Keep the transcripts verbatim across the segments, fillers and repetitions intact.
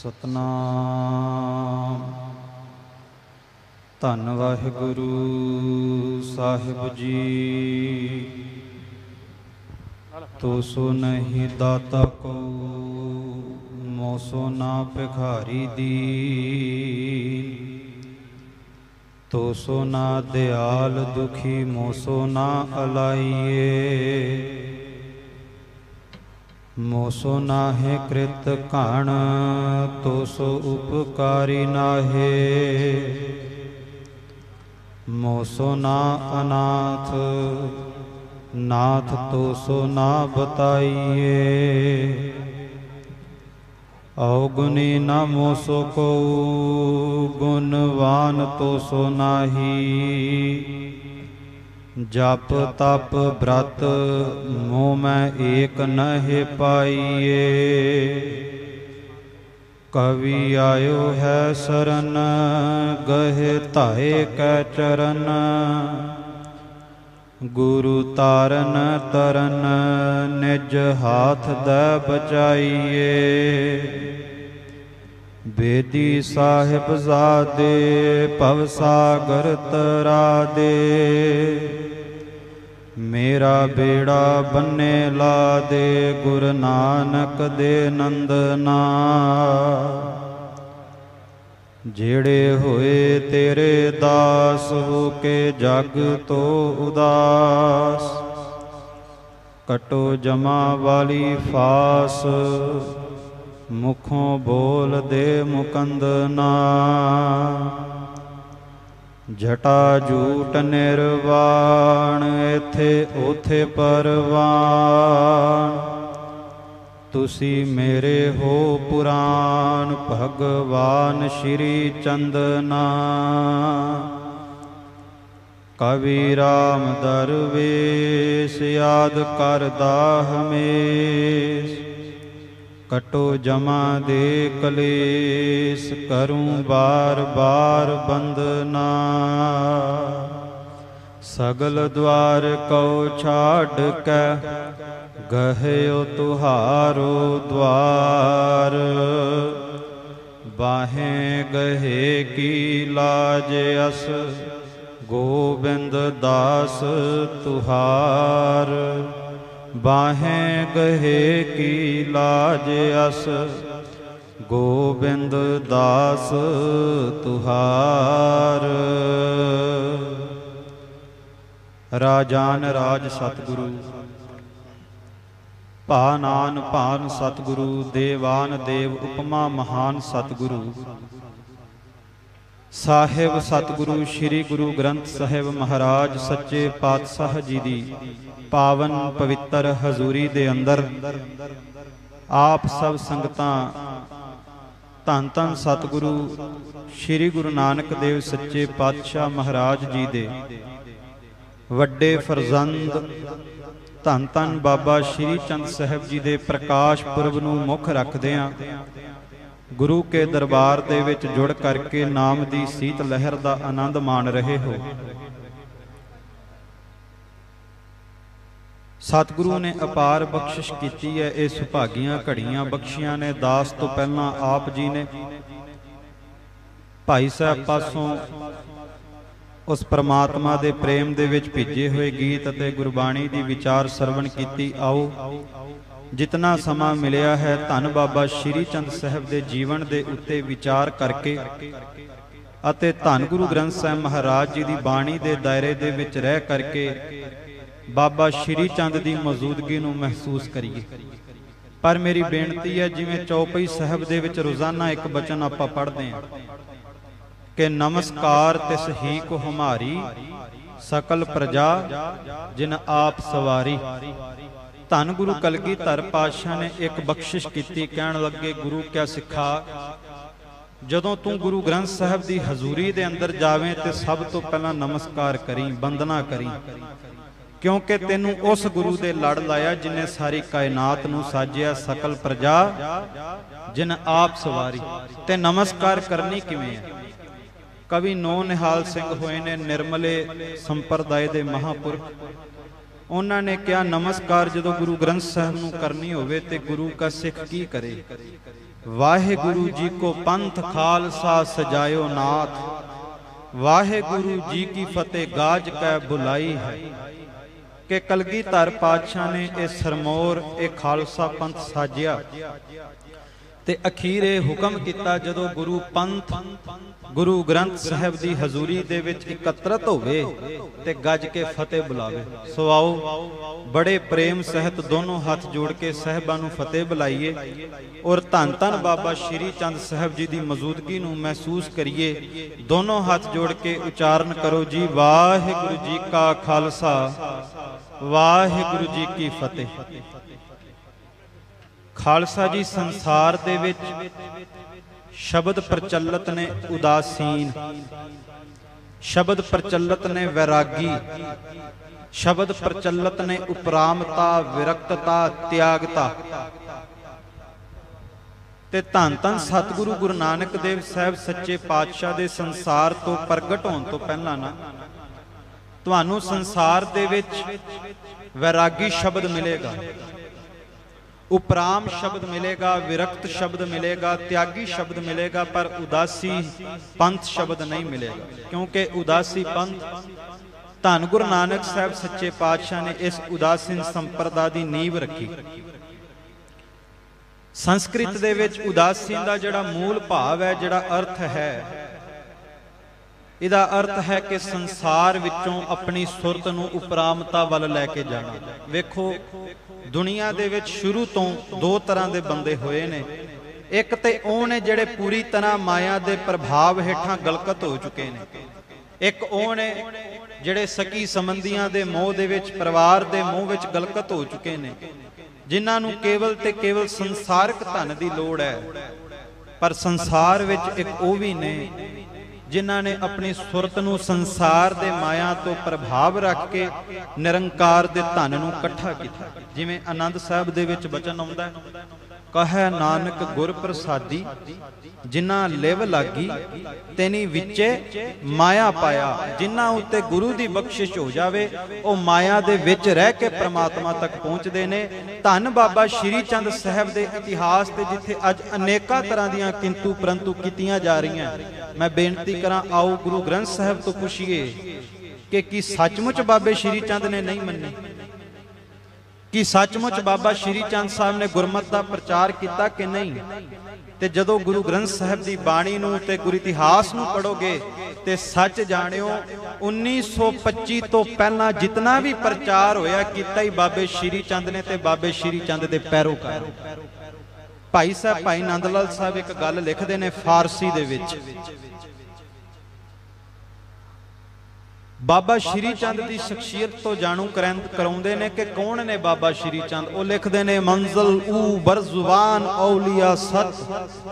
सतनाम। धन वाहिगुरु साहिब जी, तो सो नहीं दाता को मोसो ना भिखारी दी, तो सो ना दयाल दुखी मोसो ना अलाइए। मोसो नाहे कृत घण तो सो उपकारी नाहे, मोसो ना अनाथ नाथ तो सो ना बताइए। अवगुणी न मोसो को गुणवान तो सो नाही, जप तप व्रत मोह में एक नहे पाइए। कवि आयो है शरण गहे ताए कै चरण, गुरु तारन तरन निज हाथ दै बचाइए। बेदी साहिब जादे भवसागर तरा दे, मेरा बेड़ा बन्ने ला दे गुरु नानक दे नंदना। जेड़े होए तेरे दास हो के जग तो उदास, कटो जमा वाली फास मुखों बोल दे मुकंदना। जटा झूठ निर्वाण इथे ओथे परवान, तुसी मेरे हो पुराण भगवान श्री चंदना। कवि राम दरवेश याद करदा हमेश, कटो जमा दे कलेस करूं बार बार बंदना। सगल द्वार को छाड़ के गहयो तुहारो द्वार, बाहें गहे की लाज अस गोबिंद दास तुहार। बाहें गहे की लाज अस गोबिंद दास तुहार। राजान राज सतगुरु, भानान भान सतगुरु, देवान देव उपमा महान सतगुरु। साहिब सतगुरु श्री गुरु ग्रंथ साहिब महाराज सच्चे पातशाह जी दी पावन पवित्र हजूरी दे अंदर आप सब संगतां धन धन सतगुरु श्री गुरु नानक देव सच्चे पातशाह महाराज जी दे वड्डे फरजंद धन धन बाबा श्री चंद साहिब जी दे प्रकाश पुरब नूं मुख रखदिआं गुरु के दरबार दे विच जुड़ करके नाम दी सीत लहर दा आनंद माण रहे हो। सतगुरु ने अपार बख्शिश की है। ये सुभागियां घड़ियां बख्शियां ने दास तो पहला आप जी ने भाई साहब पासों उस परमात्मा दे प्रेम दे विच भेजे हुए गीत अते गुरबाणी दी विचार सरवण कीती। आओ जितना समा मिलिया है धन बाबा श्री चंद साहिब दे जीवन दे उत्ते विचार करके अते धन गुरु ग्रंथ साहिब महाराज जी दी बाणी दे दायरे दे विच रह करके बाबा श्री चंद की मौजूदगी नूं महसूस करिए। पर मेरी बेनती है जिवें चौपई साहब दे विच रोजाना एक बचन आपां पढ़दे हां कि नमस्कार तिस ही को हमारी सकल प्रजा जिन आप सवारी। धन गुरु कलगीधर पातशाह ने एक बख्शिश की, कहण लगे गुरु क्या सिखा, जदों तू गुरु ग्रंथ साहब की हजूरी दे अंदर जावें ते सब तो पहला नमस्कार करी, वंदना करी, क्योंकि तेनू उस गुरु दे लड़ लाया जिन्हें सारी कायनात नू साजिया, सकल प्रजा जिन आप सवारी। ते नमस्कार करनी किवें है? कवि नौ निहाल सिंह होए ने निर्मले संप्रदाय दे महापुरख, उन्होंने क्या नमस्कार जदों गुरु ग्रंथ साहब नू करनी होवे ते गुरु का सिख की करे? वाहेगुरु जी को पंथ खालसा सजायो नाथ, वाहेगुरु जी की फतेह गाज कै बुलाई है। कि कलगीधर पातशाह ने यह सरमोर यह खालसा पंथ साजिया ते अखीर ये हुक्म किया जदों गुरु पंथ गुरु ग्रंथ साहिब की हजूरी दे विच एकत्रित होवे ते गज के फतेह बुलावे। सो आओ बड़े प्रेम सहित दोनों हाथ जोड़ के साहिबां नूं फतेह बुलाइए और धन धन बाबा श्री चंद साहिब जी की मौजूदगी नूं महसूस करिए। दोनों हाथ जोड़ के उच्चारण करो जी, वाहिगुरु जी का खालसा वाहिगुरु जी की फतेह। खालसा जी संसार दे विच शब्द प्रचलित ने उदासीन, शब्द प्रचलित ने वैरागी, शब्द प्रचलित ने उपरामता विरक्तता त्यागता। ते धन धन सतगुरु गुरु नानक देव साहब सच्चे पातशाह दे संसार तो प्रगट होने तो पहला ना तुहानू संसार दे विच वैरागी शब्द मिलेगा, उपराम शब्द मिलेगा, विरक्त शब्द मिलेगा, त्यागी शब्द मिलेगा, पर उदासी पंथ शब्द नहीं मिलेगा। क्योंकि उदासी पंथ धन गुरु नानक साहब सच्चे पातशाह ने इस उदासीन संप्रदा की नींव रखी। संस्कृत दे विच उदासीन दा जिहड़ा मूल भाव है, जिहड़ा अर्थ है, इहदा अर्थ है कि संसार विचों अपनी सुरत नूं उपरामता वल लैके जाना। वेखो दुनिया दे विच शुरू तो दो तरह के बंदे होए ने। एक ते ओह ने जिहड़े पूरी तरह माया दे प्रभाव हेठां गलकत हो चुके ने, एक ओह ने जिहड़े सकी संबंधियां दे मोह दे विच परिवार दे मोह विच गलकत हो चुके ने, जिन्हां नूं केवल ते केवल संसारक धन की लोड़ है। पर संसार विच एक ओह भी ने जिन्हां ने अपनी सुरत नूं संसार दे माया तो प्रभाव रख के निरंकार दे धन नूं इकट्ठा कीता। जिवें आनंद साहब दे विच बचन आउंदा है, कहे नानक गुर प्रसादी जिन्हां लिव लागी तैनी विचे माया पाया। जिन्हां उत्ते गुरु दी बख्शिश हो जावे ओ माया दे विच रह के परमात्मा तक पहुंचदे ने। धन बाबा श्री चंद साहब दे इतिहास ते जिथे अज अनेका तरह दीयां किंतु परंतु कीतियां जा रहीआं, मैं बेनती करां आओ गुरु ग्रंथ साहब तो पुछिए कि की सचमुच बाबे श्री चंद ने नहीं मन्नी, कि सचमुच बाबा श्री चंद साहब ने गुरमत का प्रचार किया कि नहीं। ते जदों गुरु ग्रंथ साहब की बाणी नूं ते गुरु इतिहास नूं पढ़ोगे ते सच जाणिओ उन्नीस सौ पच्ची तो पहला जितना भी प्रचार होया कीता ही बाबे श्री चंद ने ते बाबे श्री चंद दे पैरोकार। भाई साहब भाई नंद लाल साहब एक गल लिखते ने फारसी दे विच, बाबा श्री चंद की शख्सियत तो जाणू कराउंदे ने कि कौन ने बाबा श्री चंद। वो लिखते ने मंजिल ऊ बरजुबान औलिया सत,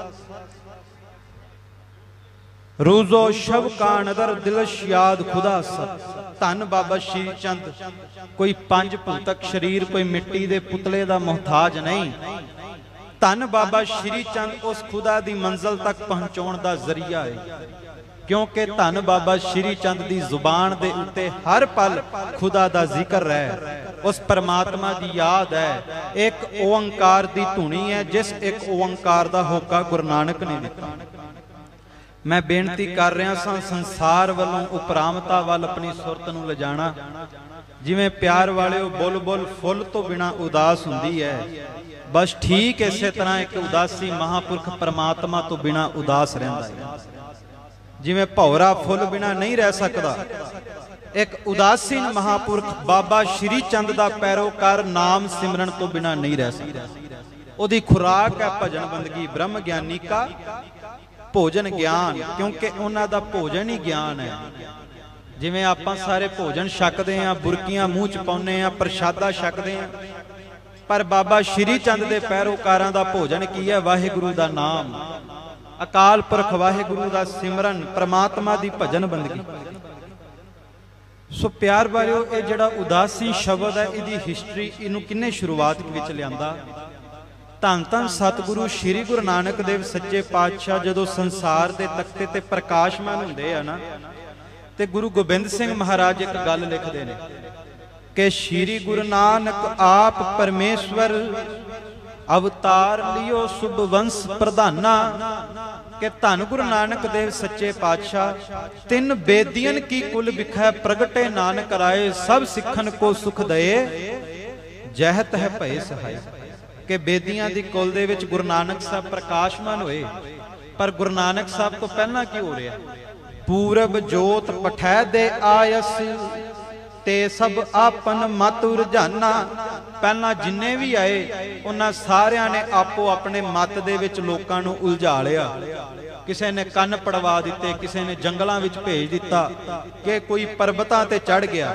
रोजो शब का नदर दिलश याद खुदा सत। धन बाबा श्री चंद कोई पंज भूतक शरीर, कोई मिट्टी दे पुतले दा मोहताज नहीं। धन बाबा श्री चंद उस खुदा दी मंजिल तक पहुंचाउण दा जरिया है, क्योंकि धन बाबा श्री चंद की जुबान दे उत्ते हर पल खुदा दा जिक्र है, उस परमात्मा की याद है। एक ओंकार की धुनी है जिस एक ओंकार का होका गुरु नानक ने दिता। मैं बेनती कर रहा सा संसार वालों उपरामता वाल अपनी सुरत नूं लिजाणा। जिवें प्यार वाले बुल बुल फुल तो बिना उदास हुंदी है, बस ठीक इसे तरह एक उदासी महापुरख परमात्मा तो बिना उदास रहिंदा है। जिवें भौरा फुल बिना नहीं रह सकता, एक उदासीन महापुरख बाबा श्री चंद का पैरोकार नाम सिमरन तो बिना नहीं रह सकता। उहदी खुराक है भजन बंदगी, ब्रह्म ज्ञानी का भोजन ज्ञान, क्योंकि उन्हां दा भोजन ही ज्ञान है। जिवें आपां सारे भोजन छकदे हां, बुरकियां मूँह च पाउने हां, प्रशादा छकदे हां, पर बाबा श्री चंद दे पैरोकारां दा भोजन की है? वाहिगुरु दा नाम, अकाल पुरख वाहिगुरु दा सिमरन, परमात्मा दी भजन बंदगी। सो प्यार वालिओ, ये जिहड़ा उदासी शब्द है, इहदी हिस्टरी इनू किन्ने शुरुआत विच लिआंदा? धन धन सतगुरु श्री गुरु नानक देव सच्चे पातशाह जदों संसार दे तख्ते ते प्रकाशमान हुंदे आ ना, ते गुरु गोबिंद सिंह महाराज एक गल लिखदे ने कि श्री गुरु नानक आप परमेश्वर अवतार लियो शुभ वंश प्रधाना के धन गुरु नानक देव सच्चे पातशाह तिन बेदियन की कुल बिखै प्रगटे नानक राय सब सिखन को सुख दए जहत है भय सहाय। के बेदियां दी कुल दे विच गुरु नानक साहब प्रकाशमान होए, पर गुरु नानक साहब तो पहला की हो रहा? पूरब जोत पठै दे आयस ते सब आपन मत रुझाना। पहला जिन्ने भी आए उन्हां सारियां ने आपो अपने मत दे विच लोकां नूं उलझा लिया। किसी ने कन्न पड़वा दिते, किसी ने जंगलों विच भेज दिता, कि कोई परबतां ते चढ़ गया।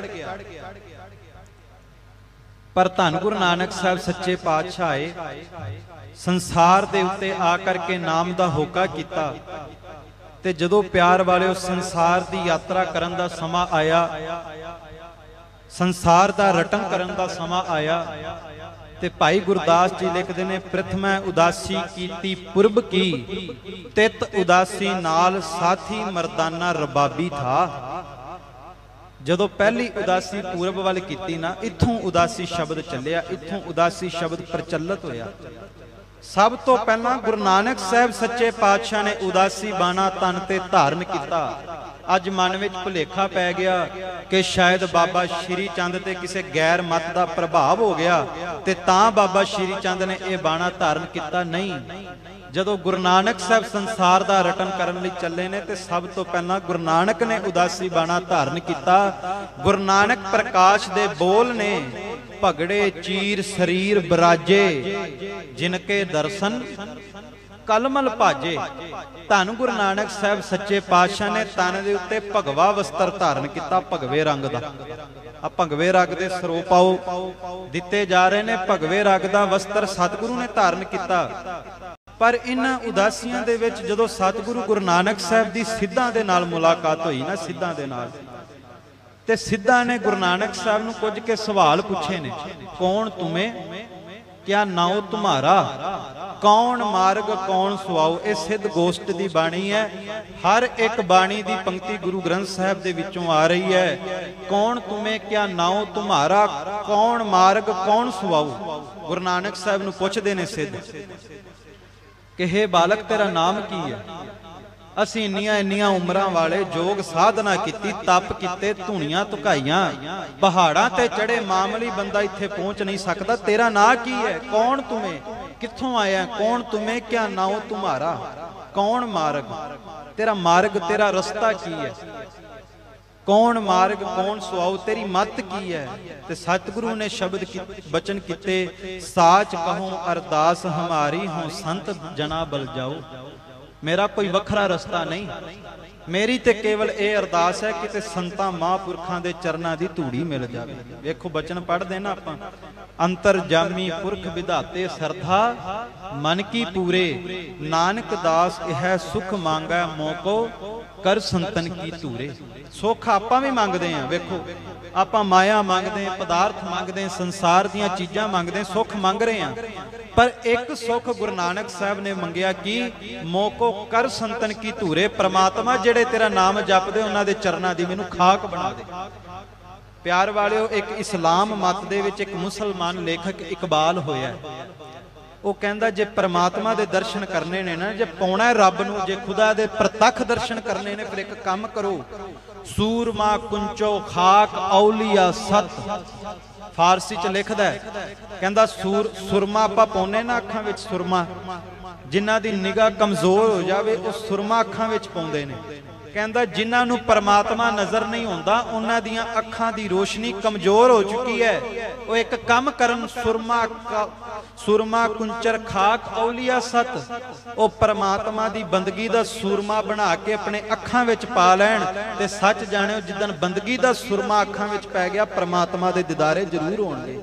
पर धन गुरु नानक साहब सच्चे पातशाह आए, संसार दे उत्ते आकर के नाम दा होका कीता। ते जदों प्यार वाले उस संसार दी यात्रा करन दा समा आया, संसार दा रटन करन दा समा आया, ते भाई गुरदास जी लिखते ने प्रथमै उदासी कीती पुरब की तित उदासी नाल साथी मर्दाना रबाबी था। जदों पहली उदासी पूरब वाल कीती ना, इत्थों उदासी शब्द चलिया, इत्थों उदासी शब्द प्रचलित होया। सब तो पहला गुरु नानक साहब सच्चे पातशाह ने उदासी बाना तन ते धारण किया। अज मन में भुलेखा पै गया कि शायद बाबा श्री चंद ते किसी गैर मत का प्रभाव हो गया ते तां बाबा श्री चंद ने यह बाना धारण किया। नहीं, जदों गुरु नानक साहब संसार का रटन करन लई चले ने ते सब तो पहला गुरु नानक ने उदासी बाना धारण किया। गुरु नानक प्रकाश दे बोल ने भगड़े चीर शरीर बराजे जिनके दर्शन कलमल भाजे। धन गुरु नानक साहब सच्चे पातशाह ने तन दे उत्ते भगवा वस्त्र धारण किया, भगवे रंग दा। आ भगवे रंग दे सरूप आओ दिते जा रहे ने, भगवे रंग दा वस्त्र सतगुरु ने धारण किया। पर इन्हां उदासियां दे विच जदों सतगुरु गुरु नानक साहब दी सिद्धां दे नाल मुलाकात होई ना, सिद्धां दे नाल, ते सिद्धां ने गुरु नानक साहब नूं कुछ के सवाल पूछे ने। कौन तुम्हें, क्या नाओ तुम्हारा, कौन मार्ग कौन सुआओ। ये सिद्ध गोष्ठ की बाणी है। हर एक बाणी की पंक्ति गुरु ग्रंथ साहब दे विचों आ रही है। कौन तुम्हें, क्या नाओ तुम्हारा, कौन मार्ग कौन सुआओ। गुरु नानक साहब नूं पुछदे ने सिद्ध कि हे बालक तेरा नाम की है। असीं इन्नियां इन्नियां उमरां वाले जोग साधना कीती, तप कीते, धुनियां धुकाइयां, पहाड़ां ते चढ़े, मामूली बंदा इत्थे पहुंच नहीं सकता। तेरा नाम की है, कौन तुम्हें, कित्थों आया, कौन तुम्हें, क्या नाओ तुम्हारा, कौन मार्ग, तेरा मार्ग तेरा रस्ता की है, कौन मार्ग कौन सुआओ, तेरी मत की है। ते सतगुरु ने शब्द की बचन किते, साच कहूं अरदास हमारी, हों संत जना बल जाओ। मेरा कोई वखरा रस्ता नहीं, मेरी ते केवल ये अरदास है कि संतां महापुरखां दे चरनां दी धूड़ी मिल जाए। वेखो बचन पढ़दे ना आपां, अंतर जामी पुरख विधाते सरधा मन की पूरे, नानक दास यह सुख मांगा मोको कर संतन की धूरे। सुख आपां भी मंगदे हैं। वेखो आपां माया मंगदे हैं, पदार्थ मंगदे हैं, संसार दीयां चीज़ां मंगदे हैं, सुख मंग रहे हैं। पर एक सुख गुरु नानक साहब ने मंगिया कि मोको कर संतन की धूरे, परमात्मा जेड़े तेरा नाम जपदे उन्हां दे चरनां दी मैनूं खाक बना दे। प्यार वालिओ, एक इस्लाम मत दे विच एक मुसलमान लेखक इकबाल होया। वो कहंदा जे परमात्मा दे दर्शन करने ने ना, जे पाउणा रब नूं, जे खुदा दे प्रतख दर्शन करने ने, फिर एक काम करो, सूरमा कुंचो खाक औलिया सत। फारसी च लिखदा है, कहंदा सूर सुरमा आपां पाउने ना अखां विच, सुरमा जिन्हां दी निगाह कमजोर हो जावे वो सुरमा अखां विच पाउंदे ने। कहंदा जिन्हां नूं परमात्मा नज़र नहीं आउंदा उन्हां दीयां अखां दी रोशनी कमजोर हो चुकी है। वो एक काम करन, सुरमा सुरमा कुंचर खाक औलिया सत, वो परमात्मा दी बंदगी दा सुरमा बना के अपने अखां विच पा लैण। ते सच जाणिओ जिद्दन बंदगी दा सुरमा अखां विच पै गया, परमात्मा दे दीदारे जरूर होणगे।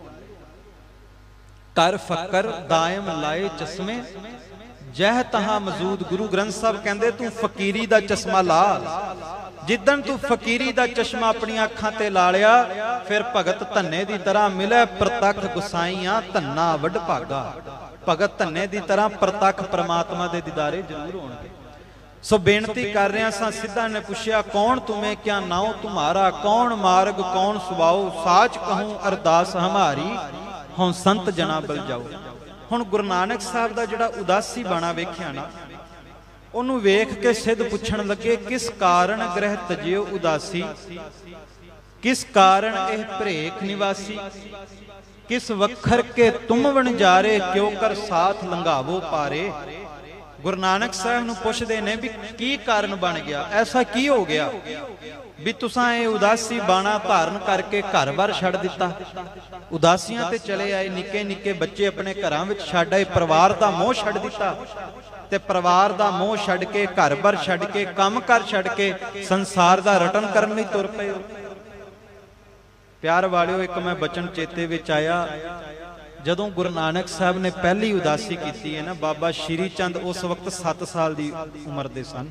कर फकर दायम लाए चश्मे, जह तहां मौजूद। गुरु ग्रंथ साहब कहंदे तू फकीरी दा चश्मा ला। जिदन तू फकीरी दा चश्मा अपनी अखां ते ला लिया, फिर भगत धन्ने दी तरह मिले प्रतख गुसाईयां, धन्ना वड भागा। भगत धन्ने दी तरह प्रतख परमात्मा दे दीदारे जरूर होणगे। सो बेनती कर रहा सा, सिद्धा ने पूछया कौन तुम्हें, क्या नाओ तुम्हारा, कौन मार्ग कौन सुआओ। साच कहूं अरदास हमारी, हों संत जना बल जाओ। ਹੁਣ ਗੁਰੂ ਨਾਨਕ ਸਾਹਿਬ ਦਾ ਜਿਹੜਾ ਉਦਾਸੀ ਬਾਣਾ ਵੇਖਿਆ ਨਾ, ਉਹਨੂੰ ਵੇਖ ਕੇ ਸਿੱਧ ਪੁੱਛਣ ਲੱਗੇ, ਕਿਸ ਕਾਰਨ ਗ੍ਰਹਿ ਤਜਿਓ ਉਦਾਸੀ, ਕਿਸ ਕਾਰਨ ਇਹ ਭਰੇਖ ਨਿਵਾਸੀ, किस वखर के तुम वणजारे क्यों कर साथ लंघावो पारे। गुरु नानक साहब नूं पुछदे ने भी की कारण बन गया, ऐसा की हो गया भी तुसां ये उदासी बाणा धारण करके घर बार छड़ दिता, उदासियां ते चले आए, निक्के निक्के बच्चे अपने घरां विच छड्ड आए, परिवार दा मोह छड्ड दिता ते परिवार दा मोह छड्ड के घर बार छड्ड के काम कर छड्ड के संसार दा रटन करन लई तुर पए। प्यार वालिओ, एक मैं बचन चेते विच आया, जदों गुरु नानक साहब ने पहली उदासी की है ना, बाबा श्री चंद उस वक्त सत्त साल की उम्र दे सन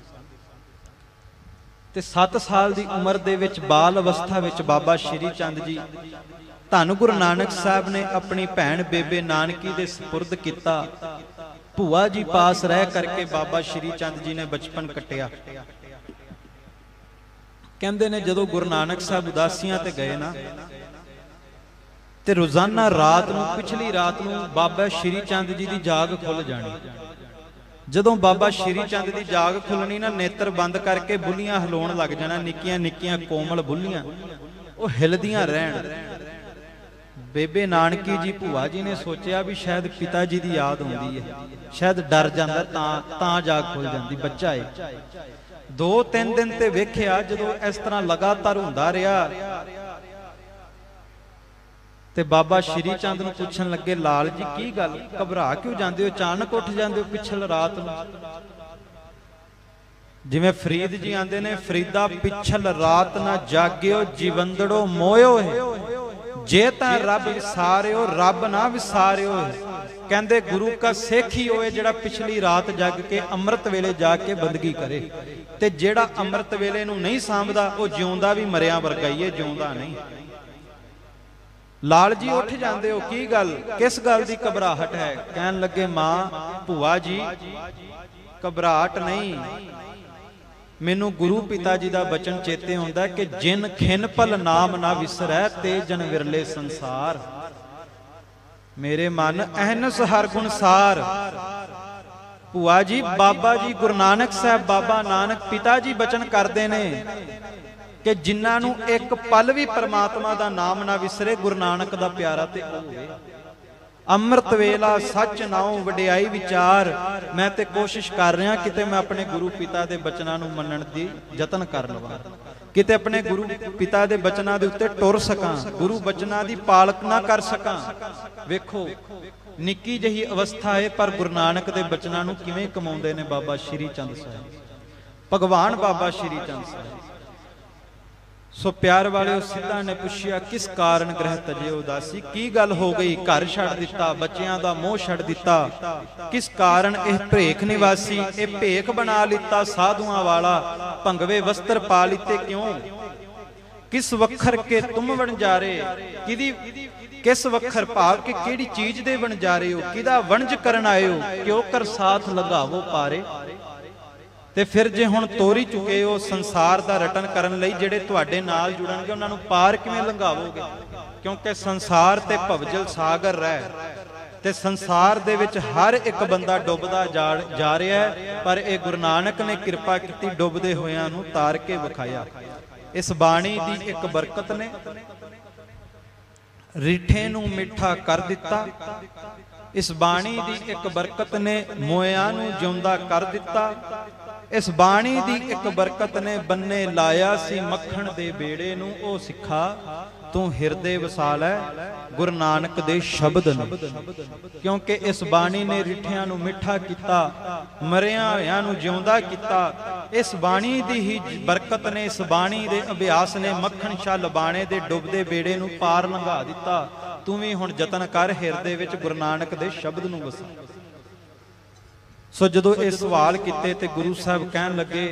ते सत्त साल की उम्र दे विच बाल अवस्था विच बाबा श्री चंद जी धन गुरु नानक साहब ने अपनी भैन बेबे नानकी दे सपुरद किया। भूआ जी पास रह करके बाबा श्री चंद जी ने बचपन कटिया। कहते ने जदों गुरु नानक साहब उदासियां ते गए ना, ते रोजाना रात नूं, पिछली रात नूं बाबा श्री चंद जी की जाग खुल जानी। जदों बाबा श्री चंद की जाग खुलनी ना, नेत्र बंद करके बुल्लियां हिलाउण लग जाना, निक्कियां निक्कियां कोमल बुल्लियां वो हिलदियां रहण। बेबे नानकी जी भूआ जी ने सोचा भी शायद पिता जी की याद आउंदी है, शायद डर जांदा तां तां जाग खुल जांदी, बच्चा है। दो तीन दिन ते वेखिया, जदों इस तरह लगातार हुंदा रहा ते बाबा श्री चंद नूं पुछण लगे, लाल जी की गल, घबरा क्यों जांदे हो, अचानक उठ जांदे हो पिछल रात नूं। जिवें फरीद जी आंदे ने, फरीदा पिछल रात ना जागियो जीवंदड़ो मोयो है, जे तां रब विसारियो रब ना विसारियो है। कहंदे गुरु का सिख ही होए जिहड़ा पिछली रात जग के अमृत वेले जाके बंदगी करे, ते जिहड़ा अमृत वेले नूं नहीं सांभदा वो जिउंदा भी मरिया वर्गा ही है, जिउंदा नहीं। लाल जी उठ जांदे हो, की गल, किस गल दी घबराहट है। कहन लगे, मां भूआ जी घबराहट नहीं, मैनू गुरु पिता जी दा बचन चेते आउंदा कि जिन खिन पल नाम ना विसरै ते जन विरले संसार। मेरे मन अहनस हर गुण सार। भूआ जी बाबा जी गुरु नानक साहब बाबा नानक पिता जी बचन करते ने कि जिन्हां नूं एक पल भी परमात्मा दा नाम ना विसरे, गुरु नानक दा प्यारा ते होवे। अमृत वेला सच नाओ वडियाई विचार। मैं ते कोशिश कर रहा किते मैं अपने गुरु पिता दे बचनां नूं मनण दी यतन कर लवां, किते अपने गुरु पिता दे बचनां दे उत्ते टुर सकां, गुरु बचनां दी पालना कर सकां। वेखो निक्की जही अवस्था है, पर गुरु नानक दे बचनां नूं किवें कमाउंदे ने बाबा श्री चंद साहब, भगवान बाबा श्री चंद साहब। सो प्यार वाले सिद्धा ने पुछया, किस कारण ग्रह तजे उदासी, की गल हो गई, घर छड़ दिता, बच्चियां दा मोह छड़ दिता, किस कारण यह भेख निवासी, ये भेख बना लिता साधुआं वाला, भंगवे वस्त्र पा लिते क्यों, किस वखर के तुम वणजारे, किदी किस वखर भाव के केड़ी चीज दे वणजारे हो, किदा वणज करन आए हो, क्यों कर साथ लगावो पारे। ते फिर जे हुण तोरी चुके हो संसार दा रटन करन लई, जिहड़े तुहाडे नाल जुड़नगे उन्हां नूं पार किवें लंघावोगे, क्योंकि संसार ते भवजल सागर रह ते संसार दे विच हर एक बंदा डुबदा जा जा रिहा है, पर इह गुरु नानक ने किरपा कीती, डुबदे होइआं नूं तार के विखाया। इस बाणी दी एक बरकत ने रीठे नूं मिठा कर दिता, इस बाणी दी एक बरकत ने मोया नूं जिउंदा कर दिता, इस बाणी दी एक बरकत ने बन्ने लाया सी मक्खण दे बेड़े नूं, ओ सिखा तू हिरदे वसा लै गुरु नानक दे शब्द नूं। क्योंकि इस बाणी ने रिठियां नूं मिठा कीता, मरियां होइआं नूं जिउंदा कीता। इस बाणी दी ही बरकत ने, इस बाणी दे अभ्यास ने मक्खण छल बाणे दे डुबदे बेड़े नूं पार लंघा दिता। तू भी हुण यतन कर हिरदे विच गुरु नानक दे शब्द नूं वसा। सो जदों ये सवाल किते ते गुरु साहब कहन लगे,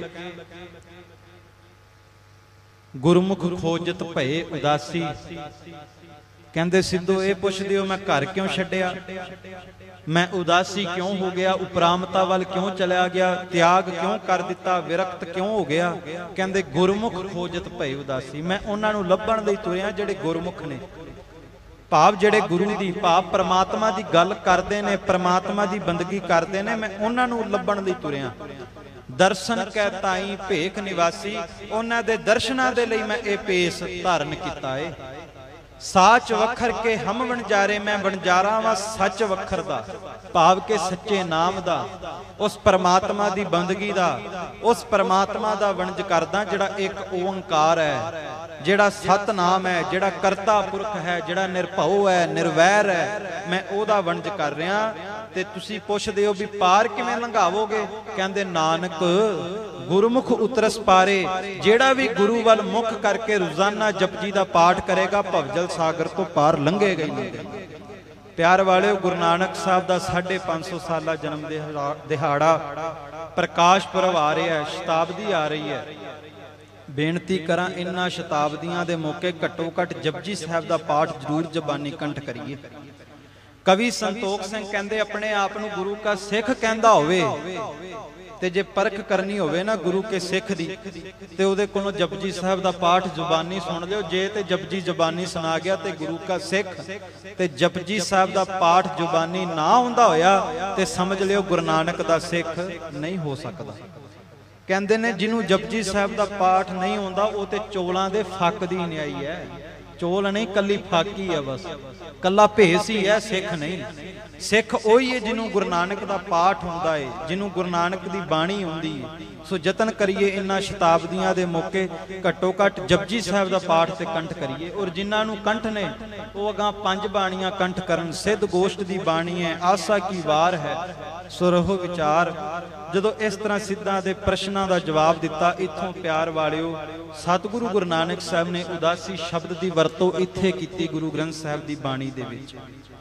गुरमुख खोजत भये उदासी। कहंदे सिद्धो ये पुछदे हो मैं घर क्यों छड्डिया, मैं उदासी क्यों हो गया, उपरामता वाल क्यों चला गया, त्याग क्यों कर दिता, विरक्त क्यों हो गया। कहंदे गुरमुख खोजत भये उदासी, मैं उन्हां नूं लभण लई तुरिया जिहड़े गुरमुख ने। भाव जिहड़े गुरु दी भाव परमात्मा दी गल करते ने, परमात्मा दी बंदगी करते ने, मैं उन्हां नूं लभण लई तुरिया। दर्शन कै ताई भेख निवासी, उन्हां दे दर्शनां दे लई मैं ये भेस धारण कीता है। साच वखर के हम वणजारे, मैं वणजारा वां सच वखर दा, भाव के सच्चे नाम दा, उस परमात्मा दी बंदगी दा, उस परमात्मा दा वणज करदा जिहड़ा एक ओंकार है, जिहड़ा सतनाम है, जिहड़ा करता पुरख है, जिहड़ा निरभउ है, निर्वैर है, मैं ओहदा वणज कर रहा। ते तुसी पुछदे हो भी पार किवें लंघावोगे? कहंदे नानक गुरमुख उतरस पारे, जेड़ा भी गुरु वल मुख करके रोजाना जपजी दा पाठ करेगा भवजल सागर तो पार लंघेगा ही नहीं। प्यार वाले गुरु नानक साहब दा साढ़े पांच सौ साला जन्म दिहाड़ा प्रकाश पुरब आ रहा है, शताब्दी आ रही है। बेनती करा इन्हां शताब्दियां दे मौके घट्टो घट जपजी साहब दा पाठ जरूर जबानी कंठ करिए। कवि संतोख सिंह कहंदे अपने आप नूं गुरु का सिख कहंदा होवे ते जे परख करनी होवे ना गुरु के सिख दी ते उहदे कोलों जपजी साहब दा पाठ जुबानी सुन लिओ। जे ते जपजी जुबानी सुना गया ते गुरु का सिख ते जपजी साहब दा पाठ जुबानी ना हुंदा होया ते समझ लिओ गुरु नानक दा सिख नहीं हो सकदा। कहंदे ने जिन्हों जपजी साहब दा पाठ नहीं हुंदा वो ते चोलां दे फक दी न्याई है। चोल नहीं कली फाकी है, बस कला भेस ही है, सिख नहीं। सिख वही है जिन्हों गुरु नानक दा पाठ हुंदा है, जिन्हों गुरु नानक दी बाणी हुंदी है। सो जतन करिए इन्हां शताब्दियां दे मौके घट्टो घट जपजी साहब दा पाठ ते कंठ करिए। और जिन्हां नूं कंठ ने वो अगां पंज बाणियां कंठ करन। सिद्ध गोष्ठ दी बाणी है, आसा की वार है, सो रहो विचार। जदों इस तरह सिद्धां दे प्रश्नां दा जवाब दिता, इत्थों प्यार वालिओ सतगुरु गुरु नानक साहब ने उदासी शब्द की वरतों इत्थे कीती गुरु ग्रंथ साहब की बाणी दे विच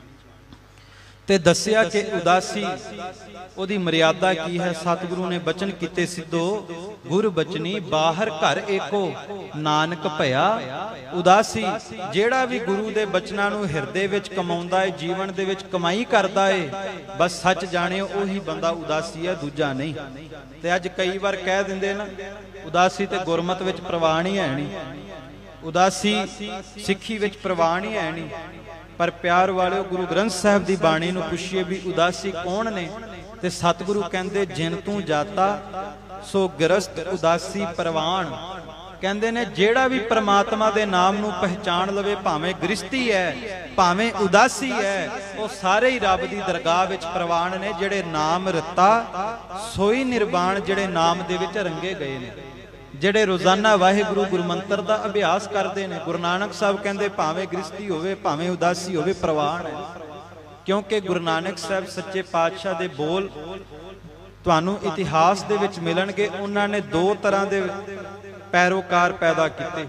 ते दसिया कि उदासी ओदी मर्यादा की है। सतगुरु ने बचन कीते सिद्धो गुर बचनी बाहर घर एको नानक भया उदासी। जेड़ा भी गुरु दे बचनां नूं हिरदे विच कमाउंदा है, जीवन दे विच कमाई करदा है, बस सच जाने ओही बंदा उदासी है, दूजा नहीं। ते अज कई बार कह दिंदे ना उदासी ते गुरमत विच प्रवान ही है नहीं, उदासी सिੱਖੀ विच प्रवान ही है नहीं। पर प्यार वाले गुरु ग्रंथ साहब की बाणी नूं पुछिए भी उदासी कौन ने ते सतगुरु कहंदे जिन तू जाता सो गिरस्त उदासी परवान। कहंदे ने जेड़ा भी परमात्मा दे नाम नूं पहचान लवे, भावें गृहस्थी है भावें उदासी है, वो सारे ही रब दी दरगाह विच परवान ने। जेड़े नाम रता सोई निर्वाण, जेड़े नाम दे विच रंगे गए ने, जेड़े रोजाना वाहिगुरु गुरु मंत्र का अभ्यास करते हैं। गुरु नानक साहब कहते भावें गृहस्थी होवे भावें उदासी होवे प्रवान है। क्योंकि गुरु नानक साहब सच्चे पातशाह दे बोल तुहानू इतिहास दे विच मिलणगे। उन्होंने दो तरह के पैरोकार पैदा किए,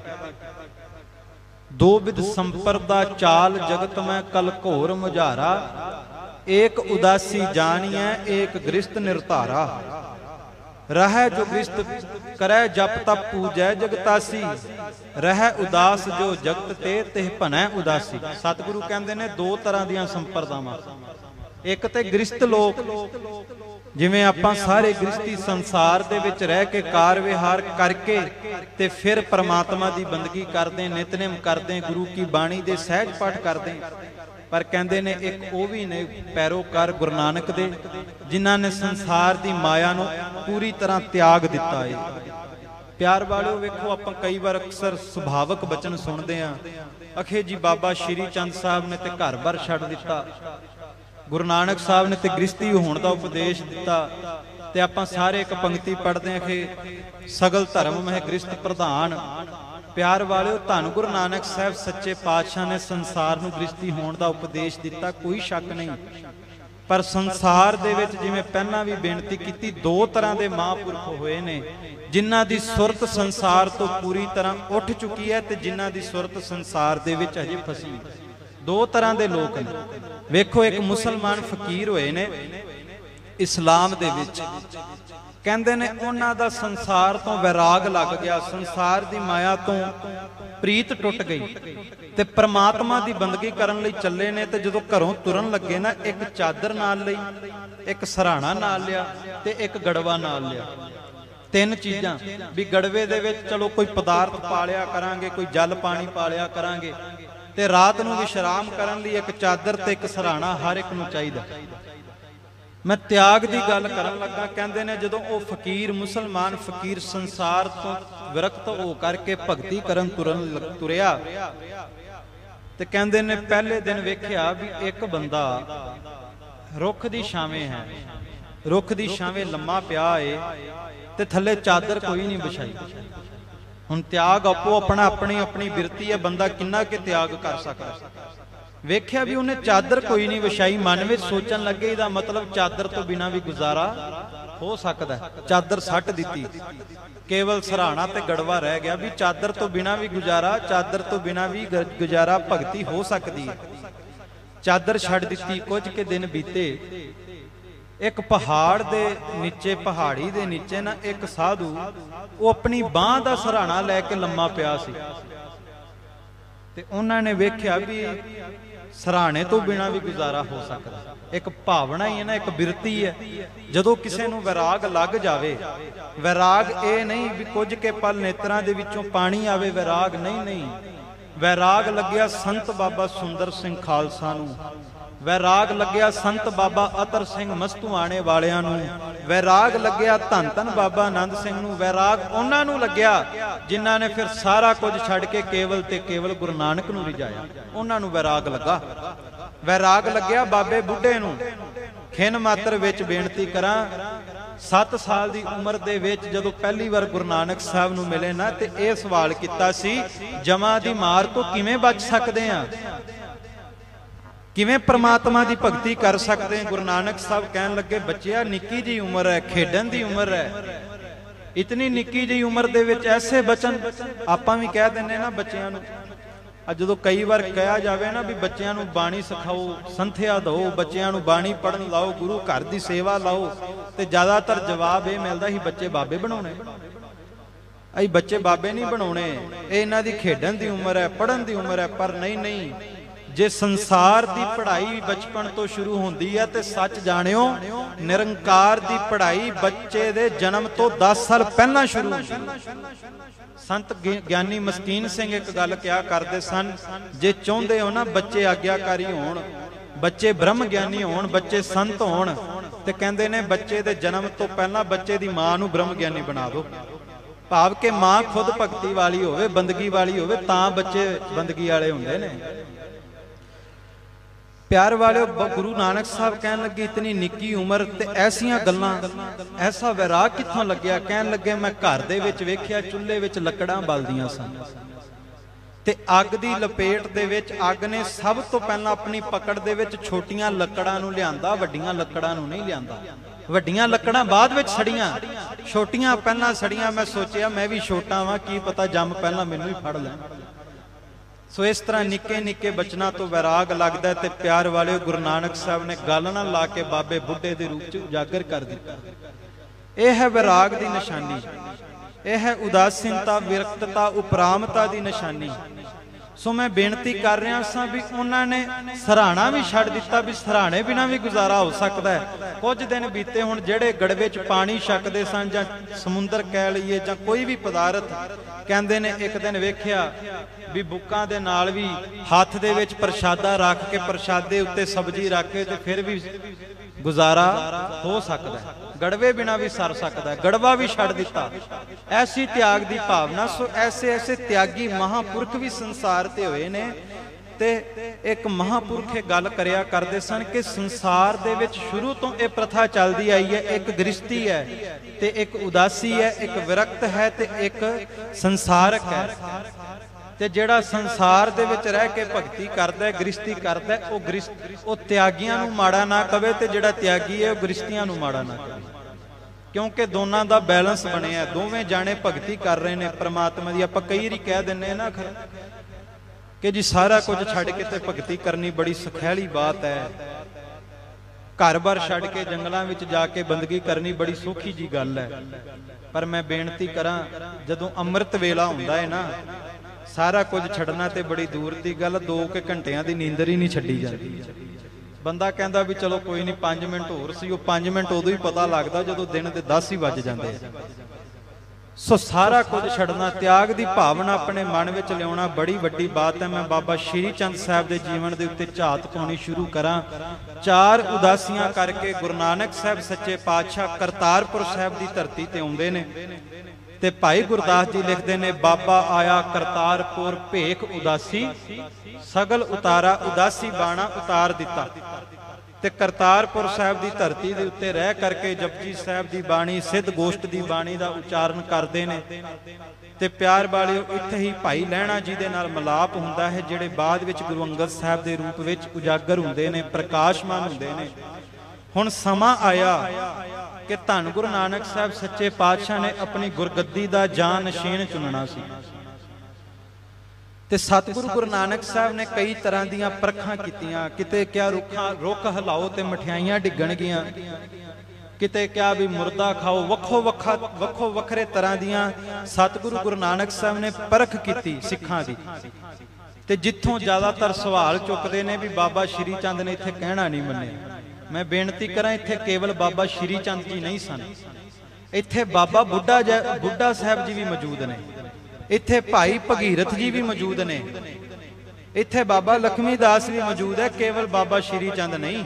दो विध संप्रदा चाल जगत में कल घोर मुझारा। एक उदासी जानिए एक गृहस्थ निर्धारा। रह जो गृहस्थ करे जप तप पूजै जगतासी, रह उदास जो जगत ते तिह भनै उदासी। सतगुरु कहते ने दो तरह दियां संप्रदावां, एक ते गृहस्थ लोक जिवें आपां सारे गृहस्थी संसार दे विच रह के कार विहार करके ते फिर परमात्मा दी बंदगी करदे, नितनेम करदे, गुरु की बाणी दे सहज पाठ करदे। पर कहते ने एक वो भी ने पैरोकार गुरु नानक दे जिन्हां ने संसार दी माया नूं पूरी तरह त्याग दिता है। प्यार वालों वेखो आपां कई बार अक्सर सुभावक बचन सुनते हैं, अखे जी बाबा श्री चंद साहब ने ते घर बार छड्ड दिता, गुरु नानक साहब ने ते गृहस्थी होण दा उपदेश दिता। ते आपां सारे एक पंक्ति पढ़ते हैं कि सगल धर्म मह गृहस्थ प्रधान। प्यार वाले धन गुरु नानक साहब सच्चे पातशाह ने संसार नूं गृहस्थी होण दा उपदेश दिता, कोई शक नहीं। पर संसार दे विच जिवें पहलां भी बेनती कीती, दो तरह के महापुरख होए ने, जिन्हां दी सुरत संसार तो पूरी तरह उठ चुकी है ते जिन्हां दी सुरत संसार दे विच अजे फसी। दो तरह के लोग ने। वेखो एक मुसलमान फकीर होए ने इस्लाम दे विच, कहंदे ने उन्हां दा संसार तो वैराग लग गया, संसार दी माया तो प्रीत टुट गई ते परमात्मा दी बंदगी करन लई चले ने। ते जदों घरों तुरन लगे ना, एक चादर नाल लई, एक सराणा नाल लिया ते एक गड़वा नाल लिया। तीन चीज़ां भी गड़वे दे विच चलो कोई पदार्थ पा लिया करांगे, कोई जल पानी पा लिया करांगे, ਤੇ ਰਾਤ ਨੂੰ ਵਿਸ਼ਰਾਮ ਕਰਨ ਲਈ ਇੱਕ ਚਾਦਰ ਤੇ ਇੱਕ ਸਰਾਣਾ ਹਰ ਇੱਕ ਨੂੰ ਚਾਹੀਦਾ। ਮੈਂ ਤਿਆਗ ਦੀ ਗੱਲ ਕਰਨ ਲੱਗਾ, ਕਹਿੰਦੇ ਨੇ ਜਦੋਂ ਉਹ ਫਕੀਰ ਮੁਸਲਮਾਨ ਫਕੀਰ ਸੰਸਾਰ ਤੋਂ ਵਿਰਕਤ ਹੋ ਕਰਕੇ ਭਗਤੀ ਕਰਨ ਤੁਰਨ ਤੁਰਿਆ ਤੇ ਕਹਿੰਦੇ ਨੇ ਪਹਿਲੇ ਦਿਨ ਵੇਖਿਆ ਵੀ ਇੱਕ ਬੰਦਾ ਰੁੱਖ ਦੀ ਛਾਵੇਂ ਹੈ, ਰੁੱਖ ਦੀ ਛਾਵੇਂ ਲੰਮਾ ਪਿਆ ਏ ਤੇ ਥੱਲੇ ਚਾਦਰ ਕੋਈ ਨਹੀਂ ਵਿਛਾਈ। ਹੁਣ ਤਿਆਗ ਆਪੋ ਆਪਣਾ ਆਪਣੀ ਆਪਣੀ ਬਿਰਤੀ ਹੈ, ਬੰਦਾ ਕਿੰਨਾ ਕਿ ਤਿਆਗ ਕਰ ਸਕਦਾ। ਵੇਖਿਆ ਵੀ ਉਹਨੇ ਚਾਦਰ ਕੋਈ ਨਹੀਂ ਵਿਛਾਈ, ਮਨ ਵਿੱਚ ਸੋਚਣ ਲੱਗੇ ਇਹਦਾ ਮਤਲਬ ਚਾਦਰ ਤੋਂ ਬਿਨਾਂ ਵੀ ਗੁਜ਼ਾਰਾ ਹੋ ਸਕਦਾ। ਚਾਦਰ ਸੱਟ ਦਿੱਤੀ, ਕੇਵਲ ਸਰਾਣਾ ਤੇ ਗੜਵਾ ਰਹਿ ਗਿਆ ਵੀ ਚਾਦਰ ਤੋਂ ਬਿਨਾਂ ਵੀ ਗੁਜ਼ਾਰਾ, ਚਾਦਰ ਤੋਂ ਬਿਨਾਂ ਵੀ ਗੁਜ਼ਾਰਾ, ਭਗਤੀ ਹੋ ਸਕਦੀ ਹੈ। ਚਾਦਰ ਛੱਡ ਦਿੱਤੀ। ਕੁਝ ਕੇ ਦਿਨ ਬੀਤੇ, ਇੱਕ ਪਹਾੜ ਦੇ ਨੀਚੇ, ਪਹਾੜੀ ਦੇ ਨੀਚੇ ਨਾ ਇੱਕ ਸਾਧੂ, ਉਹ ਆਪਣੀ ਬਾਹ ਦਾ ਸਰਾਣਾ ਲੈ ਕੇ ਲੰਮਾ ਪਿਆ ਸੀ ਤੇ ਉਹਨਾਂ ਨੇ ਵੇਖਿਆ ਵੀ ਸਰਾਣੇ ਤੋਂ ਬਿਨਾਂ ਵੀ ਗੁਜ਼ਾਰਾ ਹੋ ਸਕਦਾ। ਇੱਕ ਭਾਵਨਾ ਹੀ ਹੈ ਨਾ, ਇੱਕ ਬਿਰਤੀ ਹੈ। ਜਦੋਂ ਕਿਸੇ ਨੂੰ ਵੈਰਾਗ ਲੱਗ ਜਾਵੇ, ਵੈਰਾਗ ਇਹ ਨਹੀਂ ਵੀ ਕੁਝ ਕੇ ਪਲ ਨੇਤਰਾਂ ਦੇ ਵਿੱਚੋਂ ਪਾਣੀ ਆਵੇ, ਵੈਰਾਗ ਨਹੀਂ ਨਹੀਂ ਵੈਰਾਗ ਲੱਗਿਆ ਸੰਤ ਬਾਬਾ ਸੁੰਦਰ ਸਿੰਘ ਖਾਲਸਾ ਨੂੰ, ਵੈਰਾਗ ਲੱਗਿਆ ਸੰਤ ਬਾਬਾ ਅਤਰ ਸਿੰਘ ਮਸਤੂਆਣੇ ਵਾਲਿਆਂ ਨੂੰ, ਵੈਰਾਗ ਲੱਗਿਆ ਧੰਨ ਧੰਨ ਬਾਬਾ ਆਨੰਦ ਸਿੰਘ ਨੂੰ, ਵੈਰਾਗ ਉਹਨਾਂ ਨੂੰ ਲੱਗਿਆ ਜਿਨ੍ਹਾਂ ਨੇ ਫਿਰ ਸਾਰਾ ਕੁਝ ਛੱਡ ਕੇ ਕੇਵਲ ਤੇ ਕੇਵਲ ਗੁਰੂ ਨਾਨਕ ਨੂੰ ਰਿਝਾਇਆ। ਉਹਨਾਂ ਨੂੰ ਵੈਰਾਗ ਲੱਗਾ। ਵੈਰਾਗ ਲੱਗਿਆ ਬਾਬੇ ਬੁੱਢੇ ਨੂੰ। ਖਿੰਨ ਮਾਤਰ ਵਿੱਚ ਬੇਨਤੀ ਕਰਾਂ, ਸੱਤ ਸਾਲ ਦੀ ਉਮਰ ਦੇ ਵਿੱਚ ਜਦੋਂ ਪਹਿਲੀ ਵਾਰ ਗੁਰੂ ਨਾਨਕ ਸਾਹਿਬ ਨੂੰ ਮਿਲੇ ਨਾ ਤੇ ਇਹ ਸਵਾਲ ਕੀਤਾ ਸੀ, ਜਮਾਂ ਦੀ ਮਾਰ ਤੋਂ ਕਿਵੇਂ ਬਚ ਸਕਦੇ ਆ, ਕਿਵੇਂ ਪ੍ਰਮਾਤਮਾ ਦੀ ਭਗਤੀ ਕਰ ਸਕਦੇ ਹਾਂ। ਗੁਰੂ ਨਾਨਕ ਸਾਹਿਬ ਕਹਿਣ ਲੱਗੇ, ਬੱਚਿਆ ਨਿੱਕੀ ਜਿਹੀ ਉਮਰ ਹੈ, ਖੇਡਣ ਦੀ ਉਮਰ ਹੈ। ਇਤਨੀ ਨਿੱਕੀ ਜਿਹੀ ਉਮਰ ਦੇ ਵਿੱਚ ਐਸੇ ਬਚਨ ਆਪਾਂ ਵੀ ਕਹਿ ਦਿੰਨੇ ਨਾ ਬੱਚਿਆਂ ਨੂੰ। ਅੱਜ ਜਦੋਂ ਕਈ ਵਾਰ ਕਿਹਾ ਜਾਵੇ ਨਾ ਵੀ ਬੱਚਿਆਂ ਨੂੰ ਬਾਣੀ ਸਿਖਾਓ, ਸੰਥਿਆ ਦਿਓ, ਬੱਚਿਆਂ ਨੂੰ ਬਾਣੀ ਪੜ੍ਹਨ ਲਾਓ, ਗੁਰੂ ਘਰ ਦੀ ਸੇਵਾ ਲਾਓ, ਤੇ ਜ਼ਿਆਦਾਤਰ ਜਵਾਬ ਇਹ ਮਿਲਦਾ ਸੀ ਬੱਚੇ ਬਾਬੇ ਬਣਾਉਣੇ। ਅਸੀਂ ਬੱਚੇ ਬਾਬੇ ਨਹੀਂ ਬਣਾਉਣੇ, ਇਹ ਇਹਨਾਂ ਦੀ ਖੇਡਣ ਦੀ ਉਮਰ ਹੈ, ਪੜ੍ਹਨ ਦੀ ਉਮਰ ਹੈ। ਪਰ ਨਹੀਂ ਨਹੀਂ, ਜੇ ਸੰਸਾਰ ਦੀ ਪੜ੍ਹਾਈ ਬਚਪਨ ਤੋਂ ਸ਼ੁਰੂ ਹੁੰਦੀ ਹੈ ਤੇ ਸੱਚ ਜਾਣਿਓ ਨਿਰੰਕਾਰ ਦੀ ਪੜ੍ਹਾਈ ਬੱਚੇ ਦੇ ਜਨਮ ਤੋਂ ਦਸ ਸਾਲ ਪਹਿਲਾਂ ਸ਼ੁਰੂ ਹੁੰਦੀ ਹੈ। ਸੰਤ ਗਿਆਨੀ ਮਸਕੀਨ ਸਿੰਘ ਇੱਕ ਗੱਲ ਕਿਹਾ ਕਰਦੇ ਸਨ, ਜੇ ਚਾਹੁੰਦੇ ਹੋ ਨਾ ਬੱਚੇ ਆਗਿਆਕਾਰੀ ਹੋਣ, ਬੱਚੇ ਬ੍ਰਹਮ ਗਿਆਨੀ ਹੋਣ, ਬੱਚੇ ਸੰਤ ਹੋਣ, ਤੇ ਕਹਿੰਦੇ ਨੇ ਬੱਚੇ ਦੇ ਜਨਮ ਤੋਂ ਪਹਿਲਾਂ ਬੱਚੇ ਦੀ ਮਾਂ ਨੂੰ ਬ੍ਰਹਮ ਗਿਆਨੀ ਬਣਾ ਦਿਓ। ਭਾਵ ਕਿ ਮਾਂ ਖੁਦ ਭਗਤੀ ਵਾਲੀ ਹੋਵੇ, ਬੰਦਗੀ ਵਾਲੀ ਹੋਵੇ, ਤਾਂ ਬੱਚੇ ਬੰਦਗੀ ਵਾਲੇ ਹੁੰਦੇ ਨੇ। ਪਿਆਰ ਵਾਲਿਓ, ਗੁਰੂ ਨਾਨਕ ਸਾਹਿਬ ਕਹਿਣ ਲੱਗੇ ਇਤਨੀ ਨਿੱਕੀ ਉਮਰ ਤੇ ਐਸੀਆਂ ਗੱਲਾਂ, ਐਸਾ ਵੈਰਾਗ ਕਿੱਥੋਂ ਲੱਗਿਆ। ਕਹਿਣ ਲੱਗੇ ਮੈਂ ਘਰ ਦੇ ਵਿੱਚ ਵੇਖਿਆ ਚੁੱਲ੍ਹੇ ਵਿੱਚ ਲੱਕੜਾਂ ਬਲਦੀਆਂ ਸਨ ਤੇ ਅੱਗ ਦੀ ਲਪੇਟ ਦੇ ਵਿੱਚ ਅੱਗ ਨੇ ਸਭ ਤੋਂ ਪਹਿਲਾਂ ਆਪਣੀ ਪਕੜ ਦੇ ਵਿੱਚ ਛੋਟੀਆਂ ਲੱਕੜਾਂ ਨੂੰ ਲਿਆਂਦਾ, ਵੱਡੀਆਂ ਲੱਕੜਾਂ ਨੂੰ ਨਹੀਂ ਲਿਆਂਦਾ। ਵੱਡੀਆਂ ਲੱਕੜਾਂ ਬਾਅਦ ਵਿੱਚ ਸੜੀਆਂ, ਛੋਟੀਆਂ ਪਹਿਲਾਂ ਸੜੀਆਂ। ਮੈਂ ਸੋਚਿਆ ਮੈਂ ਵੀ ਛੋਟਾ ਵਾਂ, ਕੀ ਪਤਾ ਜੰਮ ਪਹਿਲਾਂ ਮੈਨੂੰ ਹੀ ਫੜ ਲੈਣ। ਸੋ ਇਸ ਤਰ੍ਹਾਂ ਨਿੱਕੇ ਨਿੱਕੇ ਬਚਨਾਂ ਤੋਂ ਵੈਰਾਗ ਲੱਗਦਾ। ਤੇ ਪਿਆਰ ਵਾਲਿਓ, ਗੁਰੂ ਨਾਨਕ ਸਾਹਿਬ ਨੇ ਗੱਲ ਨਾ ਲਾ ਕੇ ਬਾਬੇ ਬੁੱਢੇ ਦੇ ਰੂਪ ਚ ਉਜਾਗਰ ਕਰ ਦਿੱਤਾ। ਇਹ ਹੈ ਵੈਰਾਗ ਦੀ ਨਿਸ਼ਾਨੀ, ਇਹ ਹੈ ਉਦਾਸੀਨਤਾ, ਵਿਰਕਤਤਾ, ਉਪਰਾਮਤਾ ਦੀ ਨਿਸ਼ਾਨੀ। ਸੋ ਮੈਂ ਬੇਨਤੀ ਕਰ ਰਿਹਾ ਸਾਂ ਵੀ ਉਹਨਾਂ ਨੇ ਸਰਾਣਾ ਵੀ ਛੱਡ ਦਿੱਤਾ, ਵੀ ਸਰਾਣੇ ਬਿਨਾਂ ਵੀ ਗੁਜ਼ਾਰਾ ਹੋ ਸਕਦਾ ਹੈ। ਕੁਝ ਦਿਨ ਬੀਤੇ, ਹੁਣ ਜਿਹੜੇ ਗੜਵੇ ਚ ਪਾਣੀ ਛਕਦੇ ਸਨ ਜਾਂ ਸਮੁੰਦਰ ਕਹਿ ਲਈਏ ਜਾਂ ਕੋਈ ਵੀ ਪਦਾਰਥ, ਕਹਿੰਦੇ ਨੇ ਇੱਕ ਦਿਨ ਵੇਖਿਆ ਵੀ ਬੁੱਕਾਂ ਦੇ ਨਾਲ ਵੀ ਹੱਥ ਦੇ ਵਿੱਚ ਪ੍ਰਸ਼ਾਦਾ ਰੱਖ ਕੇ, ਪ੍ਰਸ਼ਾਦੇ ਉੱਤੇ ਸਬਜ਼ੀ ਰੱਖ ਕੇ ਤੇ ਫਿਰ ਵੀ ਗੁਜ਼ਾਰਾ ਹੋ ਸਕਦਾ ਹੈ, ਗੜਵੇ ਬਿਨਾਂ ਵੀ ਸਰ ਸਕਦਾ, ਗੜਵਾ ਵੀ ਛੱਡ ਦਿੱਤਾ। ਐਸੀ ਤਿਆਗ ਦੀ ਭਾਵਨਾ। ਸੋ ਐਸੇ ਐਸੇ ਤਿਆਗੀ ਮਹਾਂਪੁਰਖ ਵੀ ਸੰਸਾਰ ਤੇ ਹੋਏ ਨੇ। ਤੇ ਇੱਕ ਮਹਾਂਪੁਰਖ ਇਹ ਗੱਲ ਕਰਿਆ ਕਰਦੇ ਸਨ ਕਿ ਸੰਸਾਰ ਦੇ ਵਿੱਚ ਸ਼ੁਰੂ ਤੋਂ ਇਹ ਪ੍ਰਥਾ ਚੱਲਦੀ ਆਈ ਹੈ, ਇੱਕ ਗ੍ਰਸਤੀ ਹੈ ਤੇ ਇੱਕ ਉਦਾਸੀ ਹੈ, ਇੱਕ ਵਿਰਕਤ ਹੈ ਤੇ ਇੱਕ ਸੰਸਾਰਕ ਹੈ। ਤੇ ਜਿਹੜਾ ਸੰਸਾਰ ਦੇ ਵਿੱਚ ਰਹਿ ਕੇ ਭਗਤੀ ਕਰਦਾ ਹੈ, ਗ੍ਰਸਤੀ ਕਰਦਾ ਹੈ, ਉਹ ਗ੍ਰਸਤ ਉਹ ਤਿਆਗੀਆਂ ਨੂੰ ਮਾੜਾ ਨਾ ਕਵੇ, ਤੇ ਜਿਹੜਾ ਤਿਆਗੀ ਹੈ ਉਹ ਗ੍ਰਸਤੀਆਂ ਨੂੰ ਮਾੜਾ ਨਾ ਕਵੇ। ਕਿਉਂਕਿ ਦੋਨਾਂ ਦਾ ਬੈਲੈਂਸ ਬਣਿਆ, ਦੋਵੇਂ ਜਾਣੇ ਭਗਤੀ ਕਰ ਰਹੇ ਨੇ ਪ੍ਰਮਾਤਮਾ ਦੀ। ਆਪਾਂ ਕਈ ਵਾਰੀ ਕਹਿ ਦਿੰਨੇ ਨਾ ਖਰ ਕਿ ਜੀ ਸਾਰਾ ਕੁਝ ਛੱਡ ਕੇ ਤੇ ਭਗਤੀ ਕਰਨੀ ਬੜੀ ਸੁਖੈਲੀ ਬਾਤ ਹੈ, ਘਰ-ਬਾਰ ਛੱਡ ਕੇ ਜੰਗਲਾਂ ਵਿੱਚ ਜਾ ਕੇ ਬੰਦਗੀ ਕਰਨੀ ਬੜੀ ਸੌਖੀ ਜੀ ਗੱਲ ਹੈ। ਪਰ ਮੈਂ ਬੇਨਤੀ ਕਰਾਂ, ਜਦੋਂ ਅੰਮ੍ਰਿਤ ਵੇਲਾ ਹੁੰਦਾ ਹੈ ਨਾ, ਸਾਰਾ ਕੁਝ ਛੱਡਣਾ ਤੇ ਬੜੀ ਦੂਰ ਦੀ ਗੱਲ, ਦੋ ਕੇ ਘੰਟਿਆਂ ਦੀ ਨੀਂਦਰ ਹੀ ਨਹੀਂ ਛੱਡੀ ਜਾਂਦੀ। ਬੰਦਾ ਕਹਿੰਦਾ ਵੀ ਚਲੋ ਕੋਈ ਨਹੀਂ ਪੰਜ ਮਿੰਟ ਹੋਰ ਸੀ, ਉਹ ਪੰਜ ਮਿੰਟ ਉਦੋਂ ਹੀ ਪਤਾ ਲੱਗਦਾ ਜਦੋਂ ਦਿਨ ਦੇ ਦਸ ਹੀ ਵੱਜ ਜਾਂਦੇ ਆ। सो सारा कुछ छड़ना, त्याग की भावना अपने मन में लिया बड़ी वड्डी बात है। मैं बाबा श्री चंद साहब के जीवन के उत्ते झात पानी शुरू करा। चार उदासियां करके गुरु नानक साहब सच्चे पातशाह करतारपुर साहब की धरती ते आउंदे ने ते भाई गुरदास जी लिखते ने, बाबा आया करतारपुर भेख उदासी, सगल उतारा उदासी बाणा उतार दिता। ते करतारपुर साहब की धरती के उत्ते रह करके जपजी साहब की बाणी, सिद्ध गोष्ठ की बाणी का उच्चारण करते हैं। ते प्यार वाले इत्थे ही भाई लहणा जी दे नाल मिलाप हुंदा है, जिहड़े बाद विच गुरु अंगद साहब के रूप में उजागर हुंदे ने, प्रकाशमान हुंदे ने। हुण समा आया कि धन गुरु नानक साहब सच्चे पातशाह ने अपनी गुरगद्दी का जान नशीन चुनना सी। ते सतगुरु गुरु नानक साहब ने कई तरह दीयां परखां कीतियां। किते क्या रुखा रुख हिलाओ ते मठियाइयां डिगणगियां, किते क्या भी मुर्दा खाओ, वखो वखा वखो वखरे तरह दीयां सतगुरु गुरु नानक साहब ने परख कीती सिखां दी। ते जिथों ज़्यादातर सवाल चुकते ने भी बाबा श्री चंद ने इत्थे कहना नहीं मन्निया। मैं बेनती करा, इत्थे केवल बाबा श्री चंद जी नहीं सन, इत्थे बाबा बुढ़ा बुढ़ा साहब जी भी मौजूद ने, इत्थे भाई भगीरथ जी भी मौजूद ने, इत्थे बाबा लक्ष्मी दास भी मौजूद है, केवल बाबा श्री चंद नहीं।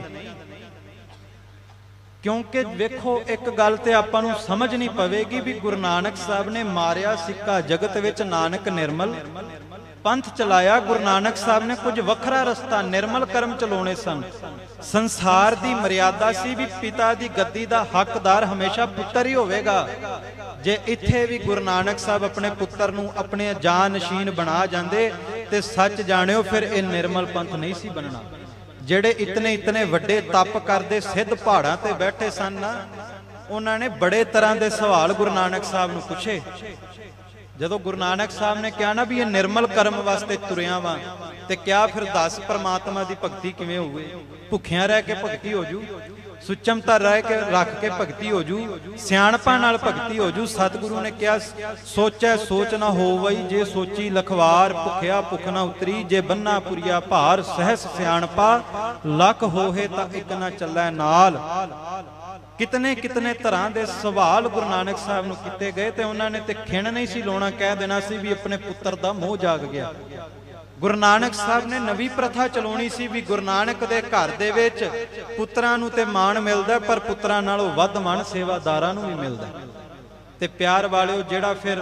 क्योंकि वेखो एक गल ते आपां नूं समझ नहीं पवेगी भी गुरु नानक साहब ने मारिया सिक्का जगत विच नानक निर्मल पंथ चलाया। गुरु नानक साहब ने कुछ वखरा रस्ता निर्मल कर्म चलाने सन। संसार की मर्यादा सी भी पिता की गद्दी का हकदार हमेशा पुत्र ही होवेगा। जे इत्थे भी गुरु नानक साहब अपने पुत्र नूं अपने जान नशीन बना जांदे ते सच जाणिओ फिर ये निर्मल पंथ नहीं सी बनना। जेड़े इतने इतने वड्डे तप करते सिद्ध पहाड़ां ते बैठे सन ना, उन्होंने बड़े तरह के सवाल गुरु नानक साहब नूं पुछे। जदों गुरु नानक साहब ने कहा ना भी ये निर्मल कर्म वास्ते तुरिया वा, ते क्या फिर दस परमात्मा की भगती किवें होवे? भुखिया रह के भगती हो जू, सुचमता रह के रख के भगती हो जू, सियाणपा नाल भगती हो जू। सतगुरु ने क्या सोचै सोच ना होवई, जे सोची लखवार भुखिया भुख ना उतरी, जे बन्ना पुरिया भार सहस सियाणपा, लख होहे तां इक ना चलै नाल। कितने कितने तरह के सवाल गुरु नानक साहब नूं कीते गए ते उन्होंने ते खिण नहीं सी लाउणा, कह देना सी भी अपने पुत्र दा मोह जाग गया। गुरु नानक साहब ने नवी प्रथा चलाउणी सी भी गुरु नानक दे घर दे विच पुत्रां नूं ते माण मिलदा, पर पुत्रां नालों वध माण सेवादारां नूं भी मिलदा। ते प्यार वालिओ जिहड़ा फिर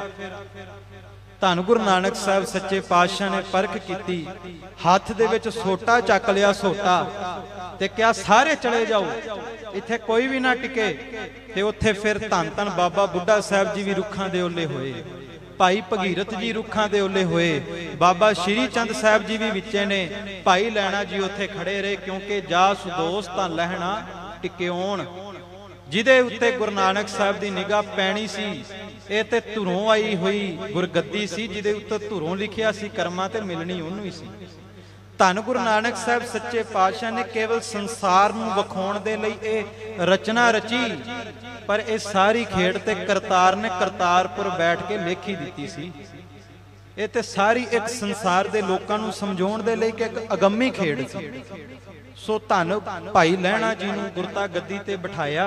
धन गुरु नानक साहब सच्चे पातशाह ने परख कीती, हाथ दे विच सोटा चक लिया, सोटा ते क्या सारे चले जाओ, इत्थे कोई भी ना टिके। ते उत्थे फिर धन धन बाबा बुढ़ा साहब जी भी रुखां दे ओले होए, भाई भगीरथ जी रुखां दे ओले होए, बाबा श्री चंद साहब जी भी विचे ने, भाई लैणा जी उत्थे खड़े रहे, क्योंकि जा सुदोस तां लहणा टिक्योण। जिहदे उत्ते गुरु नानक साहब की निगाह पैनी सी, ये ते धुरों आई हुई गुरगद्दी सी, जिहदे उत्ते धुरों लिखिया सी कर्मां ते मिलनी उहनूं ही सी। धन गुरु नानक साहब सच्चे पातशाह ने केवल संसार नूं विखाउण दे लई ये रचना रची, पर ये सारी खेड़ ते करतार ने करतारपुर बैठ के लिखी दिती सी। ये ते सारी एक संसार दे लोकां नूं समझाउण दे लई कि एक अगम्मी खेड़ सी। सो धन भाई लहणा जी नूं गुरता गद्दी ते बिठाया।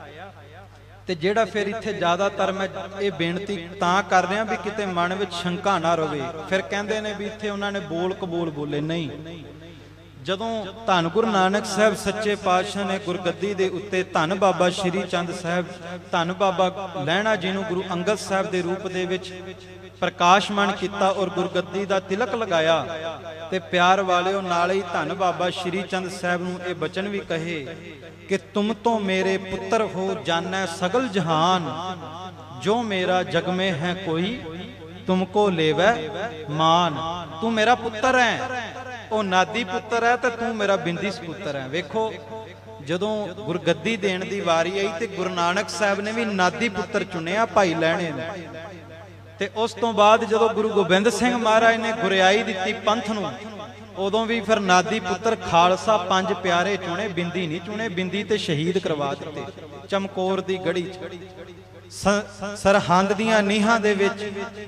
ते जेड़ा फिर इत्थे ज़्यादातर मैं ये बेनती तां कर रहा भी किते मन विच शंका ना रवे। फिर कहंदे ने भी इत्थे उन्होंने बोल कबूल बोले नहीं। जदों धन गुरु नानक साहब सच्चे पातशाह ने गुरगद्दी दे उत्ते धन बाबा श्री चंद साहब धन बाबा लहणा जी नूं गुरु अंगद साहब दे रूप दे विच प्रकाशमान किया और गुरगद्दी दा तिलक लगाया, ते प्यार वालिओ नाले ही धन बाबा श्री चंद साहब नूं ये बचन भी कहे कि तुम तो मेरे पुत्र हो जानै सगल जहान, जो मेरा जग में है कोई तुमको लेवै मान। तू मेरा पुत्र है, ओ नादी पुत्र है, तो तू मेरा बिंदी सपुत्र है। वेखो जदों गुरगद्दी देण दी वारी आई ते गुरु नानक साहब ने भी नादी पुत्र चुनिया भाई लहणे ने। ते उस तो बाद जदों गुरु गोबिंद सिंह महाराज ने गुरियाई दिती पंथ नूं, उदों भी फिर नादी पुत्र खालसा पंज प्यारे चुने, बिंदी नहीं चुने। बिंदी ते शहीद करवा दिते चमकौर दी गढ़ी सरहंद दियां नीहां दे विच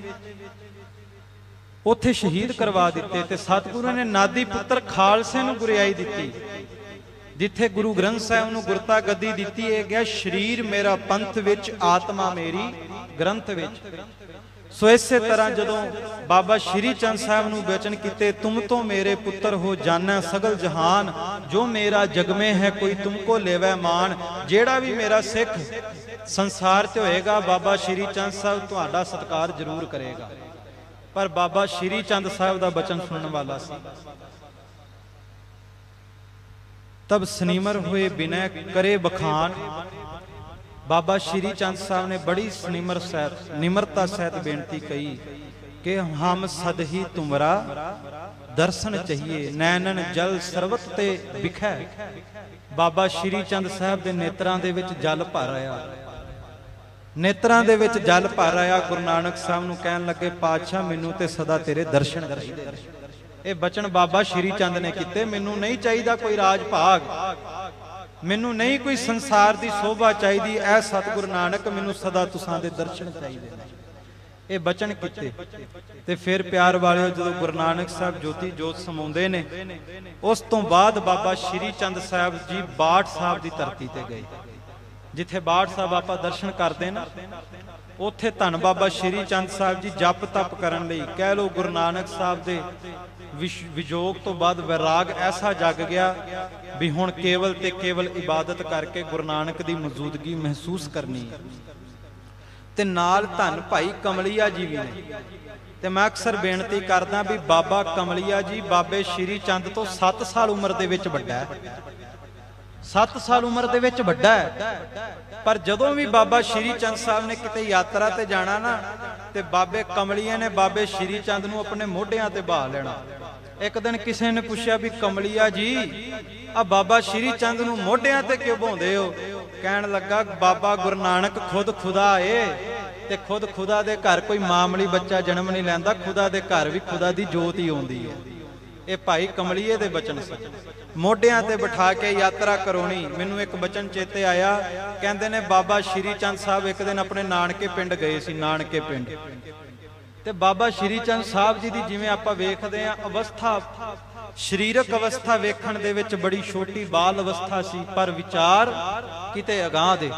उत्थे शहीद करवा दिते। ते सतगुरु ने नादी पुत्र खालसे नूं गुरियाई दिती, जिथे गुरु ग्रंथ साहिब नूं गुरता गद्दी दिती। है गया शरीर मेरा पंथ विच आत्मा मेरी ग्रंथ विच। सो इसे तरह जदों बाबा श्री चंद साहब नूं बचन कीते, तुम तो मेरे पुत्र हो जाना सगल जहान, जो मेरा जग में है कोई तुमको लेवै मान। जेड़ा भी मेरा सिख संसार च होएगा बाबा श्री चंद साहब तुहाडा सत्कार जरूर करेगा। पर बाबा श्री चंद साहब दा बचन सुनने वाला सी। तब सनीमर हुए विनय करे बखान। बाबा श्री चंद साहब ने बड़ी सनीमर सहित निमरता सहित बेनती कही कि हम सद ही तुमरा दर्शन चाहिए, नैनन जल सरबत ते बिखै। बाबा श्री चंद साहब के नेत्रां दे विच जल भर आया, नेत्रां दे विच जल भर आया। गुरु नानक साहब नूं कहन लगे, पातशाह मैनूं ते सदा तेरे दर्शन चाहिए। ये बचन बाबा श्री चंद ने किते, मैनू नहीं चाहिए कोई राज भाग, मैनू नहीं कोई संसार की शोभा चाहिए, ऐ सतगुरु नानक मैनू सदा तुसां दे दर्शन चाहिए। ये बचन किते ते फिर प्यार वाले जो गुरु नानक साहब ज्योति जोत समाउंदे ने, उस तो बाद बाबा श्री चंद साहब जी बाठ साहब की धरती ते गए। जिथे बाठ साहब आपां दर्शन करते ना, उत्थे धन बाबा श्री चंद साहब जी जप तप करन लई, कह लो गुरु नानक साहब दे विजोग तो बाद वैराग ऐसा जग गया भी हुण केवल ते केवल इबादत करके गुरु नानक दी मौजूदगी महसूस करनी है। ते नाल धन भाई कमलिया जी भी ने। ते मैं अक्सर बेनती करदा भी बाबा कमलिया जी बाबे श्री चंद तो सत्त साल उम्र दे विच वड्डा है, सत्त साल उम्र दे विच वड्डा है। पर जदों भी बाबा श्री चंद साहब ने किते यात्रा ते जाना ना, ते बाबे कमलिया ने बाबे श्री चंद नूं अपने मोढियां ते बहा लेना। एक दिन किसी ने पूछा भी कमलिया जी आ बाबा श्री चंद नूं मोढियां ते क्यों बहाउंदे हो? कहन लगा, बाबा गुरु नानक खुद खुदा है, ते खुद खुदा दे घर कोई मामूली बच्चा जन्म नहीं लैंदा, खुदा दे घर भी खुदा दी जोत ही आउंदी है। ये भाई कमलिए दे बचन सी। मोढियां ते बिठा के यात्रा करोनी। मैनूं एक बचन चेते आया, कहंदे ने बाबा श्री चंद साहब एक दिन अपने नानके पिंड गए सी। नानके पिंड ते बाबा श्री चंद साहब जी दी जिवें आपां वेखदे आ अवस्था, शरीरक अवस्था वेखण दे विच बड़ी छोटी बाल अवस्था सी, पर विचार किते अगाह दे।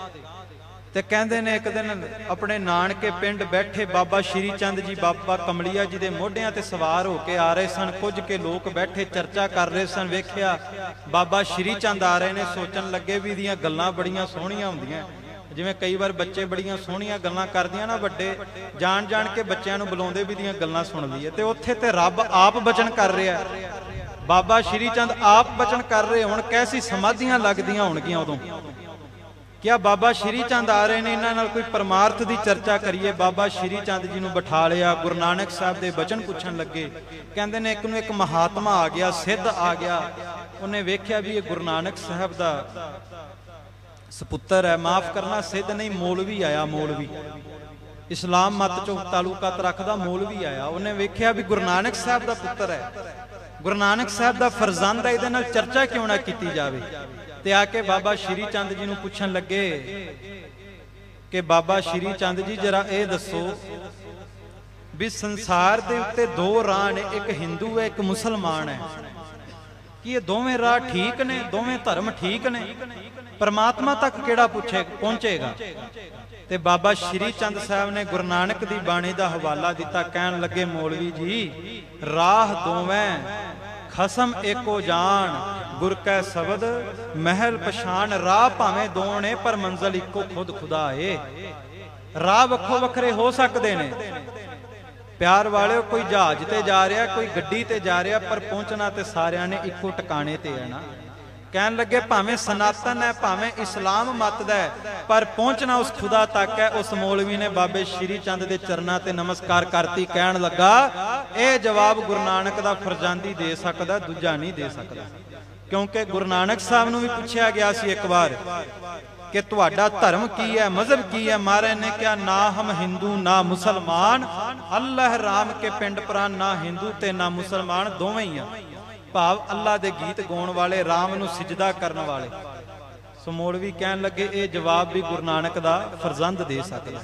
ते कहंदे ने एक दिन अपने नानके पिंड बैठे बाबा श्री चंद जी बाबा कमलिया जी दे मोढियां ते सवार होके आ रहे सन। कुछ के लोग बैठे चर्चा कर रहे सन। वेख्या बाबा श्री चंद आ रहे ने, सोचन लगे भी इहदियां गल्लां बड़ियां सोहणियां हुंदियां। जिवें कई बार बच्चे बड़ियां सोहणियां गल्लां करदियां ना, वड्डे जान जान के बच्चों नूं बुलाउंदे भी इहदियां गल्लां सुण लईए। ते उत्थे ते रब आप बचन कर रहा है, बाबा श्री चंद आप बचन कर रहे। हुण कैसी समाधियां लगदियां होणगियां उदों। क्या बाबा श्री चंद आ रहे ने, इन्हां नाल कोई परमार्थ की चर्चा करिए। बाबा श्री चंद जी नूं बिठा लिया, गुरु नानक साहब दे बचन पुछण लगे। कहंदे ने एक नूं एक महात्मा आ गया, सिद्ध आ गया। उन्हें वेख्या भी ये गुरु नानक साहब दा सपुत्र है, माफ करना सिद्ध नहीं मौलवी आया। मौलवी इस्लाम मत चो तालुकात रखदा मौलवी आया। उन्हें वेख्या भी गुरु नानक साहब दा पुत्र है, गुरु नानक साहब दा फरजंद है, इहदे नाल चर्चा क्यों ना कीती जावे। ते आके बाबा श्री चंद जी नूं पुछण लगे कि बाबा श्री चंद जी जरा ये दसो भी संसार दे उत्ते दो राह ने, एक हिंदू है एक मुसलमान है, कि ये दोवें राह ठीक ने, दोवें धर्म ठीक ने, परमात्मा तक केड़ा पूछे पहुंचेगा। ते बाबा श्री चंद साहब ने गुरु नानक दी बाणी दा हवाला दिता। कहन लगे मौलवी जी राह दोवें खसम एको जान, गुर कै शब्द महल पछाण। राह भावें दो ने पर मंजिल इको खुद खुदा है। राह वखो वखरे हो सकते ने प्यार वाले, कोई जहाज ते जा रहा, कोई गड्डी ते जा रहा, पर पहुंचना ते सारियां ने इको टकाने ते है ना। कहन लगे भावें सनातन है भावें इस्लाम मत दा है, पर पहुंचना उस खुदा तक है। उस मौलवी ने बाबे श्री चंद के चरना ते नमस्कार करती। कहन लगा यह जवाब गुरु नानक दा फरजांदी दे सकदा, दूजा नहीं दे सकदा। क्योंकि गुरु नानक साहब नूं भी पूछा गया सी एक बार कि तुहाडा धर्म की है, मजहब की है। महाराज ने कहा ना हम हिंदू ना मुसलमान, अल्लाह राम के पिंड प्राण, ना हिंदू ते ना मुसलमान, दोवें ही आ। भाव अल्लाह दे गीत गाउण वाले, राम नूं सिजदा करन वाले। सो मौलवी कहन लगे ये जवाब भी गुरु नानक दा फरजंद दे सकदा।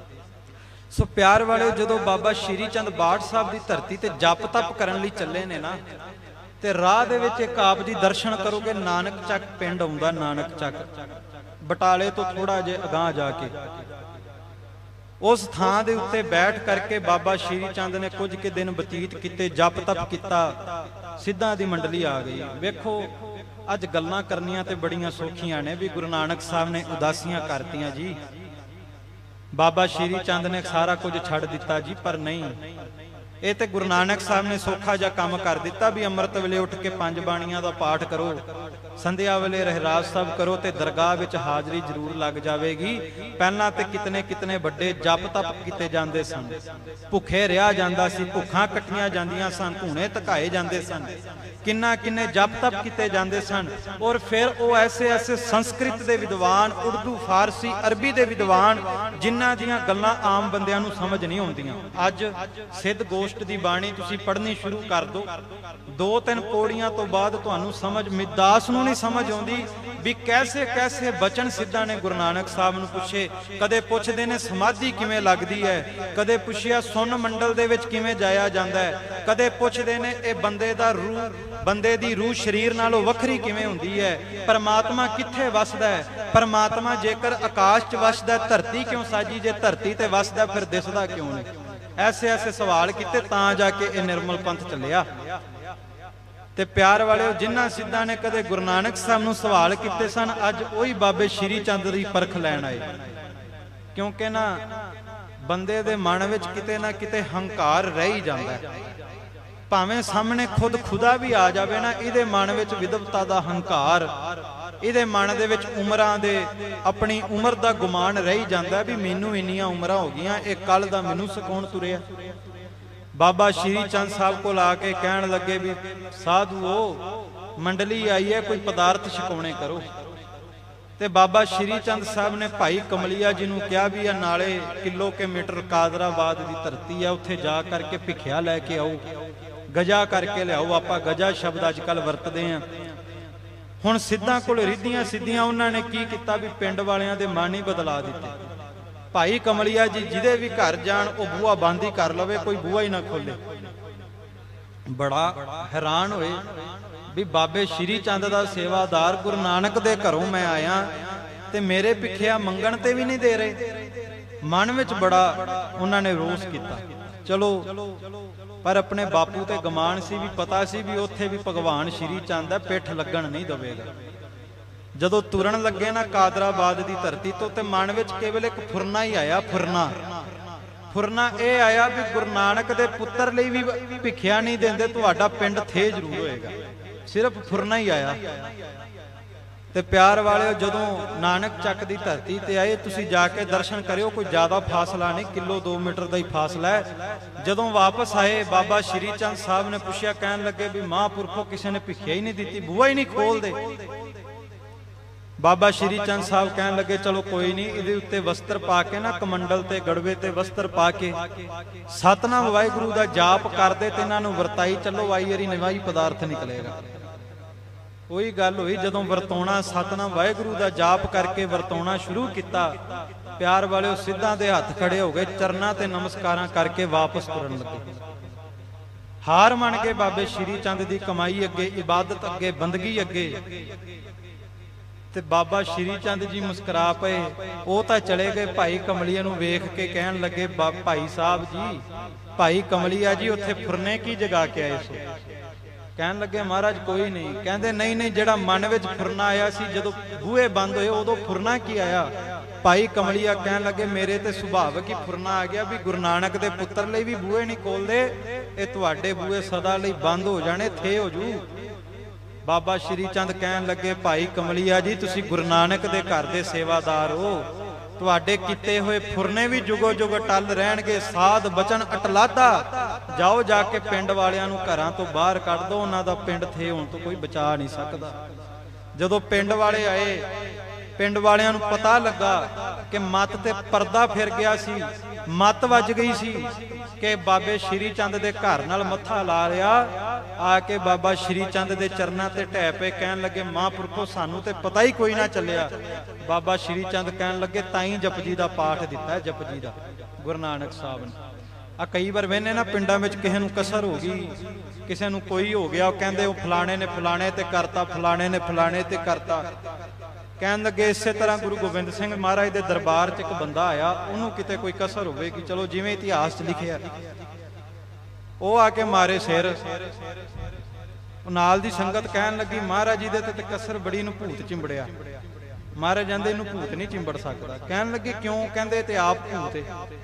सो प्यार वाले जदों बाबा श्री चंद बाठ साहब की धरती ते जप तप करन लई चले ने ना, ते राह दे विच एक आप जी दर्शन करोगे। नानक चक पिंड आउंदा, नानक चक बटाले तो थोड़ा जे अगाह जाके उस थां दे उत्ते बैठ करके बाबा श्री चंद ने कुछ के दिन बतीत किते, जप तप किया, सिद्धां दी मंडली आ गई। वेखो अज गल्लां करनियां ते बड़ियां सौखियां ने, भी गुरु नानक साहब ने उदासियां करतियां जी, बाबा श्री चंद ने सारा कुछ छड़ दिता जी, पर नहीं, ये तो गुरु नानक साहब ने सौखा जा काम कर दिता भी अमृत वेले उठ के पंज बाणियां दा पाठ करो, संध्या वेले रहराज साहब करो ते दरगाह विच हाजरी जरूर लग जाएगी। पहला तो कितने कितने बड़े जप तप किते जांदे सन, भुखे रहा जांदा सी, भुखां कट्टियां जांदियां सन, धूणे धकाए जांदे सन, किन्ना किन्ने जप तप किते जांदे सन। और फिर वो ऐसे ऐसे संस्कृत दे विद्वान, उर्दू फारसी अरबी दे विद्वान, जिन्हां दियां गल्लां आम बंदियां नूं समझ नहीं आउंदियां। अज सिद्ध गोष्ठ दी बाणी तुसीं पढ़नी शुरू कर दो, दो तीन पौड़ियां तो बाद तुहानूं समझ मिदास नूं नहीं समझ आउंदी भी कैसे कैसे बचन सिद्धां ने गुरु नानक साहब नूं पुछे। कदे पुछदे ने समाधि किवें लगदी है, कदे पुछिया सुन मंडल दे विच किवें जाया जांदा है, कदे पुछदे ने ए बंदे दा रूह, बंदे दी रूह शरीर नालों वखरी किवें हुंदी है, परमात्मा कित्थे वसदा है, परमात्मा जेकर आकाश च वसदा है धरती क्यों साजी, जे धरती ते वसदा फिर दिसदा क्यों नहीं। ऐसे ऐसे सवाल किते तां जाके ये निर्मल पंथ चलिया। ते प्यार वाले जिन्हां सिद्धां ने कदे गुरु नानक साहब नूं सवाल किते सन, अज उही बाबे श्री चंद दी परख लैण आए। क्योंकि ना बंदे दे मन विच किते ना किते हंकार रह ही जांदा है, भावें सामने खुद खुदा भी आ जाए ना, इहदे मन विच विदवता दा हंकार, इहदे मन दे विच उमरां दे अपनी उम्र दा गुमान रह ही जांदा भी मैनूं इन्नियां उमरां हो गईयां, इह कल दा मैनूं सकौण तुरिया। बाबा श्री चंद साहब को आके कहण लगे भी साधुओ मंडली आई है, कोई पदार्थ छकाउणे करो। ते बाबा श्री चंद साहब ने भाई कमलिया जी नूं कहा भी नाले किलो के मीटर कादराबाद की धरती है, उत्थे जा करके भिखिया लैके आओ, गजा करके लियाओ। आपां गजा शब्द अजकल वरतदे हैं। हुण सिद्धां कोल रिद्धियां सिद्धियां उन्होंने की किया भी पिंड वालियां दे मन ही बदला दिते। भाई कमलिया जी जिदे भी घर जाण वो बूहा बंद ही कर लवे, कोई बूहा ही ना खोले। बड़ा हैरान होए भी बाबे श्री चंद दा सेवादार गुरु नानक दे घरों मैं आया ते मेरे भिखिया मंगण ते भी नहीं दे रहे। मन विच बड़ा उन्होंने रोस किया। चलो पर अपने बापू ते गमान सी भी पता सी भी उत्थे भी भगवान श्री चंद है, पिठ लगन नहीं दवेगा। जदों तुरन लगे ना कादराबाद की धरती तो ते मन विच केवल एक फुरना ही आया। फुरना फुरना यह आया भी गुरु नानक दे पुत्र लई भी भिखिया नहीं देंदे, तुहाडा पिंड थे जरूर होएगा। सिर्फ फुरना ही आया। ते प्यार वाले जदों नानक चक की धरती ते आए, तुसी जाके दर्शन करियो, कोई ज्यादा फासला नहीं, किलो दो मीटर का ही फासला है। जदों वापस आए बाबा श्री चंद साहब ने पुछया, कहन लगे भी महापुरखों किसी ने भिखिया ही नहीं दी, बूहा ही नहीं खोल दे। बाबा श्री चंद साहब कहन लगे चलो कोई नहीं, इहदे उत्ते वस्त्र पा के ना कमंडल ते गड़वे ते वस्त्र पा के सतनाम वाहिगुरू दा जाप करदे ते इन्हां नूं वरताई चलो, आई वारी नवाई पदार्थ निकलेगा। वही गल हुई जदों वरताउणा सतनाम वाहिगुरू दा जाप करके वरताउणा शुरू किया। प्यार वाले सिद्धां दे हत्थ खड़े हो गए, चरनां ते नमस्कारां करके वापस तुरन लगे। हार मन के बाबे श्री चंद दी कमाई अगे, इबादत अगे, बंदगी अगे। ते बाबा श्री चंद जी मुस्करा पे, वो तो चले गए। भाई कमलिया नूं वेख के कहन लगे, भाई साहब जी, भाई कमलिया जी उत्थे फुरने की जगा के आए सो? कहन लगे महाराज कोई नहीं। कहंदे नहीं नहीं, जिहड़ा मन विच फुरना आया सी जदों बूहे बंद होए उदों फुरना की आया? भाई कमलिया कहन लगे मेरे ते सुभावक ही फुरना आ गया भी गुरु नानक दे पुत्र लई भी बूहे नहीं खोलदे, ये तुहाडे बूहे सदा लई बंद हो जाने, थे हो जू। बाबा श्री चंद कहन लगे भाई कमलिया जी, तुसी गुरु नानक दे घर दे सेवादार हो, तुहाडे किते हुए फुरने भी जुगो जुग टल रहणगे। साध बचन अटलादा, जाओ जाके पिंड वालियां नूं घरां तो बाहर कढ दो, उन्हां दा पिंड थे होण तो कोई बचा नहीं सकदा। जदों पिंड वाले आए, पिंड वालियां नूं पता लगा कि मत ते परदा फिर गया सी, मत वज गई सी कि बाबे श्री चंद दे घर नाल मत्था ला लिया। आके बाबा श्री चंद दे चरनां ते ढह पे कहन लगे महापुरखो सानू ते पता ही कोई ना चलिया। बाबा श्री चंद कहन लगे ताई जपजी दा पाठ दिता है, जपजी दा गुरु नानक साहब ने। आ कई बार वेने ना पिंडां विच किसे नूं कसर हो गई, किसे नूं कोई हो गया, कहंदे वो फलाणे ने फलाणे ते करता, फलाणे ने फलाणे ते करता। कहन लगे इसे तरह गुरु गोबिंद सिंह महाराज के दरबार च एक बंदा आया, उन्होंने किते कोई कसर होवे कि चलो जिवें इतिहास च लिखिया, वो आके मारे सिर। नाल दी संगत कहन लगी महाराज जी दे ते कसर बड़ी नूं भूत चिंबड़िया। महाराज कहंदे इहनूं भूत नहीं चिंबड़ सकदा। कहन लगे क्यों? कहंदे ते आप भूत है।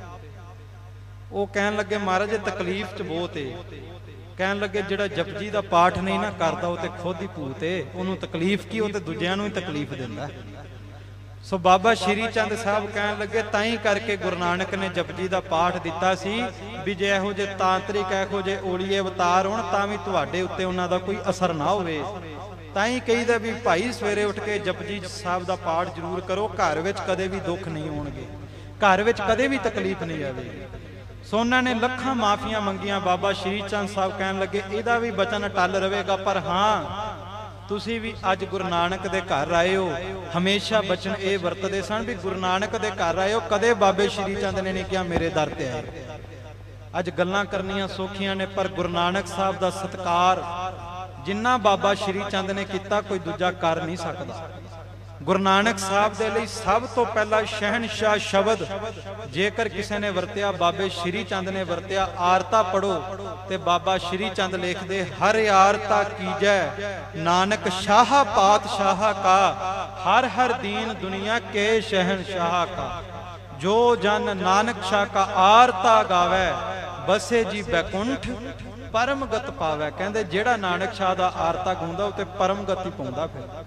वो कहन लगे महाराज ये तकलीफ च बहुत है। कहन लगे जिहड़ा जपजी दा पाठ नहीं ना करदा वो ते खुद ही भूत है, उहनूं तकलीफ की, वो ते दूजिआं नूं ही तकलीफ दिंदा। सो बाबा श्री चंद साहब कहन लगे ताई करके गुरु नानक ने जपजी दा पाठ दिता सी भी जे इहो जे तांत्रिक इहो जे ओलीए अवतार होण तां भी तुहाडे उत्ते उन्हां दा कोई असर ना होवे। ताई कहीदा भी भाई सवेरे उठ के जपजी साहब दा पाठ जरूर करो, घर विच कदे भी दुख नहीं होणगे, घर विच कदे भी तकलीफ नहीं आवेगी। सो उन्होंने लखां माफियां मंगियां। बाबा श्री चंद साहब कहन लगे इहदा भी बचन टल रहेगा, पर हाँ तुसी भी अज गुरु नानक दे घर आए हो। हमेशा बचन ये वरतदे सन भी गुरु नानक दे घर आए हो, कदे बाबे श्री चंद ने नहीं कहा मेरे दर ते आए। अज गल्लां करनियां सौखियां ने, पर गुरु नानक साहब दा सत्कार जिन्ना बाबा श्री चंद ने किया कोई दूजा कर नहीं सकता। गुरु नानक साहब दे लई सब तो पहला शहनशाह शब्द जेकर किसी ने वरत्या बाबे श्री चंद ने वरत्या, आरता पढ़ो ते बाबा श्री चंद लिखदे हर आरता कीजै नानक शाह पातशाह का, हर हर दीन दुनिया के शहनशाह का। जो जन नानक शाह का आरता गावे बसे जी बैकुंठ परम गत पावे। कहंदे जेड़ा नानक शाह दा आरता गाउंदा उते परम गति पाउंदा। फिर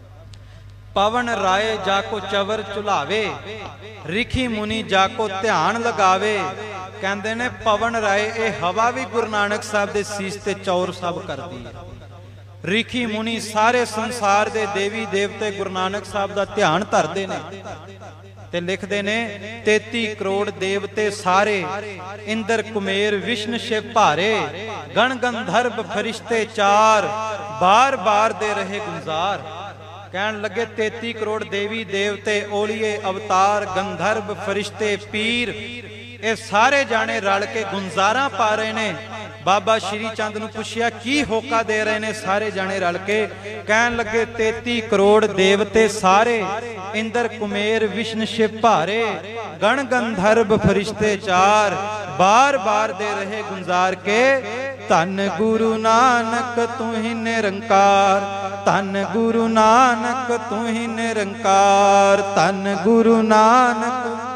पवन राय जाको चवर चुलावे, रिखी मुनि जाको ध्यान लगावे। कहंदे ने पवन राय ये हवा भी गुरु नानक साहब दे सीस ते चौर सब करदी है। रिखी मुनि सारे संसार दे देवी देवते गुरु नानक साहब दा ध्यान धरदे ने ते लिखदे ने तेती करोड़ देवते सारे, इंद्र कुमेर विष्णु शिव भारे, गण गंधर्व फरिश्ते चार, बार बार दे रहे गुलजार। कहन लगे तेती करोड़ देवी देवते ओलिए अवतार गंधर्व फरिश्ते पीर ये सारे जाने रल के गुंजारा पा रहे ने। बाबा श्री चंद नूं पुछया की होका दे रहे ने सारे जाने रल के? कहन लगे तेती करोड़ देवते सारे, इंद्र कुमेर विष्णु शिव भारे, गण गंधर्व फरिश्ते चार, बार बार दे रहे गुंजार के। धन गुरु नानक तू ही निरंकार, धन गुरु नानक तू ही निरंकार, धन गुरु नानक।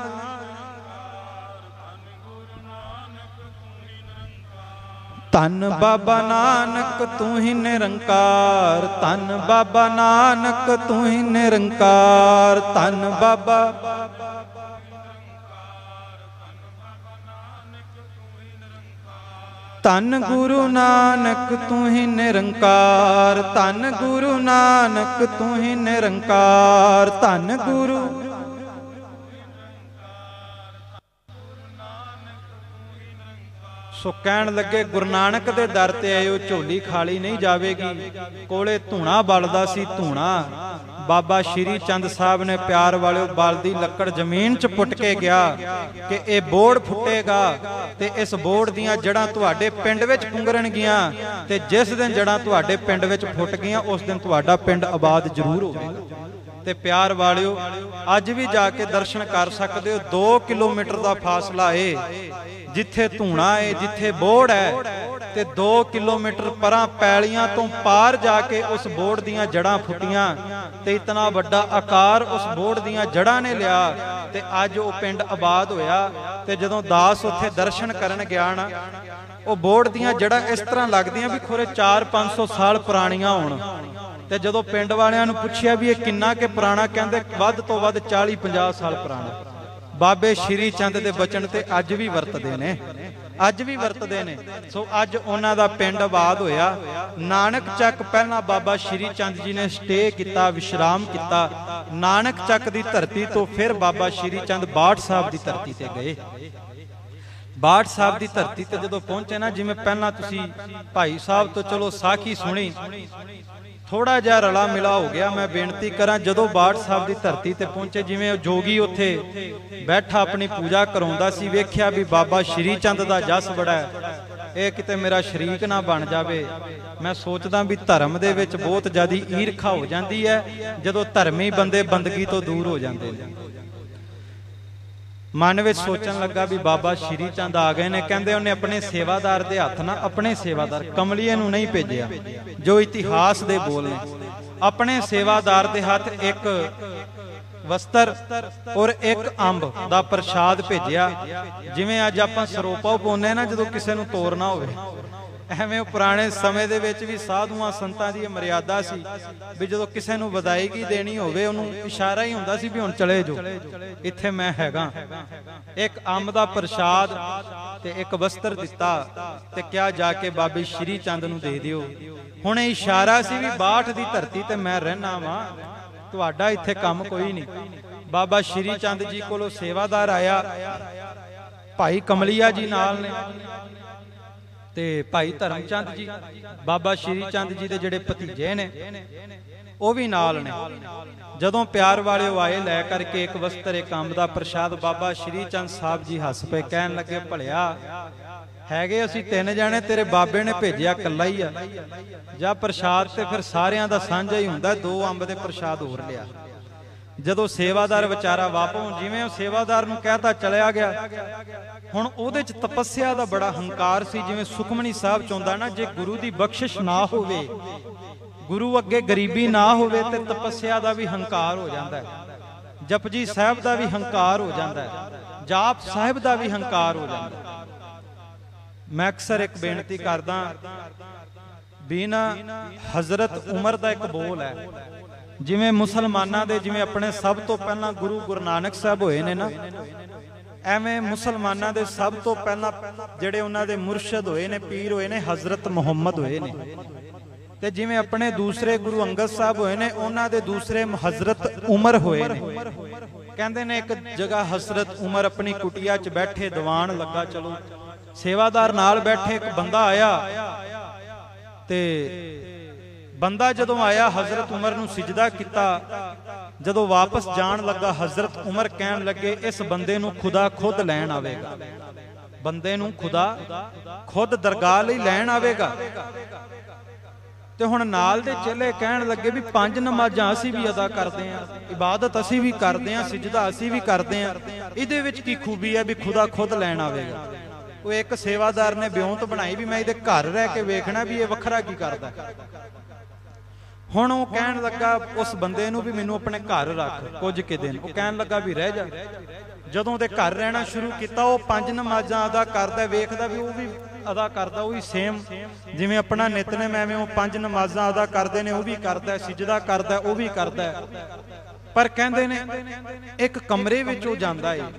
धन बाबा नानक तू ही निरंकार, धन बाबा नानक तू ही निरंकार, धन बाबा। धन गुरु नानक तू ही निरंकार, धन गुरु नानक तू ही निरंकार, धन गुरु। सो कहन लगे गुरु नानक दे दर ते आयो झोली खाली नहीं जावेगी। कोले धूणा बलदा सी, धूणा बाबा श्री चंद साहब ने प्यार वाले बल दी लकड़ जमीन च पुट के गया कि ये बोड़ फुटेगा ते इस बोड़ दियां जड़ां तुहाडे पिंड विच पुंगरनगियां ते जिस दिन जड़ां तुहाडे पिंड विच फुट गईयां उस दिन तुहाडा पिंड आबाद जरूर होवेगा। ते प्यार वालियो अज भी जाके दर्शन कर सकते हो। दो किलोमीटर का फासला है जिथे धूणा है जिथे बोड़ है ते दो किलोमीटर परां पैलियां तो पार जाके उस बोड़ दियां जड़ां फुटियां ते इतना वड्डा आकार उस बोड़ दियां जड़ां ने लिया ते अज वो पिंड आबाद होया। ते जदों दास उत्थे दर्शन करन गया ना वो बोड़ दियां जड़ां इस तरह लगदियां भी खोरे चार पांच सौ साल पुरानियां होण। ते जदों पिंड वालियां नूं पुछिया भी ये किन्ना के पुराना, कहंदे वध तो वध चाली पंजाह साल पुराना। बाबे श्री चंद दे बचन ते अज भी वरतदे ने, अज भी वरतदे ने। सो अज उन्हां दा पिंड आबाद होया। नानक चक पहला बाबा श्री चंद जी ने स्टे किया, विश्राम किया। नानक चक दी धरती तो फिर बाबा श्री चंद बाठ साहब दी धरती ते गए। बाठ साहब दी धरती ते जदों पहुंचे ना, जिवें पहला तुसी भाई साहब तो चलो साखी सुनी, थोड़ा जिहा रला मिला हो गया। मैं बेनती करा जदों बाठ साहब की धरती ते पहुंचे, जिवें जोगी उत्थे बैठा अपनी पूजा कराउंदा सी, वेख्या भी बाबा श्री चंद दा जस बड़ा है। ਇਹ ਕਿਤੇ ਮੇਰਾ ਸ਼ਰੀਕ ਨਾ ਬਣ ਜਾਵੇ। ਮੈਂ ਸੋਚਦਾ ਵੀ ਧਰਮ ਦੇ ਵਿੱਚ ਬਹੁਤ ਜ਼ਿਆਦੀ ਈਰਖਾ ਹੋ ਜਾਂਦੀ ਹੈ ਜਦੋਂ ਧਰਮੀ ਬੰਦੇ ਬੰਦਗੀ ਤੋਂ ਦੂਰ ਹੋ ਜਾਂਦੇ ਨੇ। ਮਨ ਵਿੱਚ ਸੋਚਣ ਲੱਗਾ ਵੀ ਬਾਬਾ ਸ਼੍ਰੀ ਚੰਦ ਆ ਗਏ ਨੇ, ਕਹਿੰਦੇ ਉਹਨੇ ਆਪਣੇ ਸੇਵਾਦਾਰ ਦੇ ਹੱਥ ਨਾਲ, ਆਪਣੇ ਸੇਵਾਦਾਰ ਕਮਲੀਏ ਨੂੰ ਨਹੀਂ ਭੇਜਿਆ ਜੋ ਇਤਿਹਾਸ ਦੇ ਬੋਲ ਨੇ, ਆਪਣੇ ਸੇਵਾਦਾਰ ਦੇ ਹੱਥ ਇੱਕ ਵਸਤਰ ਔਰ ਇੱਕ ਅੰਬ ਦਾ ਪ੍ਰਸ਼ਾਦ ਭੇਜਿਆ। ਜਿਵੇਂ ਅੱਜ ਆਪਾਂ ਸਰੋਪਾ ਪਾਉਂਦੇ ਨਾ ਜਦੋਂ ਕਿਸੇ ਨੂੰ ਤੋਰਨਾ ਹੋਵੇ, ਐਵੇਂ ਉਹ ਪੁਰਾਣੇ ਸਮੇਂ ਦੇ ਵਿੱਚ ਵੀ ਸਾਧੂਆਂ ਸੰਤਾਂ ਦੀ ਮਰਿਆਦਾ ਸੀ ਵੀ ਜਦੋਂ ਕਿਸੇ ਨੂੰ ਵਧਾਈਗੀ ਦੇਣੀ ਹੋਵੇ ਉਹਨੂੰ ਇਸ਼ਾਰਾ ਹੀ ਹੁੰਦਾ ਸੀ ਵੀ ਹੁਣ ਚਲੇ ਜਾਓ, ਇੱਥੇ ਮੈਂ ਹੈਗਾ। ਇੱਕ ਅੰਬ ਦਾ ਪ੍ਰਸ਼ਾਦ ਤੇ ਇੱਕ ਵਸਤਰ ਦਿੱਤਾ ਤੇ ਕਿਹਾ ਜਾ ਕੇ ਬਾਬੇ ਸ਼੍ਰੀ ਚੰਦ ਨੂੰ ਦੇ ਦਿਓ। ਹੁਣ ਇਹ ਇਸ਼ਾਰਾ ਸੀ ਵੀ ਬਾਠ ਦੀ ਧਰਤੀ ਤੇ ਮੈਂ ਰਹਿਣਾ ਵਾਂ, ਤੁਹਾਡਾ ਇੱਥੇ ਕੰਮ ਕੋਈ ਨਹੀਂ। ਬਾਬਾ ਸ਼੍ਰੀ ਚੰਦ ਜੀ ਕੋਲੋਂ ਸੇਵਾਦਾਰ ਆਇਆ, ਭਾਈ ਕਮਲੀਆ ਜੀ ਨਾਲ ਨੇ ਤੇ ਭਾਈ ਧਰਮ ਚੰਦ ਜੀ, ਬਾਬਾ ਸ਼੍ਰੀ ਚੰਦ ਜੀ ਦੇ ਜਿਹੜੇ ਭਤੀਜੇ ਨੇ ਉਹ ਵੀ ਨਾਲ ਨੇ। ਜਦੋਂ ਪਿਆਰ ਵਾਲੇ ਆਏ ਲੈ ਕਰਕੇ ਇੱਕ ਵਸਤਰ ਇੱਕ ਅੰਬ ਦਾ ਪ੍ਰਸ਼ਾਦ, ਬਾਬਾ ਸ਼੍ਰੀ ਚੰਦ ਸਾਹਿਬ ਜੀ ਹੱਸ ਪਏ, ਕਹਿਣ ਲੱਗੇ ਭਲਿਆ ਹੈਗੇ ਅਸੀਂ ਤਿੰਨ ਜਣੇ, ਤੇਰੇ ਬਾਬੇ ਨੇ ਭੇਜਿਆ ਇਕੱਲਾ ਹੀ ਆ, ਜਾਂ ਪ੍ਰਸ਼ਾਦ ਤੇ ਫਿਰ ਸਾਰਿਆਂ ਦਾ ਸਾਂਝਾ ਹੀ ਹੁੰਦਾ, ਦੋ ਅੰਬ ਦੇ ਪ੍ਰਸ਼ਾਦ ਹੋਰ ਲਿਆ। ਜਦੋਂ ਸੇਵਾਦਾਰ ਵਿਚਾਰਾ ਵਾਪਸ, ਜਿਵੇਂ ਉਹ ਸੇਵਾਦਾਰ ਨੂੰ ਕਹਿਤਾ ਚਲਿਆ ਗਿਆ। ਹੁਣ ਉਹਦੇ ਚ ਤਪੱਸਿਆ ਦਾ ਬੜਾ ਹੰਕਾਰ ਸੀ, ਜਿਵੇਂ ਸੁਖਮਨੀ ਸਾਹਿਬ ਚਾਹੁੰਦਾ ਨਾ, ਜੇ ਗੁਰੂ ਦੀ ਬਖਸ਼ਿਸ਼ ਨਾ ਹੋਵੇ, ਗੁਰੂ ਅੱਗੇ ਗਰੀਬੀ ਨਾ ਹੋਵੇ ਤੇ ਤਪੱਸਿਆ ਦਾ ਵੀ ਹੰਕਾਰ ਹੋ ਜਾਂਦਾ ਹੈ, ਜਪਜੀ ਸਾਹਿਬ ਦਾ ਵੀ ਹੰਕਾਰ ਹੋ ਜਾਂਦਾ ਹੈ, ਜਾਪ ਸਾਹਿਬ ਦਾ ਵੀ ਹੰਕਾਰ ਹੋ ਜਾਂਦਾ ਹੈ। ਮੈਂ ਅਕਸਰ ਇੱਕ ਬੇਨਤੀ ਕਰਦਾ ਵੀ ਨਾ, ਹਜ਼ਰਤ ਉਮਰ ਦਾ ਇੱਕ ਬੋਲ ਹੈ, ਜਿਵੇਂ ਮੁਸਲਮਾਨਾਂ ਦੇ ਜਿਵੇਂ ਆਪਣੇ ਸਭ ਤੋਂ ਪਹਿਲਾਂ ਗੁਰੂ ਗੁਰੂ ਨਾਨਕ ਸਾਹਿਬ ਹੋਏ ਨੇ ਨਾ, ਐਵੇਂ ਮੁਸਲਮਾਨਾਂ ਦੇ ਸਭ ਤੋਂ ਪਹਿਲਾਂ ਜਿਹੜੇ ਉਹਨਾਂ ਦੇ ਮੁਰਸ਼ਦ ਹੋਏ ਨੇ, ਪੀਰ ਹੋਏ ਨੇ, ਹਜ਼ਰਤ ਮੁਹੰਮਦ ਹੋਏ ਨੇ। ਤੇ ਜਿਵੇਂ ਆਪਣੇ ਦੂਸਰੇ ਗੁਰੂ ਅੰਗਦ ਸਾਹਿਬ ਹੋਏ ਨੇ, ਉਹਨਾਂ ਦੇ ਦੂਸਰੇ ਹਜ਼ਰਤ ਉਮਰ ਹੋਏ ਨੇ। ਕਹਿੰਦੇ ਨੇ ਇੱਕ ਜਗ੍ਹਾ ਹਜ਼ਰਤ ਉਮਰ ਆਪਣੀ ਕੁਟੀਆ 'ਚ ਬੈਠੇ, ਦੀਵਾਨ ਲੱਗਾ, ਚਲੋ ਸੇਵਾਦਾਰ ਨਾਲ ਬੈਠੇ, ਇੱਕ ਬੰਦਾ ਆਇਆ ਤੇ ਬੰਦਾ ਜਦੋਂ ਆਇਆ ਹਜ਼ਰਤ ਉਮਰ ਨੂੰ ਸਿਜਦਾ ਕੀਤਾ। ਜਦੋਂ ਵਾਪਸ ਜਾਣ ਲੱਗਾ ਹਜ਼ਰਤ ਉਮਰ ਕਹਿਣ ਲੱਗੇ ਇਸ ਬੰਦੇ ਨੂੰ ਖੁਦਾ ਖੁਦ ਲੈਣ ਆਵੇਗਾ, ਬੰਦੇ ਨੂੰ ਖੁਦਾ ਖੁਦ ਦਰਗਾਹ ਲਈ ਲੈਣ ਆਵੇਗਾ। ਤੇ ਹੁਣ ਨਾਲ ਦੇ ਚੇਲੇ ਕਹਿਣ ਲੱਗੇ ਵੀ ਪੰਜ ਨਮਾਜ਼ਾਂ ਅਸੀਂ ਵੀ ਅਦਾ ਕਰਦੇ ਆਂ, ਇਬਾਦਤ ਅਸੀਂ ਵੀ ਕਰਦੇ ਆਂ, ਸਿਜਦਾ ਅਸੀਂ ਵੀ ਕਰਦੇ ਆਂ, ਇਹਦੇ ਵਿੱਚ ਕੀ ਖੂਬੀ ਹੈ ਵੀ ਖੁਦਾ ਖੁਦ ਲੈਣ ਆਵੇਗਾ। ਉਹ ਇੱਕ ਸੇਵਾਦਾਰ ਨੇ ਬਿਉਂਤ ਬਣਾਈ ਵੀ ਮੈਂ ਇਹਦੇ ਘਰ ਰਹਿ ਕੇ ਵੇਖਣਾ ਵੀ ਇਹ ਵੱਖਰਾ ਕੀ ਕਰਦਾ। ਹੁਣ ਉਹ ਕਹਿਣ ਲੱਗਾ ਉਸ ਬੰਦੇ ਨੂੰ ਵੀ ਮੈਨੂੰ ਆਪਣੇ ਘਰ ਰੱਖ ਕੁਝ ਕੁ ਦਿਨ। ਉਹ ਕਹਿਣ ਲੱਗਾ ਵੀ ਰਹਿ ਜਾ। ਜਦੋਂ ਉਹਦੇ ਘਰ ਰਹਿਣਾ ਸ਼ੁਰੂ ਕੀਤਾ, ਉਹ ਪੰਜ ਨਮਾਜ਼ਾਂ ਅਦਾ ਕਰਦਾ, ਵੇਖਦਾ ਵੀ ਉਹ ਵੀ ਅਦਾ ਕਰਦਾ, ਉਹ ਵੀ ਸੇਮ ਜਿਵੇਂ ਆਪਣਾ ਨਿਤਨੇਮ, ਐਵੇਂ ਉਹ ਪੰਜ ਨਮਾਜ਼ਾਂ ਅਦਾ ਕਰਦੇ ਨੇ, ਉਹ ਵੀ ਕਰਦਾ, ਸਿਜਦਾ ਕਰਦਾ, ਉਹ ਵੀ ਕਰਦਾ। ਪਰ ਕਹਿੰਦੇ ਨੇ ਇੱਕ ਕਮਰੇ ਵਿੱਚ ਉਹ ਜਾਂਦਾ ਏ,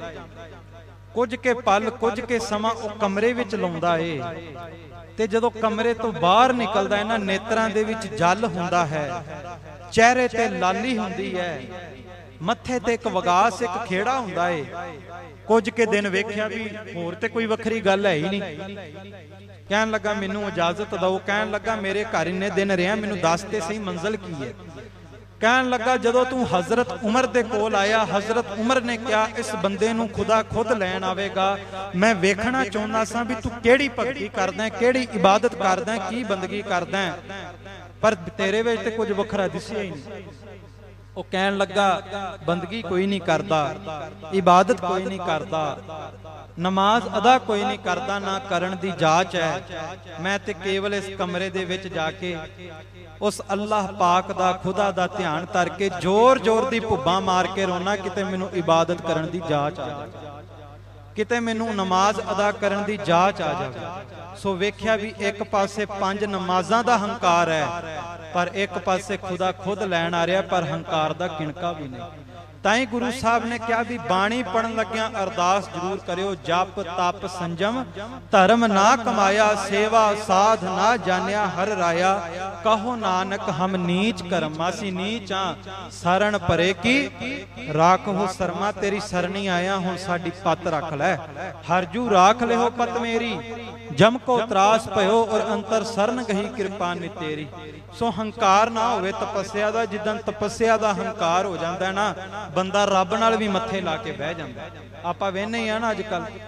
ਕੁਝ ਕੇ ਪਲ ਕੁਝ ਕੇ ਸਮਾਂ ਉਹ ਕਮਰੇ ਵਿੱਚ ਲਾਉਂਦਾ ਏ, ਤੇ ਜਦੋਂ ਕਮਰੇ ਤੋਂ ਬਾਹਰ ਨਿਕਲਦਾ ਹੈ ਨਾ, ਨੇਤਰਾਂ ਦੇ ਵਿੱਚ ਜਲ ਹੁੰਦਾ ਹੈ, ਚਿਹਰੇ ਤੇ ਲਾਲੀ ਹੁੰਦੀ ਹੈ, ਮੱਥੇ ਤੇ ਇੱਕ ਵਗਾਸ, ਇੱਕ ਖੇੜਾ ਹੁੰਦਾ ਏ। ਕੁਝ ਕੇ ਦਿਨ ਵੇਖਿਆ ਵੀ ਹੋਰ ਤੇ ਕੋਈ ਵੱਖਰੀ ਗੱਲ ਹੈ ਹੀ ਨਹੀਂ। ਕਹਿਣ ਲੱਗਾ ਮੈਨੂੰ ਇਜਾਜ਼ਤ ਦਿਓ। ਕਹਿਣ ਲੱਗਾ ਮੇਰੇ ਘਰ ਇੰਨੇ ਦਿਨ ਰਿਹਾ, ਮੈਨੂੰ ਦੱਸ ਤੇ ਸਹੀ ਮੰਜ਼ਲ ਕੀ ਹੈ। ਕਹਿਣ ਲੱਗਾ ਜਦੋਂ ਤੂੰ ਹਜ਼ਰਤ ਉਮਰ ਦੇ ਕੋਲ ਆਇਆ, ਹਜ਼ਰਤ ਉਮਰ ਨੇ ਕਿਹਾ ਇਸ ਬੰਦੇ ਨੂੰ ਖੁਦਾ ਖੁਦ ਲੈਣ ਆਵੇਗਾ, ਮੈਂ ਵੇਖਣਾ ਚਾਹੁੰਦਾ ਸਾਂ ਵੀ ਤੂੰ ਕਿਹੜੀ ਭਗਤੀ ਕਰਦਾ, ਕਿਹੜੀ ਇਬਾਦਤ ਕਰਦਾ, ਕੀ ਬੰਦਗੀ ਕਰਦਾ, ਪਰ ਤੇਰੇ ਵਿੱਚ ਤੇ ਕੁਝ ਵੱਖਰਾ ਦਿਸਿਆ ਹੀ ਨਹੀਂ। ਉਹ ਕਹਿਣ ਲੱਗਾ ਬੰਦਗੀ ਕੋਈ ਨਹੀਂ ਕਰਦਾ, ਇਬਾਦਤ ਕੋਈ ਨਹੀਂ ਕਰਦਾ, ਨਮਾਜ਼ ਅਦਾ ਕੋਈ ਨਹੀਂ ਕਰਦਾ, ਨਾ ਕਰਨ ਦੀ ਜਾਚ ਹੈ। ਮੈਂ ਤੇ ਕੇਵਲ ਇਸ ਕਮਰੇ ਦੇ ਵਿੱਚ ਜਾ ਕੇ ਉਸ ਅੱਲਾਹ ਪਾਕ ਦਾ, ਖੁਦਾ ਦਾ ਧਿਆਨ ਧਰ ਕੇ ਜ਼ੋਰ ਜ਼ੋਰ ਦੀ ਭੁੱਬਾਂ ਮਾਰ ਕੇ ਰੋਣਾ, ਕਿਤੇ ਮੈਨੂੰ ਇਬਾਦਤ ਕਰਨ ਦੀ ਜਾਚ ਆ ਜਾਵੇ, ਕਿਤੇ ਮੈਨੂੰ ਨਮਾਜ਼ ਅਦਾ ਕਰਨ ਦੀ ਜਾਚ ਆ ਜਾਵੇ। ਸੋ ਵੇਖਿਆ ਵੀ ਇੱਕ ਪਾਸੇ ਪੰਜ ਨਮਾਜ਼ਾਂ ਦਾ ਹੰਕਾਰ ਹੈ, ਪਰ ਇੱਕ ਪਾਸੇ ਖੁਦਾ ਖੁਦ ਲੈਣ ਆ ਰਿਹਾ, ਪਰ ਹੰਕਾਰ ਦਾ ਕਿਣਕਾ ਵੀ ਨਹੀਂ। ਤਾਂ ਹੀ ਗੁਰੂ ਸਾਹਿਬ ਨੇ ਕਿਹਾ ਵੀ ਬਾਣੀ ਪੜਨ ਲੱਗਿਆਂ ਅਰਦਾਸ ਜ਼ਰੂਰ ਕਰਿਓ, ਜਪ ਤਪ ਸੰਜਮ ਧਰਮ ਨਾ ਕਮਾਇਆ, ਸੇਵਾ ਸਾਧ ਨਾ ਜਾਣਿਆ ਹਰ ਰਾਇਆ, ਕਹੋ ਨਾਨਕ ਹਮ ਨੀਚ ਕਰਮ। ਅਸੀਂ ਨੀਚ ਆ, ਸਰਣ ਪਰੇ ਕੀ ਰਾਖੋ ਸਰਮਾ, ਤੇਰੀ ਸਰਣੀ ਆਇਆ, ਹੁਣ ਸਾਡੀ ਪੱਤ ਰੱਖ ਲੈ। ਹਰਜੂ ਰਾਖ ਲਿਓ ਪਤ ਮੇਰੀ, ਜਮ ਕੋ ਤਰਾਸ ਭਇਓ, ਔਰ ਅੰਤਰ ਸਰਨ ਗਹੀ ਕਿਰਪਾ ਨਿ ਤੇਰੀ। ਸੋ ਹੰਕਾਰ ਨਾ ਹੋਵੇ ਤਪੱਸਿਆ ਦਾ। ਜਿੱਦਾਂ ਤਪੱਸਿਆ ਦਾ ਹੰਕਾਰ ਹੋ ਜਾਂਦਾ ਨਾ, ਬੰਦਾ ਰੱਬ ਨਾਲ ਵੀ ਮੱਥੇ ਲਾ ਕੇ ਬਹਿ ਜਾਂਦਾ। ਆਪਾਂ ਵੇਖਦੇ ਹੀ ਆ ਨਾ ਅੱਜ ਕੱਲ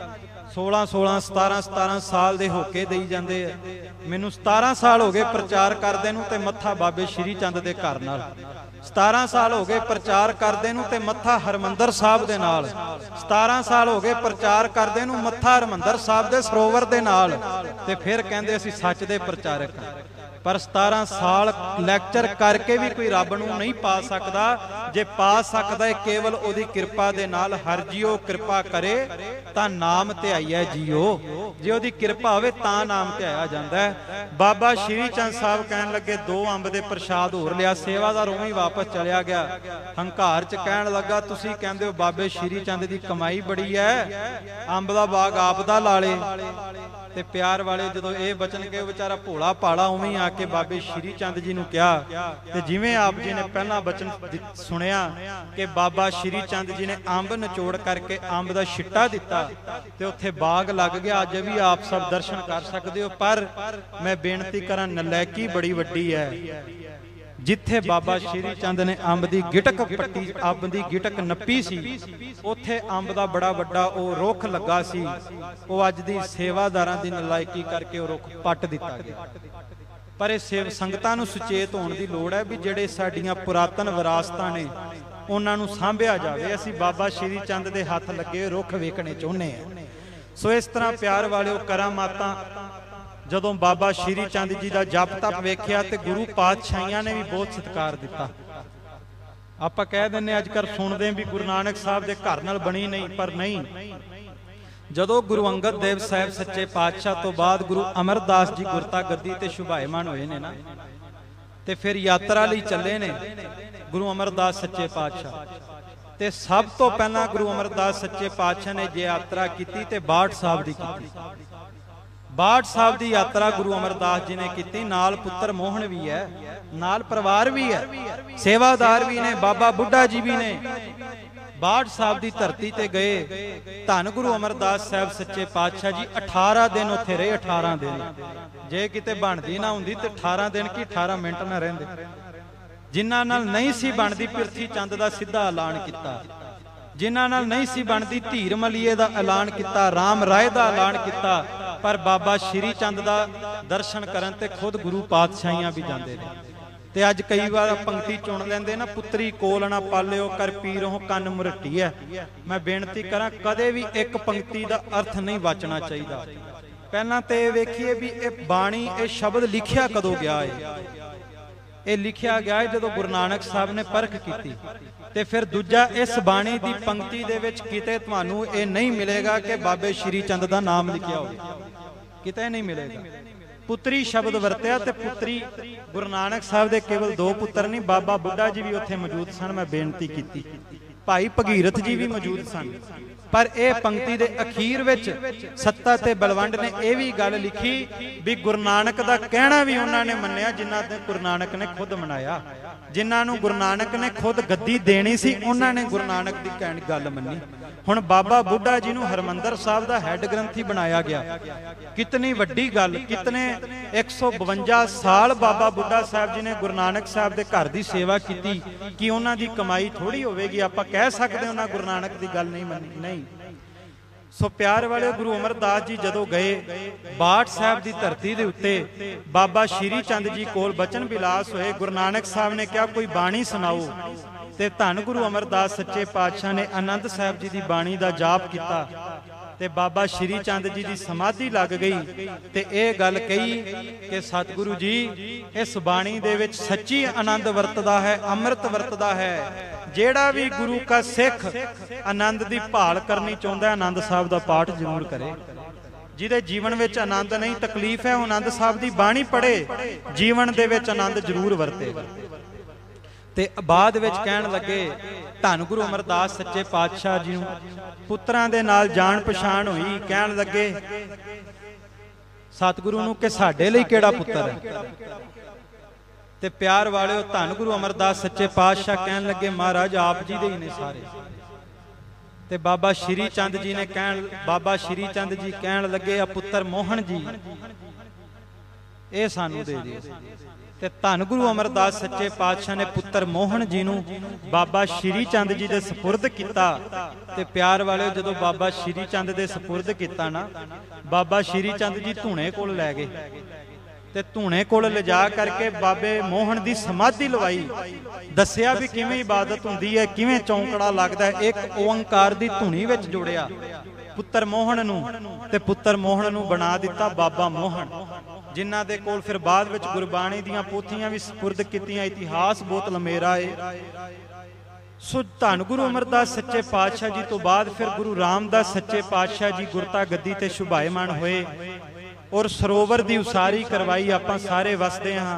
सोलह सोलह सतारह सतारह साल दे होके देई जांदे आ। मैनू सतारह साल हो गए प्रचार करदे नूं ते मत्था बाबे श्री चंद दे घर नाल, सतारह साल हो गए प्रचार करदे नूं ते मत्था हरमंदर साहब दे नाल, सतारह साल हो गए प्रचार करदे नूं मत्था हरमंदर साहब दे सरोवर दे नाल, ते फिर कहंदे असीं सच दे प्रचारक। पर सतारह साल लैक्चर करके भी कोई रब नूं नहीं पा सकदा। जे पा सकदा है केवल ओदी किरपा दे नाल। हर जियो कृपा करे तां नाम ध्याईए जियो, जे ओदी किरपा होवे तां नाम ध्याया जांदा है। बाबा श्री चंद साहब कहन लगे दो अंब दे प्रसाद होर लिया, सेवादार उवें ही वापस चलिया गया। हंकार च कहन लगा तुसीं कहंदे हो बाबे श्री चंद दी कमाई बड़ी है, अंब दा बाग आप दा ला ले। ते प्यार वाले जदों ये बचन के बेचारा भोला भाला उवें ही आके बाबे श्री चंद जी नूं कहा, ते जिवें आप जी ने पहला बचन सुनिया कि बाबा श्री चंद जी ने अंब निचोड़ करके अंब दा छिट्टा दिता ते उत्थे बाग लग गया। अज भी आप सब दर्शन कर सकते हो, पर मैं बेनती करां नलैकी बड़ी वड्डी है। जिथे बाबा श्री चंद ने अंब की गिटक पट्टी, अंब की गिटक नप्पी सी, उत्थे अंब का बड़ा वड्डा वो रुख लगा सी, वो अज दी सेवादारां दी नलायकी करके वो रुख पट दिता गया। पर इस संगतां नूं सुचेत होने की लोड़ है भी जिहड़े साडीआं पुरातन विरासतां ने उन्हां नूं सांभिया जावे। असीं बाबा श्री चंद दे हत्थ लगे रुख वेखणे चाहुंदे हां। सो इस तरह प्यार वालिओ करामातां जदों बाबा श्री चंद जी का जप तप वेख्या ते गुरु पातशाहियां ने भी बहुत सत्कार दिता। आपां कह दिंदे अजकल सुणदे भी गुरु नानक साहब दे घर नाल बनी नहीं, पर नहीं। जदों गुरु अंगद देव साहब सच्चे पातशाह तो बाद गुरु अमरदास जी गुरता गद्दी ते शुभायमान होए ने ना, ते फिर यात्रा लई चले ने गुरु अमरदास सच्चे पातशाह। ते सब तो पहला गुरु अमरदास सच्चे पातशाह ने जे यात्रा की ते बाठ साहब दी कीती। बाठ साहब की यात्रा गुरु अमरदास जी ने की, नाल पुत्र मोहन भी है, नाल परिवार भी है, सेवादार भी ने, बाबा बुढ़ा जी भी ने। बाठ साहब की धरती ते गए, धन गुरु अमरदास साहब सच्चे पातशाह जी अठारह दिन उत्थे रहे। अठारह दिन जे किते बनदी ना हुंदी ते अठारह दिन की अठारह मिनट ना रहिंदे। जिन्हां नाल नहीं सी बनदी पिरथी चंद दा सीधा ऐलान किया, जिन्हां नाल नहीं सी बनदी धीर मलीए दा ऐलान किया, राम राय दा ऐलान किया। पर बाबा श्री चंद दा दर्शन करन ते खुद गुरु पातशाहियां भी जांदे ने। ते अज कई बार पंक्ति चुन लेंदे ना, पुत्री कोल ना पालिओ कर पीरों कन मुरटी है। मैं बेनती करा कदे भी एक पंक्ति दा अर्थ नहीं बचना चाहिए। पहला तो ये वेखिए भी ये बाणी ये शब्द लिखिया कदों गया है। ये लिखिया गया है जदों गुरु नानक साहब ने परख की। ते फिर दूजा इस बाणी की पंक्ति दे विच किते तुहानू ये नहीं मिलेगा कि बाबे श्री चंद का नाम लिखिया हो, किते नहीं मिलेगा। पुत्री शब्द वरत्या ते पुत्री गुरु नानक साहब दे केवल दो पुत्र नहीं, बाबा बुढ़ा जी भी उत्थे मौजूद सन। मैं बेनती की, भाई भगीरथ जी भी मौजूद सन। पर यह पंक्ति दे अखीर विच सत्ता ते बलवंड ने यह भी गल लिखी भी गुरु नानक दा कहना भी उन्होंने मन्निया जिन्हां ने गुरु नानक ने खुद मनाया। जिन्हां नूं गुरु नानक ने खुद गद्दी देनी सी उन्होंने गुरु नानक दी कहनी गल मन्नी। हुण बाबा बुढ़ा जी नूं हरमंदर साहब दा हैड ग्रंथी बनाया गया। कितनी वड्डी गल, कितने एक सौ बवंजा साल बाबा बुढ़ा साहब जी ने गुरु नानक साहब दे घर दी सेवा की कि उन्हां दी कमाई थोड़ी होवेगी। आपां कह सकदे उन्हां गुरु नानक दी गल नहीं मन्नी, नहीं। सो प्यार वाले गुरु अमरदास जी जदों गए बाठ साहब की धरती के उत्ते बाबा श्री चंद जी कोल बचन विलास होए। गुरु नानक साहब ने कहा कोई बाणी सुनाओ, ते धन गुरु अमरदास सच्चे पातशाह ने आनंद साहब जी की बाणी का जाप किया। ते बाबा श्री चंद जी की समाधि लग गई ते यह गल कही कि सतगुरु जी इस बाणी दे विच सच्ची आनंद वरतदा है, अमृत वरतदा है। जेड़ा भी गुरु का सिख आनंद की भाल करनी चाहता है आनंद साहब का पाठ जरूर करे। जिहदे जीवन में आनंद नहीं तकलीफ है आनंद साहब की बाणी पढ़े, जीवन दे विच आनंद जरूर वरते। ते बाद विच कहण लगे धन गुरु अमरदास सच्चे पातशाह जी नूं पुत्रां दे नाल जान पछाण हुई। कहण लगे सतगुरु नूं कि साडे लई किहड़ा पुत्र है। ते प्यार वाले धन गुरु अमरदास सच्चे पातशाह कहण लगे महाराज आप जी दे ही ने सारे। ते बाबा श्री चंद जी ने कहण बाबा श्री चंद जी कहण लगे आ पुत्र मोहन जी ये सानू दे दिओ। ਤੇ ਧੰਨ ਗੁਰੂ ਅਮਰਦਾਸ ਸੱਚੇ ਪਾਤਸ਼ਾਹ ਨੇ ਪੁੱਤਰ ਮੋਹਨ ਜੀ ਨੂੰ ਬਾਬਾ ਸ਼੍ਰੀ ਚੰਦ ਜੀ ਦੇ ਸਪੁਰਦ ਕੀਤਾ। ਤੇ ਪਿਆਰ ਵਾਲਿਓ, ਜਦੋਂ ਬਾਬਾ ਸ਼੍ਰੀ ਚੰਦ ਦੇ ਸਪੁਰਦ ਕੀਤਾ ਨਾ, ਬਾਬਾ ਸ਼੍ਰੀ ਚੰਦ ਜੀ ਧੂਣੇ ਕੋਲ ਲੈ ਗਏ ਤੇ ਧੂਣੇ ਕੋਲ ਲਿਜਾ ਕਰਕੇ ਬਾਬੇ ਮੋਹਨ ਦੀ ਸਮਾਧੀ ਲਵਾਈ। ਦੱਸਿਆ ਵੀ ਕਿਵੇਂ ਇਬਾਦਤ ਹੁੰਦੀ ਹੈ, ਕਿਵੇਂ ਚੌਂਕੜਾ ਲੱਗਦਾ ਹੈ। ਇੱਕ ਓੰਕਾਰ ਦੀ ਧੁਨੀ ਵਿੱਚ ਜੋੜਿਆ ਪੁੱਤਰ ਮੋਹਨ ਨੂੰ, ਤੇ ਪੁੱਤਰ ਮੋਹਨ ਨੂੰ ਬਣਾ ਦਿੱਤਾ ਬਾਬਾ ਮੋਹਨ, ਜਿਨ੍ਹਾਂ ਦੇ ਕੋਲ ਫਿਰ ਬਾਅਦ ਵਿੱਚ ਗੁਰਬਾਣੀ ਦੀਆਂ ਪੋਥੀਆਂ ਵੀ ਸਪੁਰਦ ਕੀਤੀਆਂ। ਇਤਿਹਾਸ ਬਹੁਤ ਲੰਮੇਰਾ ਏ। ਸੋ ਧੰਨ ਗੁਰੂ ਅਮਰਦਾਸ ਸੱਚੇ ਪਾਤਸ਼ਾਹ ਜੀ ਤੋਂ ਬਾਅਦ ਫਿਰ ਗੁਰੂ ਰਾਮਦਾਸ ਸੱਚੇ ਪਾਤਸ਼ਾਹ ਜੀ ਗੁਰਤਾ ਗੱਦੀ ਤੇ ਸ਼ੁਭਾਇਮਾਨ ਹੋਏ ਔਰ ਸਰੋਵਰ ਦੀ ਉਸਾਰੀ ਕਰਵਾਈ। ਆਪਾਂ ਸਾਰੇ ਵਸਦੇ ਹਾਂ।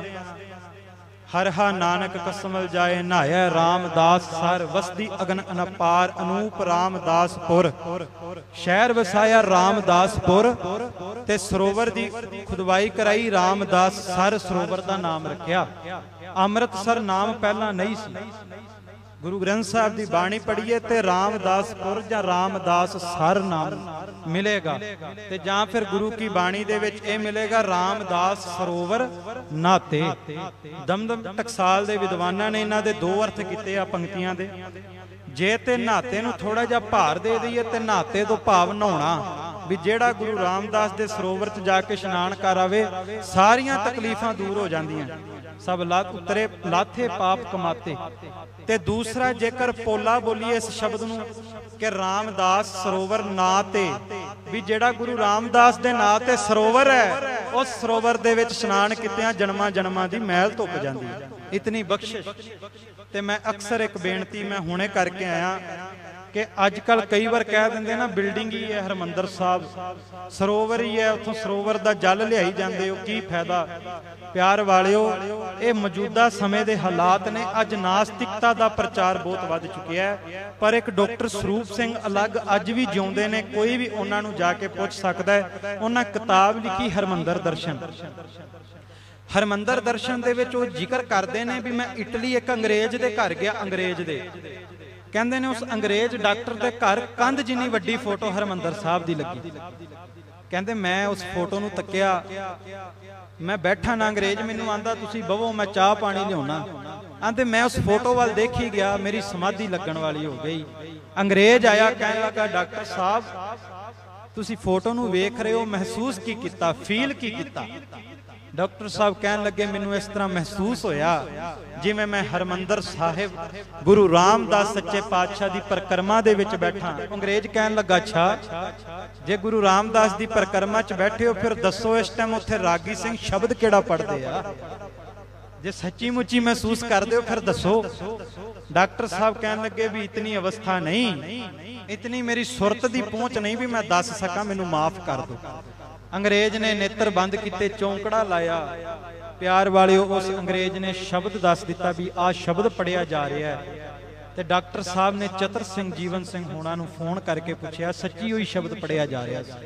ਹਰ ਹਾ ਨਾਨਕ ਕਸਮਲ ਜਾਏ, ਨਹਾਇਆ ਰਾਮਦਾਸ ਸਰ, ਵਸਦੀ ਅਗਨ ਅਨਪਾਰ, ਅਨੂਪ ਰਾਮਦਾਸਪੁਰ। ਸ਼ਹਿਰ ਵਸਾਇਆ ਰਾਮਦਾਸਪੁਰ ਤੇ ਸਰੋਵਰ ਦੀ ਖੁਦਵਾਈ ਕਰਾਈ, ਰਾਮਦਾਸ ਸਰ ਸਰੋਵਰ ਦਾ ਨਾਮ ਰੱਖਿਆ। ਅੰਮ੍ਰਿਤਸਰ ਨਾਮ ਪਹਿਲਾਂ ਨਹੀਂ ਸੀ। ਗੁਰੂ ਗ੍ਰੰਥ ਸਾਹਿਬ ਦੀ ਬਾਣੀ ਪੜ੍ਹੀਏ ਤੇ ਰਾਮਦਾਸਪੁਰ ਜਾਂ ਰਾਮਦਾਸ ਸਰ ਨਾਮ ਮਿਲੇਗਾ, ਤੇ ਜਾਂ ਫਿਰ ਗੁਰੂ ਕੀ ਬਾਣੀ ਦੇ ਵਿੱਚ ਇਹ ਮਿਲੇਗਾ ਰਾਮਦਾਸ ਸਰੋਵਰ ਨਾਤੇ। ਦਮਦਮ ਟਕਸਾਲ ਦੇ ਵਿਦਵਾਨਾਂ ਨੇ ਇਹਨਾਂ ਦੇ ਦੋ ਅਰਥ ਕੀਤੇ ਆ ਪੰਕਤੀਆਂ ਦੇ। ਜੇ ਤੇ ਨਾਤੇ ਨੂੰ ਥੋੜਾ ਜਿਹਾ ਭਾਰ ਦੇ ਦਈਏ ਤੇ ਨਾਤੇ ਤੋਂ ਭਾਵ ਨਹਾਉਣਾ, ਵੀ ਜਿਹੜਾ ਗੁਰੂ ਰਾਮਦਾਸ ਦੇ ਸਰੋਵਰ 'ਚ ਜਾ ਕੇ ਇਸ਼ਨਾਨ ਕਰ ਆਵੇ ਸਾਰੀਆਂ ਤਕਲੀਫਾਂ ਦੂਰ ਹੋ ਜਾਂਦੀਆਂ, ਸਭ ਲੱਥ ਉਤਰੇ ਲਾਥੇ ਪਾਪ ਕਮਾਤੇ। ਤੇ ਦੂਸਰਾ, ਜੇਕਰ ਪੋਲਾ ਬੋਲੀਏ ਇਸ ਸ਼ਬਦ ਨੂੰ ਕਿ ਰਾਮਦਾਸ ਸਰੋਵਰ ਨਾਂ ਤੇ, ਵੀ ਜਿਹੜਾ ਗੁਰੂ ਰਾਮਦਾਸ ਦੇ ਨਾਂ ਤੇ ਸਰੋਵਰ ਹੈ, ਉਸ ਸਰੋਵਰ ਦੇ ਵਿੱਚ ਇਸ਼ਨਾਨ ਕੀਤਿਆਂ ਜਨਮਾਂ ਜਨਮਾਂ ਦੀ ਮੈਲ ਧੁੱਪ ਜਾਂਦੀ ਹੈ। ਇਤਨੀ ਬਖਸ਼ਿਸ਼। ਤੇ ਮੈਂ ਅਕਸਰ ਇੱਕ ਬੇਨਤੀ ਮੈਂ ਹੁਣੇ ਕਰਕੇ ਆਇਆ ਕਿ ਅੱਜ ਕੱਲ ਕਈ ਵਾਰ ਕਹਿ ਦਿੰਦੇ ਨਾ ਬਿਲਡਿੰਗ ਹੀ ਹੈ ਹਰਮੰਦਰ ਸਾਹਿਬ, ਸਰੋਵਰ ਹੀ ਹੈ, ਉੱਥੋਂ ਸਰੋਵਰ ਦਾ ਜਲ ਲਿਆਈ ਜਾਂਦੇ ਹੋ, ਕੀ ਫਾਇਦਾ। ਪਿਆਰ ਵਾਲਿਓ, ਇਹ ਮੌਜੂਦਾ ਸਮੇਂ ਦੇ ਹਾਲਾਤ ਨੇ। ਅੱਜ ਨਾਸਤਿਕਤਾ ਦਾ ਪ੍ਰਚਾਰ ਬਹੁਤ ਵੱਧ ਚੁੱਕਿਆ ਹੈ, ਪਰ ਇੱਕ ਡਾਕਟਰ ਸਰੂਪ ਸਿੰਘ ਅਲੱਗ ਅੱਜ ਵੀ ਜਿਉਂਦੇ ਨੇ। ਕੋਈ ਵੀ ਉਹਨਾਂ ਨੂੰ ਜਾ ਕੇ ਪੁੱਛ ਸਕਦਾ ਹੈ। ਉਹਨਾਂ ਕਿਤਾਬ ਲਿਖੀ ਹਰਮੰਦਰ ਦਰਸ਼ਨ। ਹਰਮੰਦਰ ਦਰਸ਼ਨ ਦੇ ਵਿੱਚ ਉਹ ਜ਼ਿਕਰ ਕਰਦੇ ਨੇ ਵੀ ਮੈਂ ਇਟਲੀ ਇੱਕ ਅੰਗਰੇਜ਼ ਦੇ ਘਰ ਗਿਆ। ਅੰਗਰੇਜ਼ ਦੇ ਕਹਿੰਦੇ ਨੇ ਉਸ ਅੰਗਰੇਜ਼ ਡਾਕਟਰ ਦੇ ਘਰ ਕੰਧ ਜਿੰਨੀ ਵੱਡੀ ਫੋਟੋ ਹਰਮੰਦਰ ਸਾਹਿਬ ਦੀ ਲੱਗੀ। ਕਹਿੰਦੇ ਮੈਂ ਉਸ ਫੋਟੋ ਨੂੰ ਤੱਕਿਆ, ਮੈਂ ਬੈਠਾ ਨਾ, ਅੰਗਰੇਜ਼ ਮੈਨੂੰ ਆਂਦਾ ਤੁਸੀਂ ਬਵੋ ਮੈਂ ਚਾਹ ਪਾਣੀ ਲਿਆਉਣਾ। ਆਂਦੇ ਮੈਂ ਉਸ ਫੋਟੋ ਵੱਲ ਦੇਖੀ ਗਿਆ, ਮੇਰੀ ਸਮਾਧੀ ਲੱਗਣ ਵਾਲੀ ਹੋ ਗਈ। ਅੰਗਰੇਜ਼ ਆਇਆ, ਕਹਿਣ ਲੱਗਾ ਡਾਕਟਰ ਸਾਹਿਬ ਤੁਸੀਂ ਫੋਟੋ ਨੂੰ ਵੇਖ ਰਹੇ ਹੋ, ਮਹਿਸੂਸ ਕੀ ਕੀਤਾ, ਫੀਲ ਕੀ ਕੀਤਾ। ਡਾਕਟਰ ਸਾਹਿਬ ਕਹਿਣ ਲੱਗੇ ਮੈਨੂੰ ਇਸ ਤਰ੍ਹਾਂ ਮਹਿਸੂਸ ਹੋਇਆ ਜਿਵੇਂ ਮੈਂ ਹਰਮੰਦਰ ਸਾਹਿਬ ਗੁਰੂ ਰਾਮਦਾਸ ਸੱਚੇ ਪਾਤਸ਼ਾਹ ਦੀ ਪਰਿਕਰਮਾ ਦੇ ਵਿੱਚ ਬੈਠਾ। ਅੰਗਰੇਜ਼ ਕਹਿਣ ਲੱਗਾ ਅੱਛਾ, ਜੇ ਗੁਰੂ ਰਾਮਦਾਸ ਦੀ ਪਰਿਕਰਮਾ 'ਚ ਬੈਠੇ ਹੋ ਫਿਰ ਦੱਸੋ ਇਸ ਟਾਈਮ ਉੱਥੇ ਰਾਗੀ ਸਿੰਘ ਸ਼ਬਦ ਕਿਹੜਾ ਪੜ੍ਹਦੇ ਆ। ਜੇ ਸੱਚੀ ਮੁੱਚੀ ਮਹਿਸੂਸ ਕਰਦੇ ਹੋ ਫਿਰ ਦੱਸੋ। ਡਾਕਟਰ ਸਾਹਿਬ ਕਹਿਣ ਲੱਗੇ ਵੀ ਇਤਨੀ ਅਵਸਥਾ ਨਹੀਂ, ਇਤਨੀ ਮੇਰੀ ਸੁਰਤ ਦੀ ਪਹੁੰਚ ਨਹੀਂ ਵੀ ਮੈਂ ਦੱਸ ਸਕਾਂ, ਮੈਨੂੰ ਮਾਫ ਕਰ ਦਿਓ। ਅੰਗਰੇਜ਼ ਨੇ ਨੇਤਰ ਬੰਦ ਕੀਤੇ, ਚੌਂਕੜਾ ਲਾਇਆ। ਪਿਆਰ ਵਾਲਿਓ, ਉਸ ਅੰਗਰੇਜ਼ ਨੇ ਸ਼ਬਦ ਦੱਸ ਦਿੱਤਾ ਵੀ ਆਹ ਸ਼ਬਦ ਪੜਿਆ ਜਾ ਰਿਹਾ ਹੈ। ਤੇ ਡਾਕਟਰ ਸਾਹਿਬ ਨੇ ਚਤਰ ਸਿੰਘ ਜੀਵਨ ਸਿੰਘ ਹੋਣਾ ਨੂੰ ਫੋਨ ਕਰਕੇ ਪੁੱਛਿਆ ਸੱਚੀ ਉਹੀ ਸ਼ਬਦ ਪੜਿਆ ਜਾ ਰਿਹਾ ਸੀ।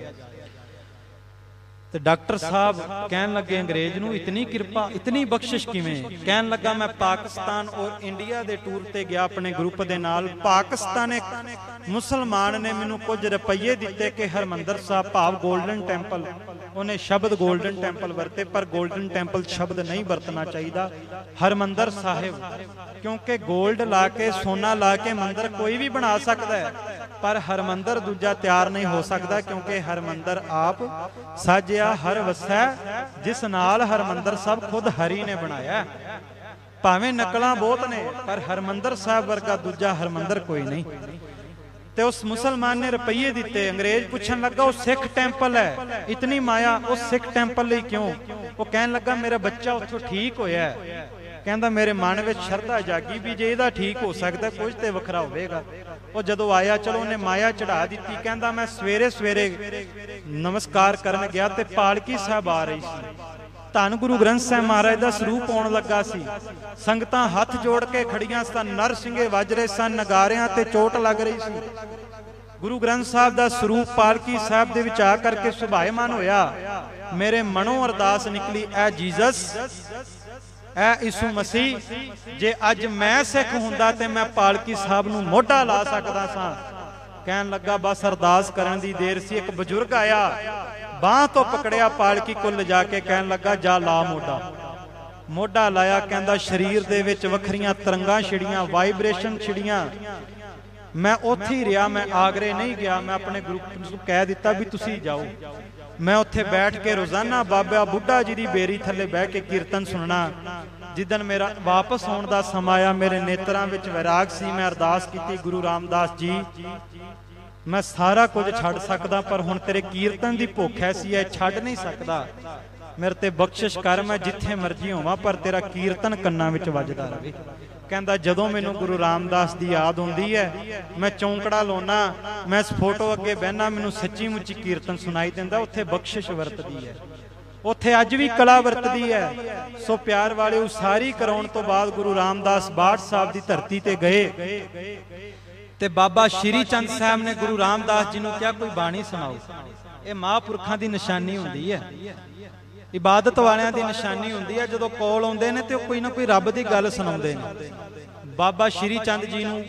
ਤੇ ਡਾਕਟਰ ਸਾਹਿਬ ਕਹਿਣ ਲੱਗੇ ਅੰਗਰੇਜ਼ ਨੂੰ ਇਤਨੀ ਕਿਰਪਾ, ਇਤਨੀ ਬਖਸ਼ਿਸ਼ ਕਿਵੇਂ। ਕਹਿਣ ਲੱਗਾ ਮੈਂ ਪਾਕਿਸਤਾਨ ਔਰ ਇੰਡੀਆ ਦੇ ਟੂਰ ਤੇ ਗਿਆ ਆਪਣੇ ਗਰੁੱਪ ਦੇ ਨਾਲ। ਪਾਕਿਸਤਾਨ ਇੱਕ ਮੁਸਲਮਾਨ ਨੇ ਮੈਨੂੰ ਕੁਝ ਰੁਪਈਏ ਦਿੱਤੇ ਕਿ ਹਰਮੰਦਰ ਸਾਹਿਬ ਭਾਵ ਗੋਲਡਨ ਟੈਂਪਲ, ਉਹਨੇ ਸ਼ਬਦ ਗੋਲਡਨ ਟੈਂਪਲ ਵਰਤੇ, ਪਰ ਗੋਲਡਨ ਟੈਂਪਲ ਸ਼ਬਦ ਨਹੀਂ ਵਰਤਣਾ ਚਾਹੀਦਾ। ਹਰਮੰਦਰ ਸਾਹਿਬ, ਕਿਉਂਕਿ ਗੋਲਡ ਲਾ ਕੇ ਸੋਨਾ ਲਾ ਕੇ ਮੰਦਰ ਕੋਈ ਵੀ ਬਣਾ ਸਕਦਾ ਹੈ, ਪਰ ਹਰਮੰਦਰ ਦੂਜਾ ਤਿਆਰ ਨਹੀਂ ਹੋ ਸਕਦਾ, ਕਿਉਂਕਿ ਹਰਮੰਦਰ ਆਪ ਸਾਜਿਆ ਹਰ ਵਸੈ, ਜਿਸ ਨਾਲ ਹਰਮੰਦਰ ਸਾਹਿਬ ਖੁਦ ਹਰੀ ਨੇ ਬਣਾਇਆ। ਭਾਵੇਂ ਨਕਲਾਂ ਬਹੁਤ ਨੇ ਪਰ ਹਰਮੰਦਰ ਸਾਹਿਬ ਵਰਗਾ ਦੂਜਾ ਹਰਮੰਦਰ ਕੋਈ ਨਹੀਂ। ਤੇ ਉਸ ਮੁਸਲਮਾਨ ਨੇ ਰੁਪਈਏ ਦਿੱਤੇ। ਅੰਗਰੇਜ਼ ਪੁੱਛਣ ਲੱਗਾ ਉਹ ਸਿੱਖ ਟੈਂਪਲ ਹੈ, ਇਤਨੀ ਮਾਇਆ ਉਸ ਸਿੱਖ ਟੈਂਪਲ ਲਈ ਕਿਉਂ। ਉਹ ਕਹਿਣ ਲੱਗਾ ਮੇਰਾ ਬੱਚਾ ਉੱਥੋਂ ਠੀਕ ਹੋਇਆ। ਕਹਿੰਦਾ ਮੇਰੇ ਮਨ ਵਿੱਚ ਸ਼ਰਧਾ ਜਾਗੀ ਵੀ ਜੇ ਇਹਦਾ ਠੀਕ ਹੋ ਸਕਦਾ ਕੁਝ ਤੇ ਵੱਖਰਾ ਹੋਵੇਗਾ। ਉਹ ਜਦੋਂ ਆਇਆ ਚਲੋ ਉਹਨੇ ਮਾਇਆ ਚੜਾ ਦਿੱਤੀ। ਕਹਿੰਦਾ ਮੈਂ ਸਵੇਰੇ ਸਵੇਰੇ ਨਮਸਕਾਰ ਕਰਨ ਗਿਆ ਤੇ ਪਾਲਕੀ ਸਾਹਿਬ ਆ ਰਹੀ ਸੀ। ਧੰਨ ਗੁਰੂ ਗ੍ਰੰਥ ਸਾਹਿਬ ਮਹਾਰਾਜ ਦਾ ਸਰੂਪ ਆਉਣ ਲੱਗਾ ਸੀ। ਸੰਗਤਾਂ ਹੱਥ ਜੋੜ ਕੇ ਖੜੀਆਂ ਸਨ, ਨਰ ਸਿੰਘੇ ਵੱਜ ਰਹੇ ਸਨ, ਨਗਾਰਿਆਂ ਤੇ ਚੋਟ ਲੱਗ ਰਹੀ ਸੀ। ਗੁਰੂ ਗ੍ਰੰਥ ਸਾਹਿਬ ਦਾ ਸਰੂਪ ਪਾਲਕੀ ਸਾਹਿਬ ਦੇ ਵਿੱਚ ਆ ਕਰਕੇ ਸੁਭਾਇਮਾਨ ਹੋਇਆ। ਮੇਰੇ ਮਨੋਂ ਅਰਦਾਸ ਨਿਕਲੀ, ਐ ਜੀਸਸ, ਐ ਯਿਸੂ ਮਸੀਹ, ਜੇ ਅੱਜ ਮੈਂ ਸਿੱਖ ਹੁੰਦਾ ਤੇ ਮੈਂ ਪਾਲਕੀ ਸਾਹਿਬ ਨੂੰ ਮੋਢਾ ਲਾ ਸਕਦਾ ਸਾਂ। ਕਹਿਣ ਲੱਗਾ ਬਸ ਅਰਦਾਸ ਕਰਨ ਦੀ ਦੇਰ ਸੀ। ਇੱਕ ਬਜ਼ੁਰਗ ਆਇਆ, ਬਾਂਹ ਤੋਂ ਪਕੜਿਆ, ਪਾਲਕੀ ਕੋਲ ਲਿਜਾ ਕੇ ਕਹਿਣ ਲੱਗਾ ਜਾ ਲਾ ਮੋਢਾ। ਮੋਢਾ ਲਾਇਆ, ਕਹਿੰਦਾ ਸਰੀਰ ਦੇ ਵਿੱਚ ਵੱਖਰੀਆਂ ਤਰੰਗਾਂ ਛਿੜੀਆਂ, ਵਾਈਬ੍ਰੇਸ਼ਨ ਛਿੜੀਆਂ। मैं उत्थे ही रहा, मैं आगरे नहीं गया। मैं अपने ग्रुप नूं कह दिता भी तुसी जाओ। मैं उत्थे बैठ के रोज़ाना बाबा बुढ़ा जी की बेरी थले बह के कीर्तन सुनना। जिदन मेरा वापस आने का समा आया, मेरे नेत्रां विच वैराग सी। मैं अरदास की, गुरु रामदास जी मैं सारा कुछ छड्ड सकदा, पर हुण तेरे कीर्तन की भुख ऐसी है, छड्ड नहीं सकदा। मेरे ते बख्शिश कर, मैं जिथे मर्जी होवां पर तेरा कीर्तन कन्नां विच वजदा रहे। कहता जदों मैनूं गुरु रामदास की याद आउंदी है, मैं चौंकड़ा लाउना, मैं इस फोटो अगे बहना, मैनूं सच्ची मुच्ची कीर्तन सुनाई दिंदा। उत्थे बख्शिश वरतदी है, उत्थे अज भी कला वरतदी है। सो प्यार वाले उसारी कराउण तो बाद गुरु रामदास बाठ साहब की धरती ते गए ते बाबा श्री चंद साहब ने गुरु रामदास जी नूं क्या कोई बाणी सुनाओ। ये महापुरखां की निशानी हुंदी है, इबादत वालियां दी निशानी हुंदी है। जदों कोल आउंदे ने ते कोई ना कोई रब दी गल सुणाउंदे ने। बाबा श्री चंद जी नूं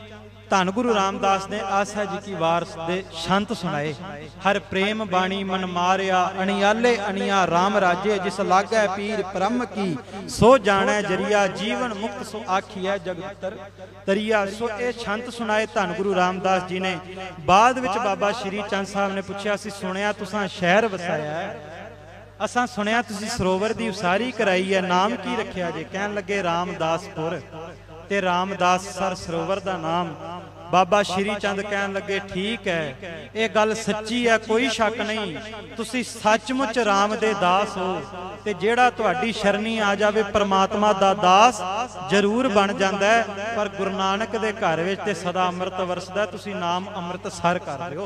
धन गुरु रामदास ने आसा जी की वारस दे शंत सुनाए। हर प्रेम बाणी मन मारिया, अणियाले अणिया राम राजे, जिस लागै पीर ब्रह्म की सो जानै जरिया, जीवन मुक्त सो आखिया जगतर तरिया। सो ये शंत सुनाए धन गुरु रामदास जी ने। बाद विच बाबा श्री चंद साहब ने पुछया, असीं सुनिया तुसां शहर वसाया है, असां सुनिया तुसीं सरोवर की उसारी कराई है, नाम की रखिया जे? कहन लगे रामदासपुर, ते रामदास सर सरोवर का नाम। बाबा श्री चंद कहन लगे ठीक है, ये गल सच्ची है, कोई शक नहीं, तुसीं सचमुच राम दे दास हो। ते जेड़ा तुहाडी शरणी आ जावे परमात्मा दा दास जरूर बन जांदा है। पर गुरु नानक दे घर विच ते सदा अमृत वरसदा, तुसीं नाम अमृतसर कर लिओ।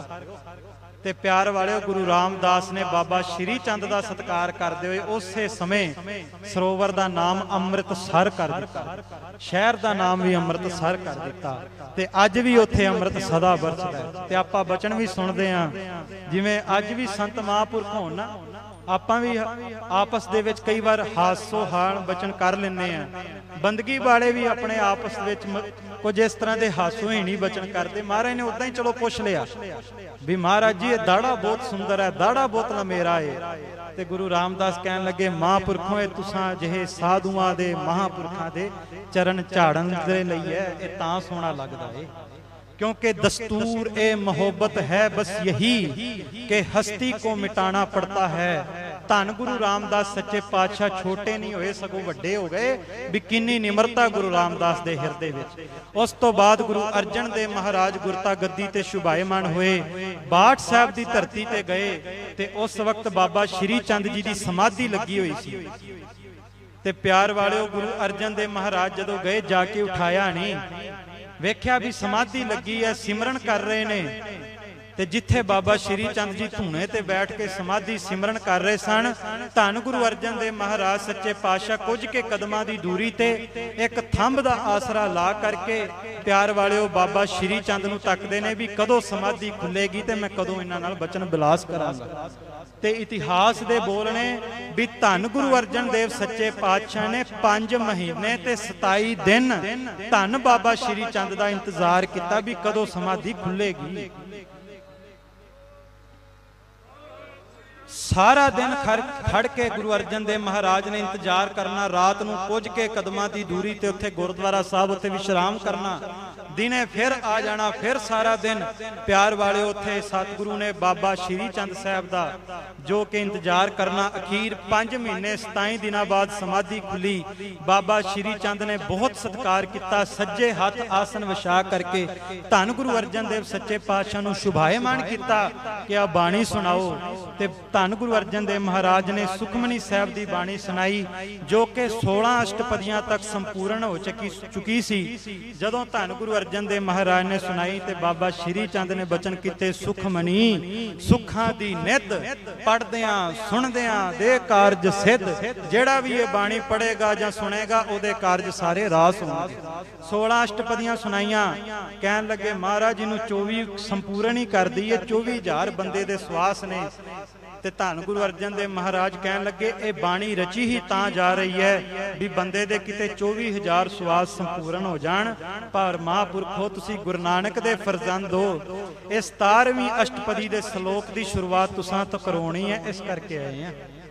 ते प्यार वाले गुरु रामदास ने बाबा श्री चंद का सत्कार करते हुए उस समय सरोवर का नाम अमृतसर कर दिता, शहर का नाम भी अमृतसर कर दिता। ते अज भी उत्थे अमृत सदा बरसदा है। ते आपां बचन भी सुनते हैं, जिवें अज भी संत महापुरख होण ना, आपां भी आपस दे विच कई बार हासो हाल बचन कर लेने हैं। बंदगी वाले भी अपने आपस विच कुछ इस तरह के हासो हीणी बचन करते। महाराज ने उदा ही चलो पुछ लिया भी महाराज जी ये दाड़ा बहुत सुंदर है, दाड़ा बहुत लमेरा है। ते गुरु रामदास कहन लगे महापुरखों ये तुसां जिहे साधुआं दे महापुरखां दे चरण झाड़न दे लई है, ये तां सोहना लगदा है क्योंकि दस्तूर ए मोहब्बत है बस यही कि हस्ती को मिटाना पड़ता है। धन गुरु रामदास सच्चे पातशाह छोटे नहीं होए सगों वड्डे हो गए। भी किन्नी निमरता गुरु रामदास दे हिरदे विच। उस तो बाद गुरु अर्जन देव महाराज गुरता गद्दी ते शुभायमान होए, बाठ साहब की धरती ते गए ते उस वक्त बाबा श्री चंद जी की समाधि लगी हुई सी। ते प्यार वाले गुरु अर्जन देव महाराज जदों गए जाके उठाया नहीं, वेख्या भी समाधि लगी है, सिमरन कर रहे ने। ते जिथे बाबा श्री चंद जी धूने ते बैठ के समाधि सिमरन कर रहे सन, धन गुरु अर्जन देव महाराज सच्चे पातशाह कुछ के कदमां दी दूरी ते एक थंब दा आसरा ला करके प्यार वाले बाबा श्री चंद नूं तकदे ने भी कदों समाधि खुलेगी ते मैं कदों इन्हां नाल बचन बिलास करांगा। ते इतिहास दे बोलने भी धन गुरु अर्जन देव सच्चे पातशाह ने पांच महीने ते सताई दिन धन बाबा श्री चंद दा इंतजार किया भी कदों समाधि खुलेगी। सारा दिन खड़ खड़ के गुरु अर्जन देव महाराज ने इंतजार करना, रात नूं कुछ के कदमां दी दूरी ते उत्थे गुरुद्वारा साहब उत्थे विश्राम करना, दिने फिर आ जाना, फिर सारा दिन प्यार वाले उत्थे सतगुरु ने बाबा श्री चंद साहब दा जो कि इंतजार करना। अखीर पांच महीने सताई दिनों बाद समाधि खुली। बाबा श्री चंद ने बहुत सत्कार किया, सज्जे हाथ आसन विछा करके धन गुरु अर्जन देव सच्चे पातशाह नूं शुभायमान किया कि आ बाणी सुनाओ। ते धन गुरु अर्जन देव महाराज ने सुखमनी साहब की बाणी सुनाई जो कि सोलह अष्टपदियां तक संपूर्ण हो चुकी चुकी सी। जदों धन गुरु अर्जन देव महाराज ने सुनाई ते बाबा श्री चंद ने बचन किते, सुखमनी सुखां दी नित पढ़दियां सुनदियां दे कारज सिद्ध। जेड़ा भी ये बाणी पढ़ेगा जां सुनेगा उहदे कारज सारे रास होणगे। सोलह अष्टपदियां सुनाइयां, कहन लगे महाराज जी नूं चौबी संपूर्ण ही कर दईए, चौबी हजार बंदे दे स्वास ने। ते धन गुरु अर्जन देव महाराज कहन लगे ये बाणी रची ही तां जा रही है भी बंदे दे किते चौबी हजार स्वास संपूर्ण हो जाण। पर महापुरखो तुसी गुरु नानक दे फरजंद हो, इस सतारवीं अष्टपदी दे श्लोक की शुरुआत तुसां तो करवाउणी है, इस करके आए हैं।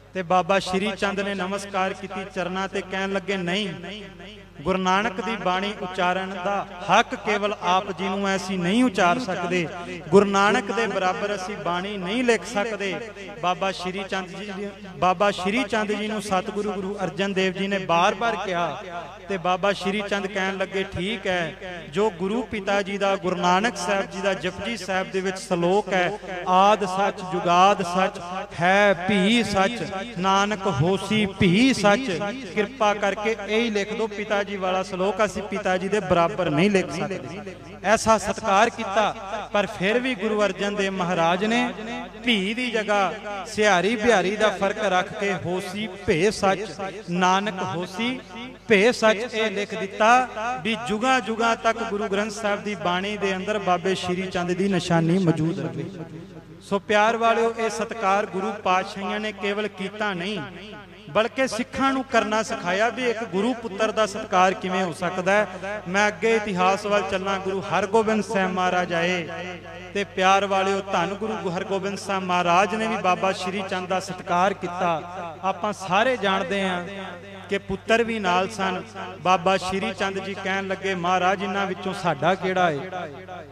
ते बाबा श्री चंद ने नमस्कार की चरना ते कहन लगे नहीं, गुरु नानक दी बाणी उचारण दा हक केवल आप जी नूं ऐसी नहीं उचार सकते, गुरु नानक दे बराबर असी बाणी नहीं लिख सकते। बाबा श्री चंद जी बाबा श्री चंद जी नूं सतगुरु गुरु अर्जन देव जी ने बार बार कहा, ते बाबा श्री चंद कहन लगे ठीक है, जो गुरु पिता जी दा गुरु नानक साहब जी दा जपजी साहब दे विच सलोक है, आद सच जुगाद सच है भी सच, नानक होसी भी सच, कृपा करके यही लिख दो। पिता जी वाला सलोक असी पिता जी दे बराबर नहीं लिख सकते। ऐसा सत्कार किया, पर फिर भी गुरु अर्जन देव महाराज ने भी दी जगह सिहारी बिहारी दा फर्क रख के होसी भे सच, नानक होसी भे सच ये लिख दिता भी जुगा जुगा तक गुरु ग्रंथ साहब की बाणी दे अंदर बाबे श्री चंद की निशानी मौजूद रहे। सो प्यार वालिओ, ये सत्कार गुरु पातशाहियां ने केवल कीता नहीं, बल्कि सिखां नूं करना सिखाया भी एक गुरु पुत्र का सत्कार किवें हो सकता है। मैं अगे इतिहास वाल चलना, गुरु हरगोबिंद साहब महाराज आए ते प्यार वालिओ धन गुरु हरगोबिंद साहब महाराज ने भी बाबा श्री चंद का सत्कार किया। आपां सारे जानते हैं कि पुत्र भी नाल सन। बाबा श्री चंद जी कहन लगे महाराज इन्हां विचों साडा किहड़ा है।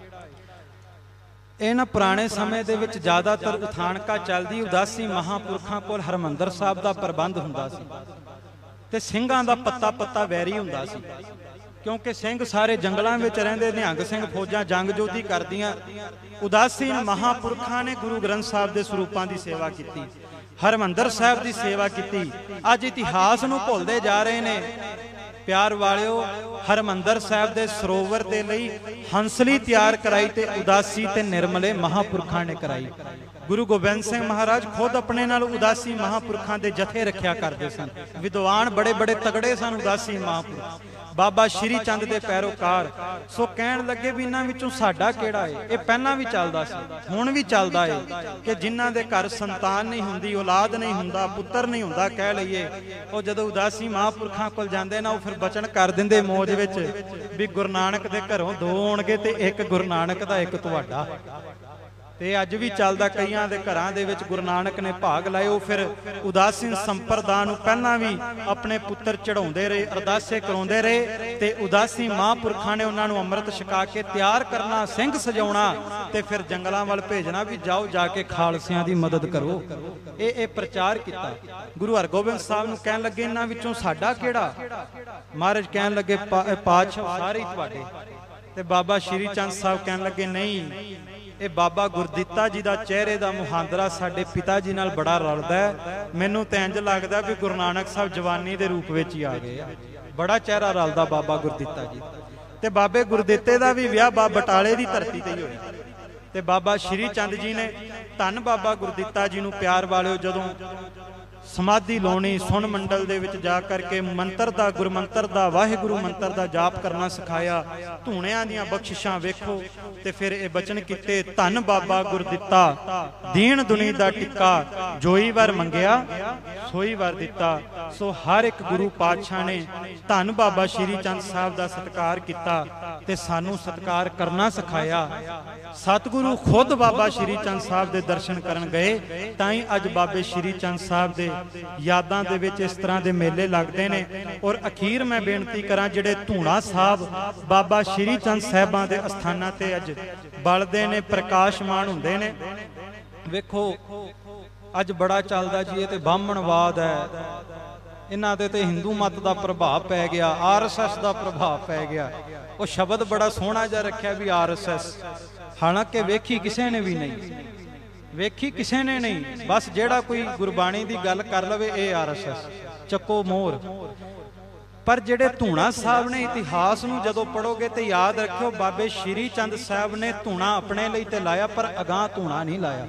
इन्हां पुराने समय दे विच ज़्यादातर उथाणका चलदी उदासी महापुरखां कोल हरमंदर साहब का प्रबंध हुंदा सी ते सिंघां दा पत्ता पत्ता वैरी हुंदा सी, क्योंकि सिंह सारे जंगलों में रहिंदे, निहंग सिंह फौजां जंग जोधी करदियां। उदासीन महापुरखां ने गुरु ग्रंथ साहब के स्वरूपां की सेवा की, हरमंदर साहब की सेवा की। अज इतिहास नूं भुलदे जा रहे ने। प्यार वालिओ, हरमंदर साहब के सरोवर के लिए हंसली तैयार कराई ते उदासी ते निर्मले महापुरखां ने कराई। गुरु गोबिंद सिंह महाराज खुद अपने नाल उदासी महापुरखां दे जथे रखिया करते सन। विद्वान बड़े बड़े तगड़े सन उदासी महापुरख, बाबा श्री चंद के पैरोकार। सो कहन लगे भी इन्हां विचों साडा किहड़ा है। ये पहलां भी चलदा सी, हुण भी चलदा है कि जिन्हां दे घर संतान नहीं हुंदी, औलाद नहीं हुंदा, पुत्र नहीं हुंदा कह लईए, वो जदों उदासी महापुरखां कोल जांदे ना, वो फिर बचन कर दिंदे मौज विच भी गुरु नानक दे घरों दो होणगे ते एक गुरु नानक दा एक तुहाडा। ते अज भी चलदा, कईयां दे घरां दे विच गुरु नानक ने भाग लाए। वो फिर उदासीन संप्रदाय नूं पहलां भी अपने पुत्र चढ़ाउंदे रहे, अरदासे कराउंदे रहे, ते उदासी महापुरखां ने उन्हां नूं अमृत छका के तैयार करना, सिंह सजाउणा ते फिर जंगलां वल भेजना भी जाओ जाके खालसियां दी मदद करो। ये ये प्रचार किया। गुरु हरगोबिंद साहब नूं कहण लगे इन्हां विचों साडा किहड़ा। महाराज कहण लगे पातशाह सारे तुहाडे। ते बाबा श्री चंद साहब कहण लगे नहीं, ये बाबा गुरदित्ता जी का चेहरे का मुहांदरा साडे पिता जी नाल बड़ा रलदा है। मैनूं तां इंज लगदा भी गुरु नानक साहब जवानी के रूप में ही आ गए। बड़ा चेहरा रलदा बाबा गुरदित्ता जी। ते बाबे गुरदित्ते का भी विआह बाबा बटाले की धरती ते ही होया। ते बाबा श्री चंद जी ने धन बाबा गुरदित्ता जी नूं प्यार वालिओ जदों समाधि लाउणी, सुन मंडल दे विच जा करके मंत्र दा, गुरु मंत्र दा, वाहिगुरु मंत्र दा जाप करना सिखाया। धूणियां दियां बख्शिशां वेखो ते फिर ये बचन किते, धन बाबा गुरदित्ता दीन दुनी दा टिक्का, जोई वार मंगिया सोई वार दिता। सो हर एक गुरु पातशाह ने धन बाबा श्री चंद साहब का सत्कार किया ते सानू सत्कार करना सिखाया। सतगुरु खुद बाबा श्री चंद साहब के दर्शन करन गए, ताई अज बाबे श्री चंद साहब दे यादां दे विच इस तरह के मेले लगते ने। और अखीर मैं बेनती करा, जिहड़े धूणा साहब बाबा श्री चंद साहबां दे अस्थानां ते अज बलदे ने, प्रकाशमान हुंदे ने। वेखो अज बड़ा चलदा जी, ये ते ब्राह्मणवाद है, इन्हां दे ते हिंदू मत का प्रभाव पै गया, आर एस एस का प्रभाव पै गया। वो शब्द बड़ा सोहना जिहा रखिया भी आर एस एस, हालांकि वेखी किसी ने भी नहीं, वेखी किसी ने नहीं। बस जेड़ा कोई गुरबाणी की गल कर लवे ये आर एस एस चक्को मोर। पर जेड़े धूणा साहब ने इतिहास नूं जदों पढ़ोगे तो याद रखियो, बाबे श्री चंद साहब ने धूणा अपने लिए ते लाया, पर अगां धूणा नहीं लाया।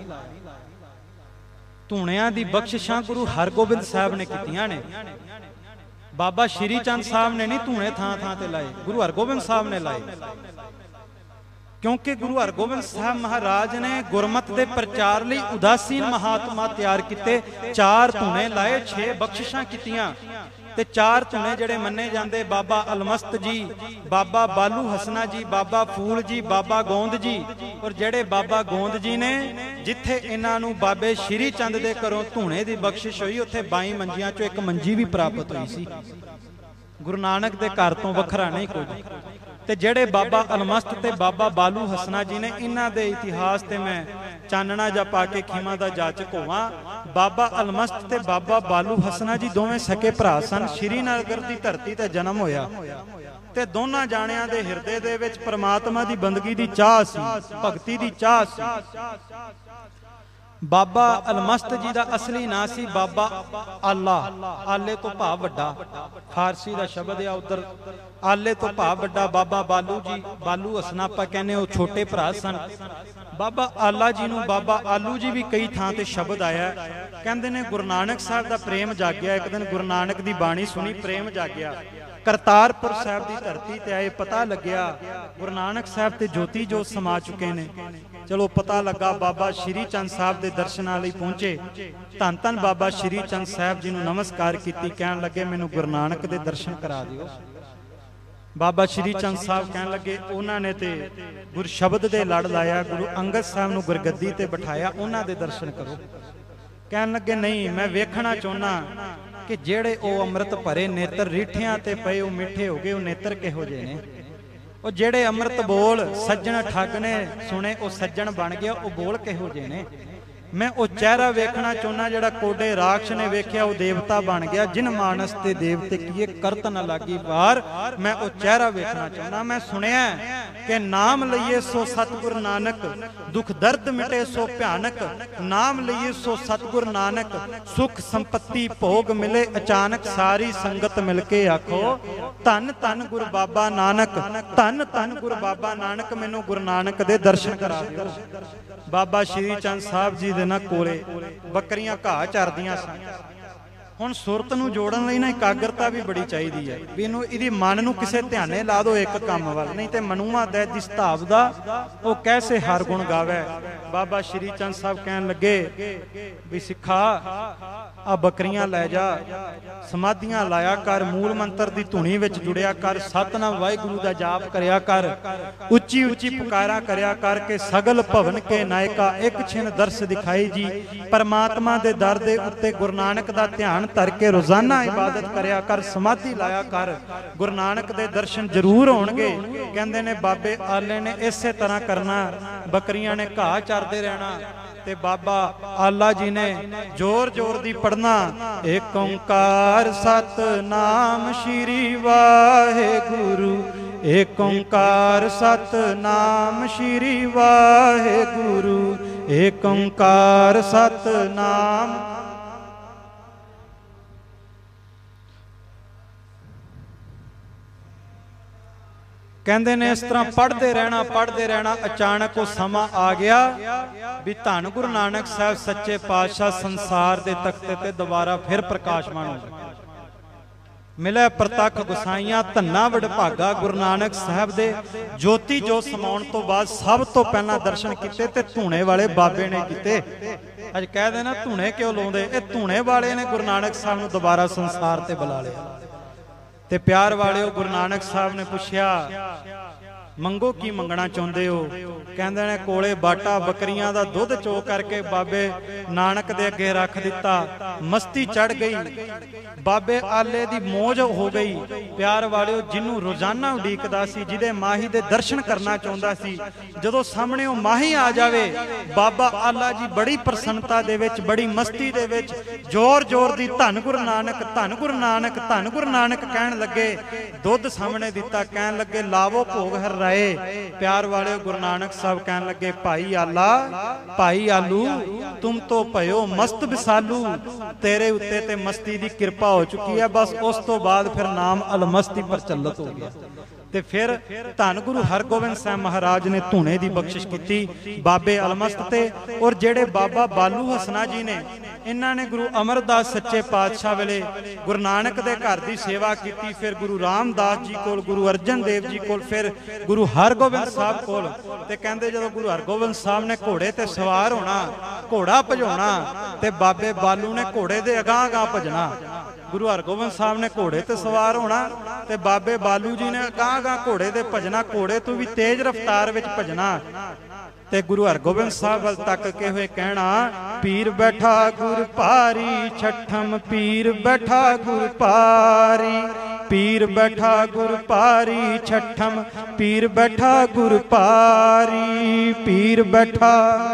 धूणियां दी बख्शिशां गुरु हरगोबिंद साहब ने कीतियां ने। बाबा श्री चंद साहब ने नहीं धूणे थां थां ते लाए, गुरु हरगोबिंद साहब ने लाए। क्योंकि गुरु हरगोबिंद साहब महाराज ने गुरमत के प्रचार लिए उदासीन महात्मा तैयार किए, चार धूणे लाए, छे बख्शिशां कीतियां ते चार धुने जिहड़े मन्ने जाते बाबा अलमस्त जी, बाबा बालू हसना जी, बाबा फूल जी, बाबा गोंद जी। और जिहड़े बाबा गोंद जी ने जिथे इन्हां नूं बाबे श्री चंद दे घरों धूणे दी बख्शिश हुई उत्थे बाई मंजियां चों एक मंजी भी प्राप्त हुई सी। गुरु नानक दे घर तो वखरा नहीं कुछ। ते जिहड़े बाबा अलमस्त ते बाबा बालू हसना जी ने इन्हां दे इतिहास ते मैं चानना जा पा के खीमा दा जाचक होवां। बाबा अलमस्त ते बाबा बालू हसना जी दोवें सके भरा सन। श्रीनगर दी धरती ते जन्म होया ते दोनों जाणियां दे हिरदे दे विच परमात्मा दी बंदगी दी चाह सी, भगती दी चाह सी। बाबा अलमस्त जी का असली नाम सी बाबा आला। आले तो भाव वड्डा, फारसी का शब्द है उधर। आले तो भाव वड्डा। बाबा बालू जी, बालू हसना आपां कहने वो छोटे भरा सन। बाबा आला जी नूं बाबा आलू जी भी कई थां ते शब्द आया। कहंदे ने गुरु नानक साहब का प्रेम जागया। एक दिन गुरु नानक की बाणी सुनी, प्रेम जागया। करतारपुर साहब की धरती ते आए, पता लग्या गुरु नानक साहब ते ज्योति जोत समा चुके ने। चलो पता लगा बाबा श्री चंद साहब के दर्शनां लई पहुंचे। धन धन बाबा श्री चंद साहब जी नूं नमस्कार कीती, कहण लगे मैनूं गुरु नानक दे दर्शन करा दिओ। बाबा श्री चंद साहब कहण लगे उन्हां ने ते गुर शब्द दे लड़ लाया, गुरु अंगद साहब नूं गुरगद्दी ते बिठाया, उन्हां दे दर्शन करो। कहण लगे नहीं, मैं वेखना चाहुंदा कि जेड़े ओ अमृत भरे नेत्र रीठियां ते पए ओ मिठे हो गए, ओ नेत्र किहो जे ने। ओ जेड़े अमृत बोल सज्जन ठग ने सुने ओ सज्जन बन गया, ओ बोल किहो जे ने। मैं ओ चेहरा वेखना चाहुंदा जेड़ा कोडे राक्ष ने वेख्या ओ देवता बन गया। जिन मानस ते देवते किए करत न लागी वार, मैं ओ चेहरा वेखना चाहुंदा। मैं सुनिया कि नाम लईए सो सतगुरु नानक, दुख दर्द मिटे सो भयानक। नाम लईए सो सतगुरु नानक, सुख संपत्ति भोग मिले अचानक। सारी संगत मिलके आखो धन धन गुरु बाबा नानक, धन धन गुरु बाबा नानक। मैनू गुरु नानक दे दर्शन करा दिओ। बाबा श्री चंद साहब जी दे ना कोले बकरियां घाह चरदियां सन। हुण सुरत नूं जोड़न लई ना एकाग्रता भी बड़ी चाहिदी है भी इहनूं इहदी मन नूं किसे ध्याने ला दो एक काम वाल, नहीं ते मनुआ दै जिस धाव दा ओ कैसे हर गुण गावे। बाबा श्री चंद साहब कहन लगे भी सिखा आ बकरियां लै जा, समाधियां लाया कर, मूल मंत्र दी धुनी विच जुड़िया कर, सतनाम वाहिगुरू दा जाप करया कर, उच्ची उच्ची पुकारा करया कर के सगल भवन के नायका एक छिन दर्श दिखाई जी। परमात्मा दे दर दे उत्ते गुरु नानक दा ध्यान धर के रोजाना इबादत करया कर, समाधि लाया कर, गुरु नानक दे दर्शन जरूर होणगे। कहंदे ने बाबे आले ने इसे तरह करना, बकरियां ने घाह चरदे रहना ते बाबा आला जी ने जोर जोर दी पढ़ना एक ओंकार सतनाम श्री वाहेगुरु, एक ओंकार सतनाम श्री वाहेगुरु, एक ओंकार सतनाम। कहते ने इस तरह पढ़ते रहना पढ़ते रहना। अचानक वो समा आ गया भी धन गुरु नानक साहब सच्चे पातशाह संसार के तख्ते ते दोबारा फिर प्रकाशमान हो गए। मिले प्रतख गुसाइयां धन्ना वडभागा गुरु नानक साहब दे ज्योति जो समाउण तो बाद सब तो पहला दर्शन किते ते धूणे वाले बाबे ने किते। अज कह देना धूणे क्यों लाउंदे, ये धूणे वाले ने गुरु नानक साहब नूं दोबारा संसार ते बुला लिया। ते प्यार वाले गुरु नानक साहब ने पूछया मंगो की मंगना चाहते हो। कहंदे ने कोले बाटा बकरियां दा दुध चो करके बाबे नानक दे अगे रख दिता। मस्ती चढ़ गई, बाबे आले दी मौज हो गई। प्यार वाले जिन्हों रोजाना उड़ीकदा सी, जिदे माही दे दर्शन करना चाहता सी, जदों सामने वो माही आ जावे बाबा आला जी बड़ी प्रसन्नता दे विच बड़ी मस्ती दे विच जोर जोर दी धन गुरु नानक धन गुरु नानक धन गुरु नानक कहन लगे। दुध सामने दिता, कहन लगे लावो भोग हर राए। प्यार वाले गुरु नानक साहब कहन लगे भाई आला भाई आलू तुम तो भयो मस्त विसालू, तेरे उत्ते ते मस्ती दी कृपा हो चुकी है। बस उस तो बाद फिर नाम अलमस्ती प्रचलित हो गया। ते फिर धन गुरु हरगोबिंद साहब महाराज ने धूणे दी बख्शिश की बाबे अलमस्त ते। और जेड़े बाबा बालू हसना जी ने इन्हां ने गुरु अमरदास सच्चे पातशाह वेले गुरु नानक दे घर दी सेवा की। फिर गुरु रामदास जी कोल, गुरु अर्जन देव जी कोल, फिर गुरु हरगोबिंद साहब कोल। ते कहंदे जदों गुरु हरगोबिंद साहब ने घोड़े ते सवार होना, घोड़ा भजाउणा, ते बाबे बालू ने घोड़े दे अगां अगां भजना। गुरु हरगोबिंद साहब ने घोड़े ते सवार होना ते बाबे बालू जी ने गां गां घोड़े दे भजना, घोड़े तो भी तेज रफ्तार विच भजना ते गुरु हरगोबिंद साहब वल तक के हुए कहना, पीर बैठा गुर पारी छठम, पीर बैठा गुर पारी, पीर बैठा गुर पारी छठम, पीर बैठा गुर पारी, पीर बैठा।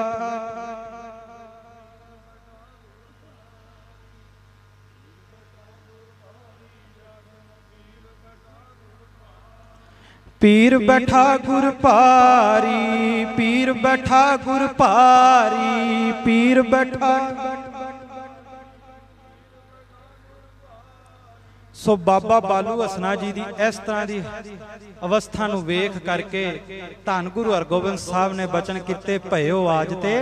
पीर बैठा गुर पारी, पीर बैठा गुर पारी, पीर बैठा। सो बाबा बालू हसना जी की इस तरह की अवस्था नूं वेख करके धन गुरु हरगोबिंद साहब ने बचन किते, भयो आज ते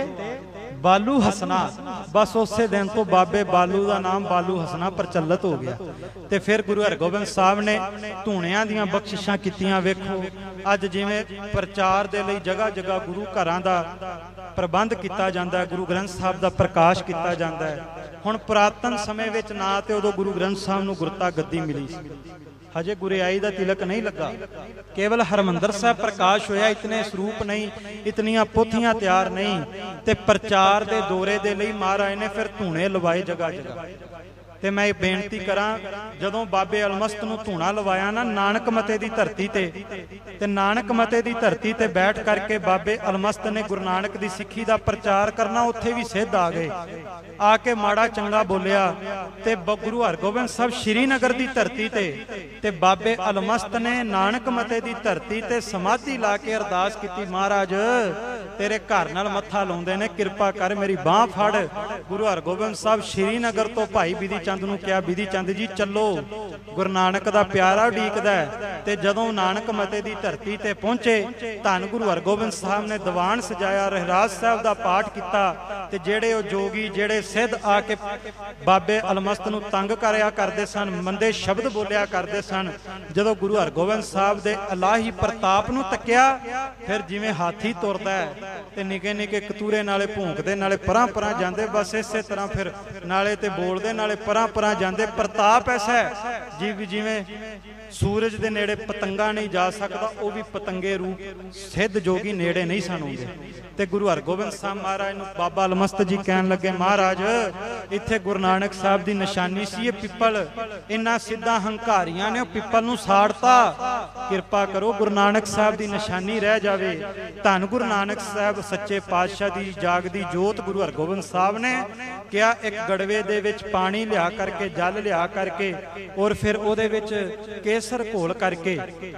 बालू हसना। बस उस दिन तो बाबे बालू का नाम बालू हसना प्रचलित हो गया। तो फिर गुरु हरगोबिंद साहब ने धूणियां दियां बख्शिशां कीतियां। वेखो अज जिवें प्रचार दे लई जगह जगह गुरु घरां दा प्रबंध किया जाता है, गुरु ग्रंथ साहब का प्रकाश किया जाता है। हुण पुरातन समय विच ना ते उदों गुरु ग्रंथ साहब नूं गुरता गद्दी मिली सी, हजे गुरियाई का तिलक नहीं लगा, केवल हरमंदर साहब प्रकाश होया, इतने स्वरूप नहीं, इतनियां पोथियां तैयार नहीं। ते प्रचार दे दौरे दे लई महाराज ने फिर धूणे लवाए जगह जगह। ते मैं बेनती करा, जदों बाबे अलमस्त नूं धूणा लवाया ना नानक मते दी धरती ते, ते नानक मते दी धरती ते बैठ करके बाबे अलमस्त ने गुरु नानक दी सिੱਖੀ दा प्रचार करना, उत्थे भी सिद्ध आ गए, आके माड़ा चंगा बोलिया। ते गुरु हरगोबिंद साहब श्रीनगर दी धरती ते ते बाबे अलमस्त ने नानक मते दी धरती ते समाधि ला के अरदास की, महाराज तेरे घर नाल मत्था लाउंदे ने, किरपा कर मेरी बांह फड़। गुरु हरगोबिंद साहब श्रीनगर तो भाई बिधि चंद नूं कहा, बिधि चंद जी चलो, गुरु नानक दा प्यारा उडीकदा है। ते जदों नानक मते दी धरती ते पहुंचे, धन गुरु हरगोबिंद साहब ने दीवान सजाया, रहराज साहब दा पाठ किया। ते जेड़े ओ जोगी जेड़े सिद्ध आके बाबे अलमस्त नूं तंग करया करदे सन, मंदे शब्द बोलिया करदे सन, जदों गुरु हरगोबिंद साहब दे इलाही प्रताप नूं तक्या, फिर जिवें हाथी तुरदा है ते निके निके कतूरे नाले भूंकदे नाले परां परां जांदे, बस इसे तरह फिर नाले ते बोलदे नाले परां परां जांदे। प्रताप ऐसा है जिव जिवें सूरज दे नेड़े पतंगा नहीं जा सकता, वो भी पतंगे रूप सिद्ध जोगी नेड़े नहीं सन आउंदे। ते गुरु हरगोबिंद साहब महाराज नूं बाबा अलमस्त जी कहन लगे, महाराज इत्थे गुरु नानक साहब दी निशानी सी, पिपल इन्हां सिद्धां हंकारियां ने पिपल नूं साड़ता, किरपा करो गुरु नानक साहब दी निशानी रह जावे। धन गुरु नानक साहब सच्चे पातशाह दी जागदी जोत गुरु हरगोबिंद साहब ने क्या एक गड़वे दे विच पानी लिया करके, जल लिया करके, और फिर उहदे विच केसर घोल करके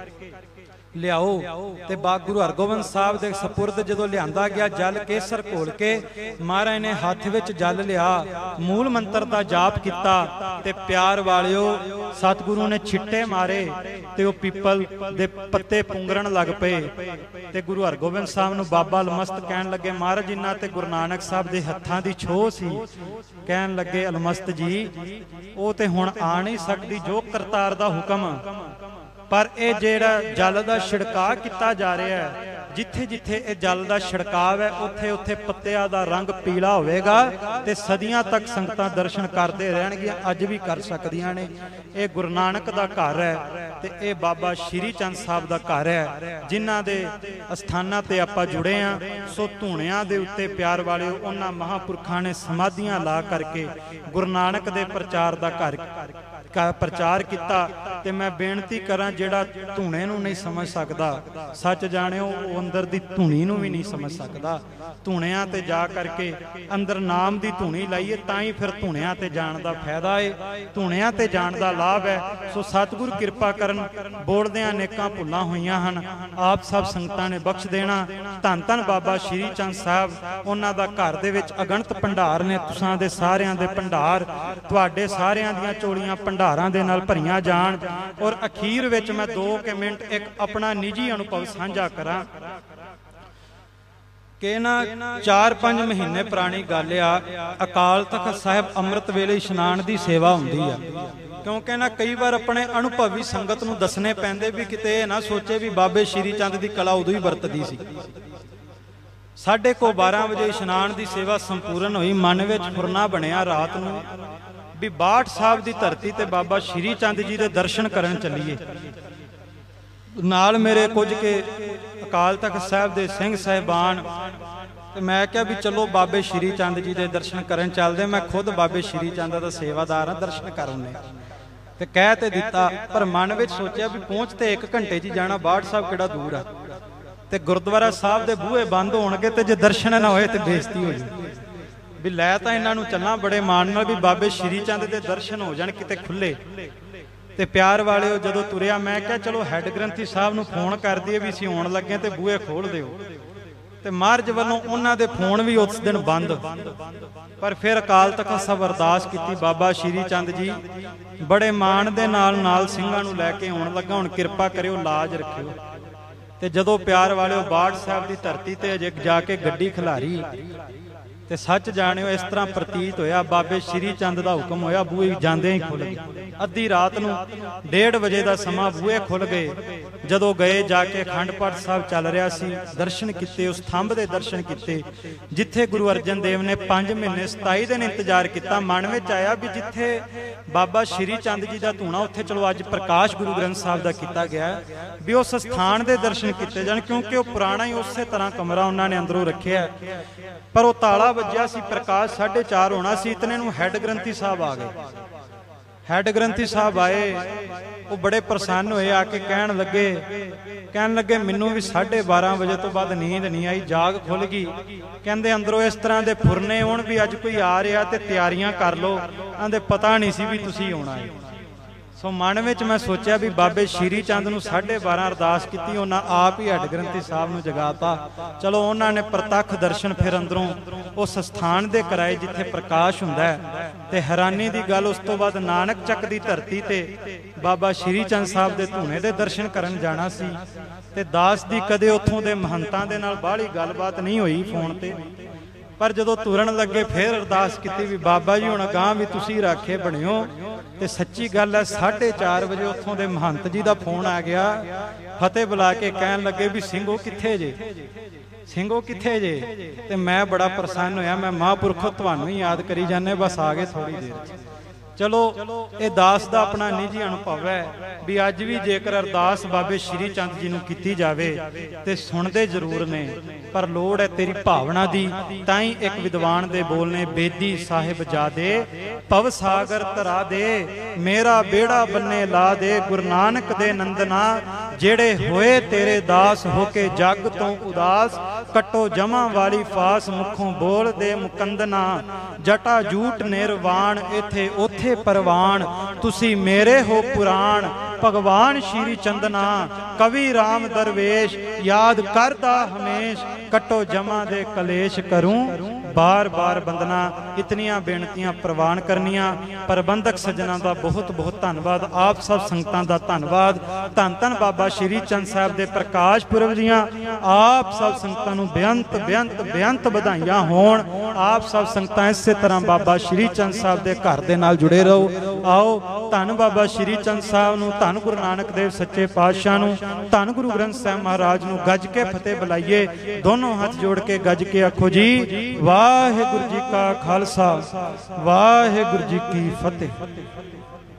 लियाओ। ते बा गुरु हरगोबिंद साहब दे सपुरद जदों लियांदा गया जल केसर घोल के, महाराज ने हाथ विच जल लिया, मूल मंत्र दा जाप किया, ते प्यार वालियो सतगुरु ने छिट्टे मारे ते वो पिपल दे पत्ते पुंगरन लग पे। ते गुरु हरगोबिंद साहब नूं बाबा अलमस्त कहन लगे, महाराज इन्हां ते गुरु नानक साहब दे हत्थां दी छोह सी। कहन लगे अलमस्त जी वो ते हुण आ नहीं सकदी, जो करतार दा हुक्म, पर यह जेड़ा जल का छिड़काव किया जा रहा है, जिथे जिथे ये जल का छिड़काव है उथे उथे पत्तियां दा रंग पीला होवेगा, ते सदियां तक संगतां दर्शन करते रहणगियां, अज भी कर सकदियां ने। ये गुरु नानक दा घर है, ते ये बाबा श्री चंद साहब दा घर है, जिन्हां दे अस्थानां ते आपां जुड़े हैं। सो धूणियां दे उत्ते प्यार वाले उन्हां महापुरखां ने समाधियां ला करके गुरु नानक दे प्रचार दा घर का प्रचार किया। ते मैं बेनती करा, जेड़ा धूणे नूं नहीं समझ सकता, सच जाणिओ वो अंदर दी धूणी नूं भी नहीं समझ सकता। धूणियां ते जा करके अंदर नाम दी धूणी लाइए, तां ही फिर धूणियां ते जाण दा फायदा है, धूणियां ते जाण दा लाभ है। सो सतगुरु किरपा करन, बोलदियां नेकां भुल्लां होईयां हन, आप सब संगतां ने बख्श देना। धन धन बाबा श्री चंद साहब, उन्हां दा घर दे विच अगणत भंडार ने, तुसां दे सारियां दे भंडार, तुहाडे सारियां दियां चोलियां भंडारां दे नाल भरीआं जाण। और अखीर विच मैं दो के मिनट एक अपना निजी अनुभव साझा करा कि ना चार पांच महीने पुरानी गल आ, अकाल तख्त साहिब अमृत वेले इशनान की सेवा हुंदी आ। क्योंकि ना कई बार अपने अनुभवी संगत नूं दसने पैंदे भी किते ना सोचे भी बाबे श्री चंद की कला उदों ही वरतदी सी। साढ़े को बारह बजे इशनान की सेवा संपूर्ण हुई, मन विच फुरना बनिया, रात नूं भी बाठ साहब की धरती ते बाबा श्री चंद जी के दर्शन करन चलीए। नाल मेरे कुछ के अकाल तख्त साहब दे सिंह साहिबान, ते मैं क्या भी चलो बाबे श्री चंद जी के दर्शन करन चलदे। मैं खुद बाबे श्री चंद का सेवादार हाँ, दर्शन करने ते कह ते दिता, पर मन में सोचा भी पहुंच ते एक घंटे च जाना, बाठ साहब किहड़ा दूर आ, ते गुरुद्वारा साहब दे बूहे बंद होणगे ते जे दर्शन ना होए ते बेइज्जती हो जाए। भी लै तां इन्हां नूं चलना बड़े मान नाल भी बाबे श्री चंद दे दर्शन हो जाण किते खुले। ते प्यार वाले जदों तुरिया मैं क्या चलो हैड ग्रंथी साहब नूं फोन कर दईए भी असीं आउण लगे ते बूहे खोल दिओ। ते महाराज वल्लों उन्हां दे फोन भी उस दिन बंद, पर फिर अकाल तख्त साहब अरदास कीती, बाबा श्री चंद जी बड़े मान दे नाल नाल सिंघां नूं लैके आउण लगा, हुण किरपा करिओ लाज रखिओ। ते जदों प्यार वाले बाठ साहब की धरती ते अजे जाके गड्डी खिलारी ते सच जाणिओ इस तरह प्रतीत होया बाबे श्री चंद का हुक्म होया, बूहे जांदे ही खुल गए। अद्धी रात नूं डेढ़ बजे का समा बूहे खुल गए। जदों गए जाके अखंड पाठ साहब चल रहा सी, दर्शन किते, उस थंब दे दर्शन किते जिथे गुरु अर्जन देव ने पांच महीने सताई दिन इंतजार किया। मन में आया भी जिथे बाबा श्री चंद जी का धूणा उत्थे चलो अज प्रकाश गुरु ग्रंथ साहब का किया गया भी उस स्थान के दर्शन किए जाण, क्योंकि वह पुराना ही उस तरह कमरा उन्होंने अंदरों रखिया, पर वह ताला वज्जिया सी, प्रकाश साढ़े चार होना सी, इतने नूं हैड ग्रंथी साहब आ गए। हैड ग्रंथी साहब आए, वो बड़े प्रसन्न हुए, आके कहन लगे कहन लगे मैनू भी साढ़े बारह बजे तो बाद नींद नहीं आई, जाग खुल गई। कहते अंदरों इस तरह के फुरने होण भी अज कोई आ रहा तो तैयारियां कर लो, आंदे पता नहीं सी भी तुसीं आउणा है। सो मन में मैं सोचा भी बाबे श्री चंद नूं साढ़े बारह अरदास की, उन्हें आप ही हैड ग्रंथी साहब नूं जगाता। चलो उन्होंने प्रतख दर्शन फिर अंदरों उस स्थान दे कराए जिथे प्रकाश हुंदा है। ते हैरानी की गल उस तो बाद नानक चक की धरती ते बाबा श्री चंद साहब दे धूणे दे दर्शन करन जाना सी, ते दास दी कदे उत्थों दे महंतां दे नाल बाहली गलबात नहीं हुई फोन ते, पर जदों तुरन लगे फिर अरदास की भी बाबा जी हुण अगां भी तुसीं राखे बणिओ। ते सच्ची गल है, साढ़े चार बजे उत्थों दे महंत जी का फोन आ गया, फतेह बुला के कहन लगे भी सिंघो कित्थे जे, सिंघो कित्थे जे। ते मैं बड़ा प्रसन्न होया, मैं महापुरखों तुहानूं ही याद करी जाने, बस आ गए थोड़ी देर। चलो ये दास का अपना निजी अनुभव है भी अज भी जेकर अरदास बाबे श्री चंद जी नूं कीती जावे ते सुनदे जरूर ने, पर लोड़ है तेरी भावना दी। ताई एक विद्वान दे बोलने, बेदी साहिब जा दे भव सागर तरा दे, मेरा बेड़ा बन्ने ला दे, गुरु नानक दे नंदना जेड़े होए तेरे दास होके जग तो उदास, कटो जमा वाली फास मुखों बोल दे मुकंदना, जटा जूट निर्वाण इथे ओथे परवान, तुसी मेरे हो पुराण भगवान श्री चंदना, कवि राम दरवेश याद करदा हमेश, कटो जमा दे कलेश करूं बार बार बंदना। इतनियां बेनतियां प्रवान करनियां। प्रबंधक सज्जना का बहुत बहुत धन्यवाद, आप सब संगतां दा धन्यवाद। धन धन बाबा श्री चंद साहब दे प्रकाश पुरब दियां आप सब संगतां नूं बेअंत बेअंत बेअंत बधाइयां होण। आप सब संगतां इसे तरह बाबा श्री चंद साहब दे घर दे नाल जुड़े रहो। आओ धन बाबा श्री चंद साहब नूं, धन गुरु नानक देव सच्चे पातशाह नूं, धन गुरु ग्रंथ साहिब महाराज नूं गज के फतेह बुलाइए। दोनों हाथ जोड़ के गज के आखो जी वाहिगुरू जी का खालसा वाहिगुरू जी की फतेह।